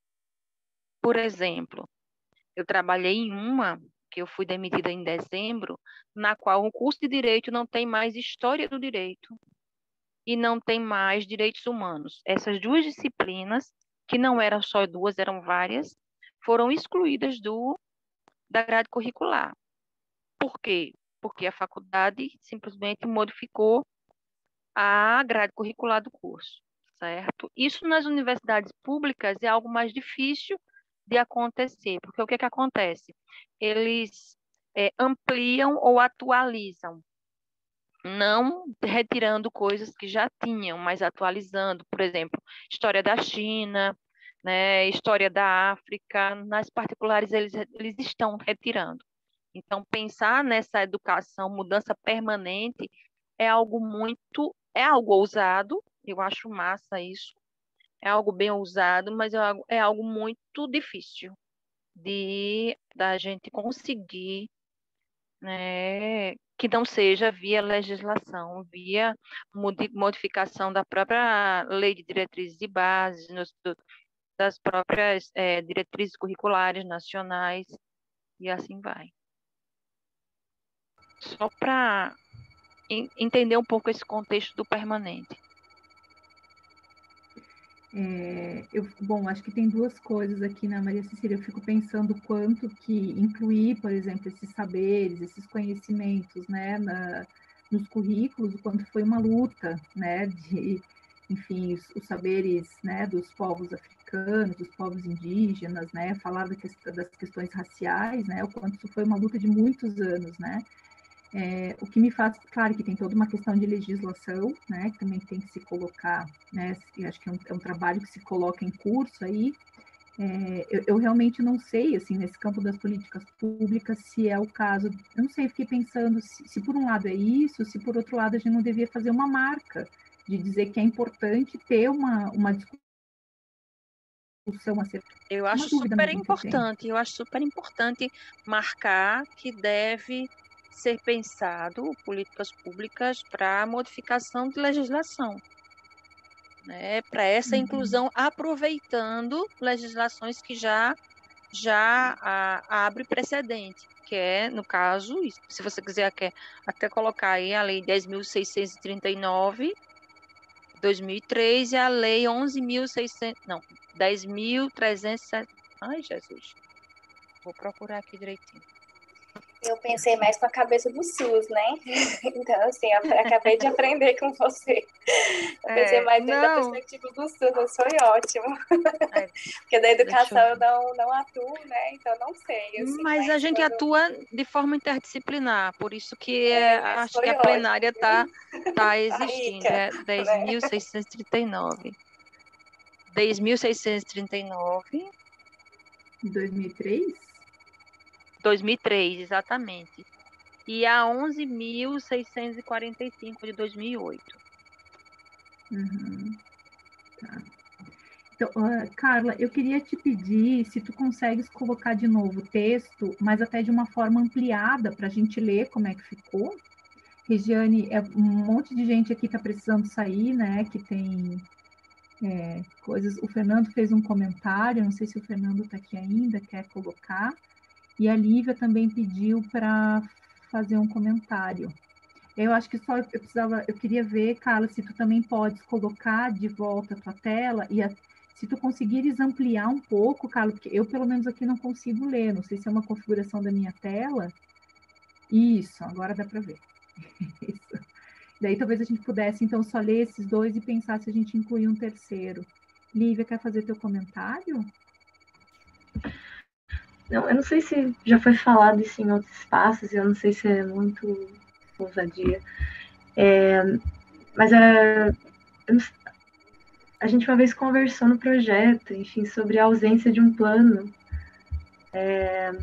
Por exemplo, eu trabalhei em uma, que eu fui demitida em dezembro, na qual o curso de Direito não tem mais História do Direito e não tem mais Direitos Humanos. Essas duas disciplinas, que não eram só duas, eram várias, foram excluídas do, da grade curricular. Por quê? Porque a faculdade simplesmente modificou a grade curricular do curso, certo? Isso nas universidades públicas é algo mais difícil de acontecer, porque o que, que acontece? Eles é, ampliam ou atualizam, não retirando coisas que já tinham, mas atualizando, por exemplo, história da China, né, história da África, nas particulares eles, eles estão retirando. Então, pensar nessa educação, mudança permanente, é algo muito, é algo ousado, eu acho massa isso, é algo bem ousado, mas é algo, é algo muito difícil de da gente conseguir, né, que não seja via legislação, via modificação da própria lei de diretrizes e bases, nos, das próprias é, diretrizes curriculares nacionais, e assim vai. Só para entender um pouco esse contexto do permanente. É, eu, bom, acho que tem duas coisas aqui na Maria Cecília. Eu fico pensando quanto que incluir, por exemplo, esses saberes, esses conhecimentos, né, na, nos currículos, o quanto foi uma luta, né, de, enfim, os, os saberes, né, dos povos africanos, dos povos indígenas, né, falar da questão, das questões raciais, né, o quanto isso foi uma luta de muitos anos, né. É, o que me faz, claro que tem toda uma questão de legislação, né, que também tem que se colocar, né, e acho que é um, é um trabalho que se coloca em curso aí. É, eu, eu realmente não sei, assim, nesse campo das políticas públicas, se é o caso, eu não sei, fiquei pensando se, se por um lado é isso, se por outro lado a gente não devia fazer uma marca, de dizer que é importante ter uma, uma discussão acerca. Eu acho super importante, eu acho super importante marcar que deve ser pensado políticas públicas para modificação de legislação, né? Para essa uhum. inclusão, aproveitando legislações que já já a, abre precedente, que é, no caso, se você quiser até, até colocar aí a Lei dez mil seiscentos e trinta e nove, dois mil e três, e a Lei onze mil e seiscentos, não, dez mil trezentos, ai, Jesus, vou procurar aqui direitinho. Eu pensei mais com a cabeça do SUS, né? Então, assim, eu acabei de aprender com você. Eu pensei É, mais dentro da não, perspectiva do SUS, mas foi ótimo. é, Porque da educação deixa eu eu não, não atuo, né? Então, não sei. Assim, Mas a mas gente quando... atua de forma interdisciplinar, por isso que É, é, mas acho foi que a ótimo, plenária está tá tá existindo, rica, é dez né? mil seiscentos e trinta e nove. dez mil seiscentos e trinta e nove. dois mil e três? dois mil e três, exatamente. E a onze mil seiscentos e quarenta e cinco de dois mil e oito. Uhum. Tá. Então, uh, Carla, eu queria te pedir se tu consegues colocar de novo o texto, mas até de uma forma ampliada para a gente ler como é que ficou. Regiane, é, um monte de gente aqui está precisando sair, né? Que tem é, coisas. O Fernando fez um comentário, não sei se o Fernando está aqui ainda, quer colocar. E a Lívia também pediu para fazer um comentário. Eu acho que só eu precisava, eu queria ver, Carla, se tu também podes colocar de volta a tua tela e a, se tu conseguires ampliar um pouco, Carla, porque eu pelo menos aqui não consigo ler, não sei se é uma configuração da minha tela. Isso, agora dá para ver. Isso. Daí talvez a gente pudesse então só ler esses dois e pensar se a gente incluir um terceiro. Lívia, quer fazer teu comentário? Não, eu não sei se já foi falado isso em outros espaços, eu não sei se é muito ousadia. É, mas a, a gente uma vez conversou no projeto, enfim, sobre a ausência de um plano, é,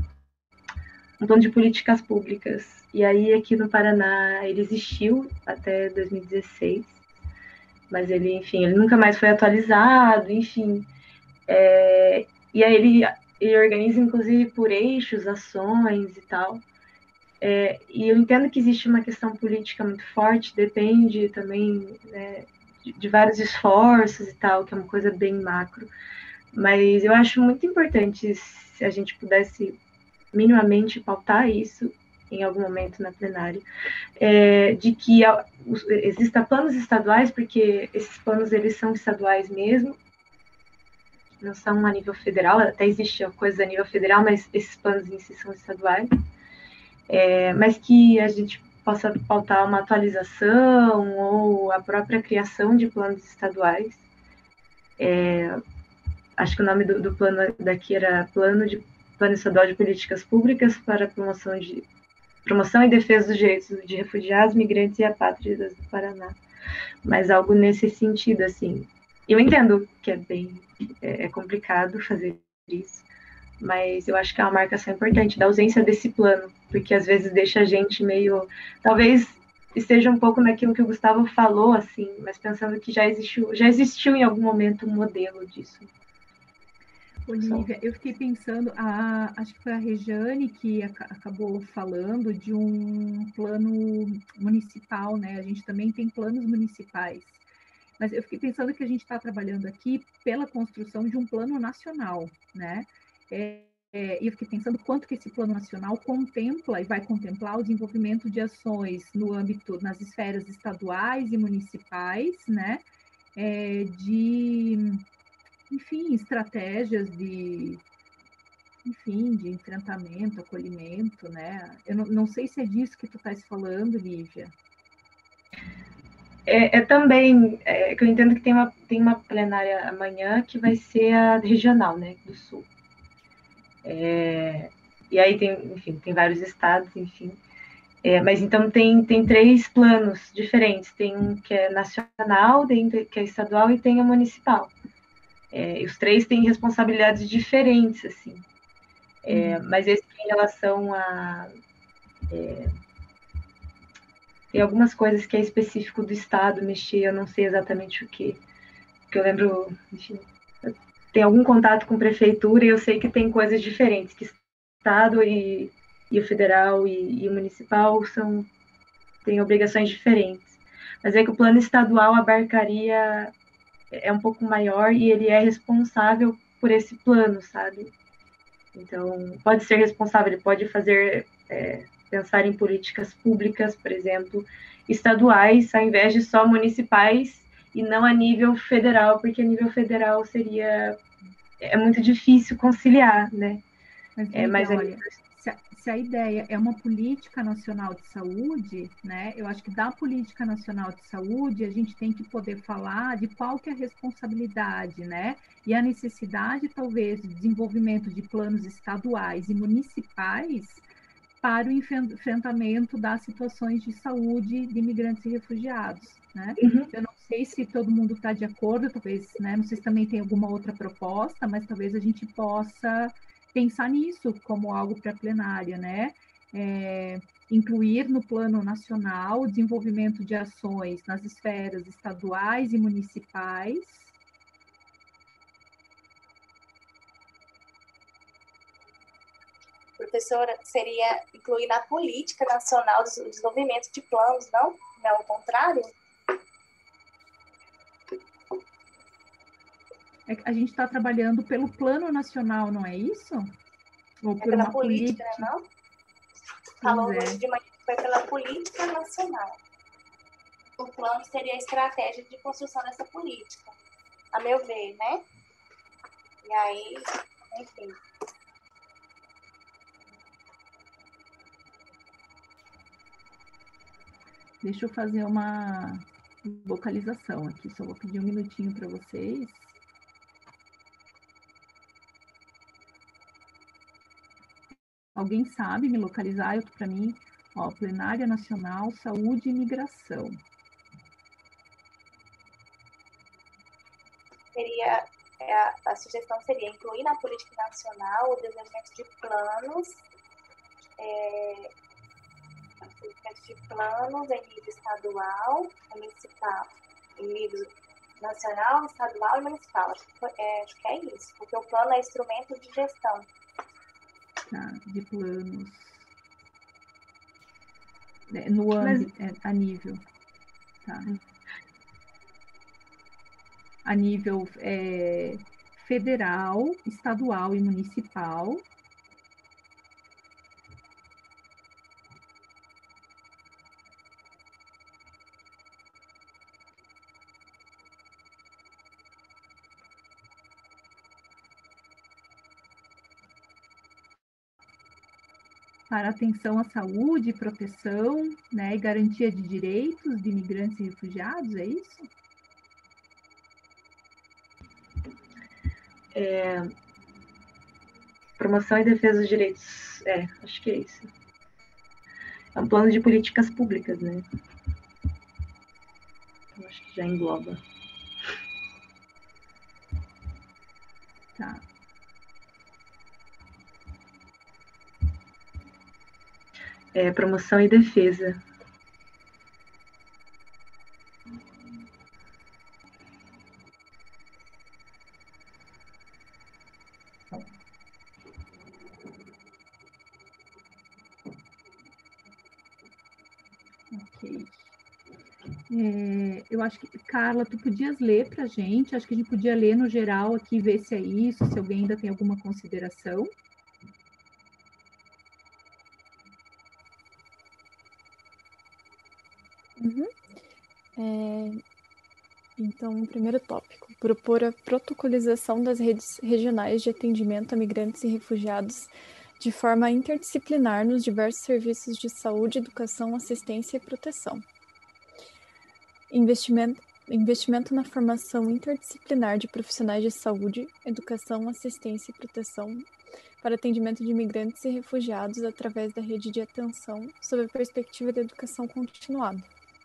um plano de políticas públicas. E aí aqui no Paraná ele existiu até dois mil e dezesseis, mas ele, enfim, ele nunca mais foi atualizado, enfim. É, e aí ele, ele organiza inclusive por eixos, ações e tal. É, e eu entendo que existe uma questão política muito forte, depende também, né, de, de vários esforços e tal, que é uma coisa bem macro. Mas eu acho muito importante se a gente pudesse minimamente pautar isso em algum momento na plenária, é, de que existam planos estaduais, porque esses planos eles são estaduais mesmo, não são a nível federal, até existe coisa a nível federal, mas esses planos em si são estaduais. É, mas que a gente possa pautar uma atualização ou a própria criação de planos estaduais. É, acho que o nome do, do plano daqui era Plano, de, plano Estadual de Políticas Públicas para a promoção, de, promoção e defesa dos direitos de refugiados, migrantes e apátridas do Paraná. Mas algo nesse sentido, assim. Eu entendo que é bem é, é complicado fazer isso, mas eu acho que é uma marcação importante da ausência desse plano, porque às vezes deixa a gente meio, talvez esteja um pouco naquilo que o Gustavo falou, assim, mas pensando que já existiu, já existiu em algum momento um modelo disso. Olivia, eu fiquei pensando, a, acho que foi a Regiane que a, acabou falando de um plano municipal, né? A gente também tem planos municipais, mas eu fiquei pensando que a gente está trabalhando aqui pela construção de um plano nacional, né? É, é, e eu fiquei pensando quanto que esse plano nacional contempla e vai contemplar o desenvolvimento de ações no âmbito, nas esferas estaduais e municipais, né? É, de, enfim, estratégias de, enfim, de enfrentamento, acolhimento, né? Eu não, não sei se é disso que tu estás falando, Lívia. É, é também, é, que eu entendo que tem uma, tem uma plenária amanhã que vai ser a regional, né, do Sul. É, e aí tem, enfim, tem vários estados, enfim. É, mas então tem, tem três planos diferentes. Tem um que é nacional, tem que é estadual e tem o municipal. É, e os três têm responsabilidades diferentes, assim. É, mas esse em relação a... É, tem algumas coisas que é específico do estado mexer, eu não sei exatamente o que. Porque eu lembro, enfim, tem algum contato com prefeitura e eu sei que tem coisas diferentes, que estado e, e o federal e, e o municipal são, têm obrigações diferentes. Mas é que o plano estadual abarcaria, é um pouco maior e ele é responsável por esse plano, sabe? Então, pode ser responsável, ele pode fazer, é, pensar em políticas públicas, por exemplo, estaduais, ao invés de só municipais, e não a nível federal, porque a nível federal seria, é muito difícil conciliar, né? Mas, é, mas olha, se a, se se a ideia é uma política nacional de saúde, né, eu acho que da política nacional de saúde a gente tem que poder falar de qual que é a responsabilidade, né, e a necessidade, talvez, de desenvolvimento de planos estaduais e municipais para o enfrentamento das situações de saúde de imigrantes e refugiados, né? Uhum. Eu não sei se todo mundo está de acordo, talvez, né, não sei se também tem alguma outra proposta, mas talvez a gente possa pensar nisso como algo para a plenária, né? É, incluir no plano nacional o desenvolvimento de ações nas esferas estaduais e municipais. Professora, seria incluir na política nacional o desenvolvimento de planos, não? Não é o contrário? É, a gente está trabalhando pelo plano nacional, não é isso? Ou é por pela uma política, política, não? Falou é. hoje de manhã que foi pela política nacional. O plano seria a estratégia de construção dessa política, a meu ver, né? E aí, enfim. Deixa eu fazer uma localização aqui, só vou pedir um minutinho para vocês. Alguém sabe me localizar? Eu para mim, ó, Plenária Nacional, Saúde e Imigração. Seria, a, a sugestão seria incluir na política nacional o desenvolvimento de planos, é, de planos em nível estadual, municipal, em nível nacional, estadual e municipal. Acho que, é, acho que é isso, porque o plano é instrumento de gestão. Tá, de planos. É, no âmbito, Mas... é, a nível. Tá. A nível é, federal, estadual e municipal. Para atenção à saúde, proteção, né, e garantia de direitos de imigrantes e refugiados, é isso? É, promoção e defesa dos direitos, é, acho que é isso. É um plano de políticas públicas, né? Eu acho que já engloba. Tá. É, promoção e defesa. Ok. É, eu acho que, Carla, tu podias ler para a gente, acho que a gente podia ler no geral aqui, ver se é isso, se alguém ainda tem alguma consideração. Uhum. É, então, o primeiro tópico, propor a protocolização das redes regionais de atendimento a migrantes e refugiados de forma interdisciplinar nos diversos serviços de saúde, educação, assistência e proteção. Investimento, investimento na formação interdisciplinar de profissionais de saúde, educação, assistência e proteção para atendimento de imigrantes e refugiados através da rede de atenção sob a perspectiva da educação continuada.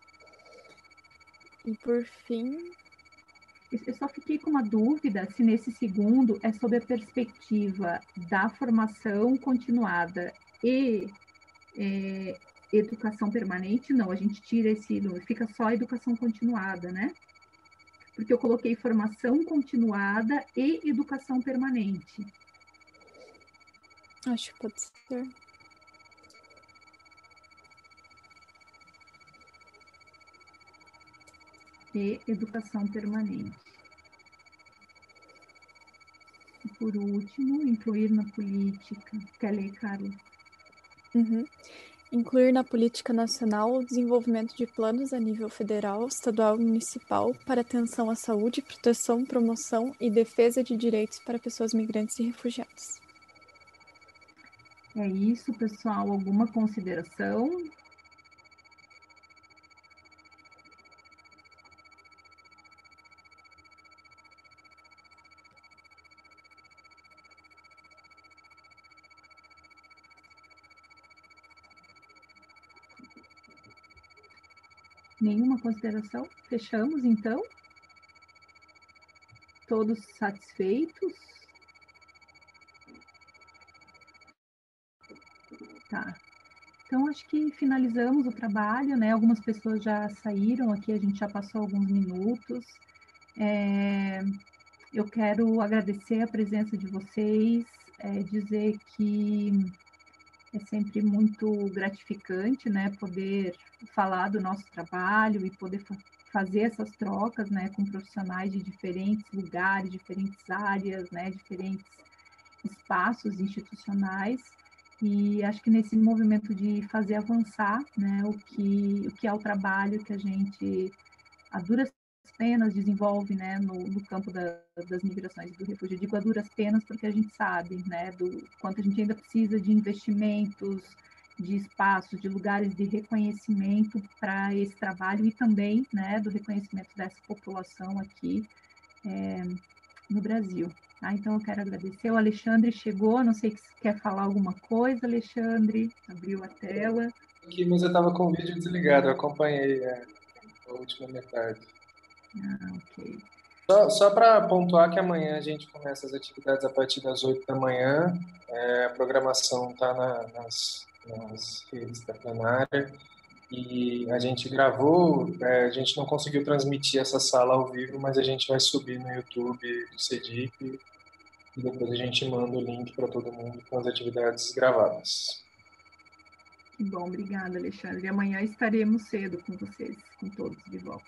E por fim... Eu só fiquei com uma dúvida se nesse segundo é sobre a perspectiva da formação continuada e é, educação permanente. Não, a gente tira esse, fica só educação continuada, né? Porque eu coloquei formação continuada e educação permanente. Acho que pode ser. E educação permanente. E por último, incluir na política. Quer ler, Carla? Uhum. Incluir na política nacional o desenvolvimento de planos a nível federal, estadual e municipal para atenção à saúde, proteção, promoção e defesa de direitos para pessoas migrantes e refugiados. É isso, pessoal. Alguma consideração? Nenhuma consideração? Fechamos, então? Todos satisfeitos? Tá. Então, acho que finalizamos o trabalho, né? Algumas pessoas já saíram aqui, a gente já passou alguns minutos. É, eu quero agradecer a presença de vocês, é, dizer que é sempre muito gratificante, né? Poder falar do nosso trabalho e poder fa fazer essas trocas, né? Com profissionais de diferentes lugares, diferentes áreas, né? Diferentes espaços institucionais. E acho que nesse movimento de fazer avançar, né, o que, o que é o trabalho que a gente, a duras penas, desenvolve, né, no, no campo da, das migrações e do refúgio. Eu digo a duras penas porque a gente sabe, né, do quanto a gente ainda precisa de investimentos, de espaços, de lugares de reconhecimento para esse trabalho e também, né, do reconhecimento dessa população aqui é, no Brasil. Ah, então, eu quero agradecer. O Alexandre chegou, não sei se quer falar alguma coisa, Alexandre, abriu a tela. Aqui, mas eu estava com o vídeo desligado, eu acompanhei a, a última metade. Ah, ok. Só, só para pontuar que amanhã a gente começa as atividades a partir das oito da manhã, é, a programação está na, nas, nas redes da plenária, e a gente gravou, é, a gente não conseguiu transmitir essa sala ao vivo, mas a gente vai subir no YouTube do CEDIP, e depois a gente manda o link para todo mundo com as atividades gravadas. Que bom, obrigada, Alexandre. Amanhã estaremos cedo com vocês, com todos de volta.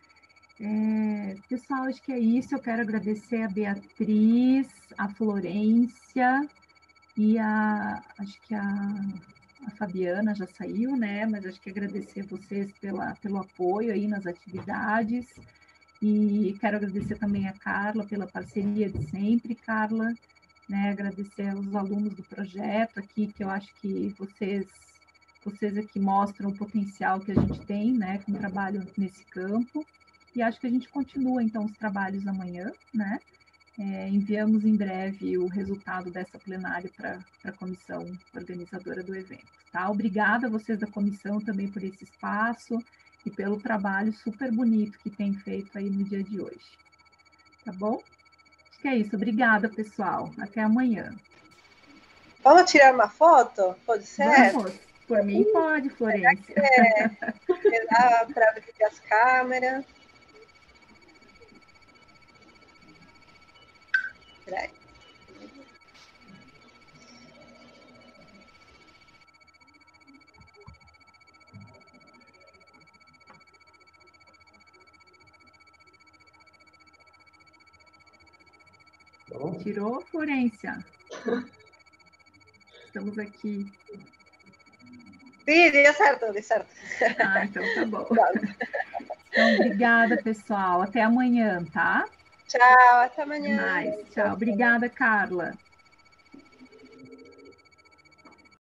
É, pessoal, acho que é isso. Eu quero agradecer a Beatriz, a Florência e a, acho que a, a Fabiana já saiu, né? Mas acho que agradecer a vocês pela, pelo apoio aí nas atividades. E quero agradecer também a Carla pela parceria de sempre, Carla, né? Agradecer aos alunos do projeto aqui, que eu acho que vocês, vocês aqui mostram o potencial que a gente tem, né, com o trabalho nesse campo. E acho que a gente continua, então, os trabalhos amanhã, né? É, enviamos em breve o resultado dessa plenária para a comissão organizadora do evento, tá? Obrigada a vocês da comissão também por esse espaço e pelo trabalho super bonito que tem feito aí no dia de hoje. Tá bom? Acho que é isso. Obrigada, pessoal. Até amanhã. Vamos tirar uma foto? Pode ser? Vamos. Por mim pode, Florência. É, para abrir as câmeras. Peraí. Tirou, Florência? Estamos aqui. Sim, deu certo, deu certo. Ah, então tá bom. Então, obrigada, pessoal. Até amanhã, tá? Tchau, até amanhã. Até mais. Tchau. Obrigada, Carla.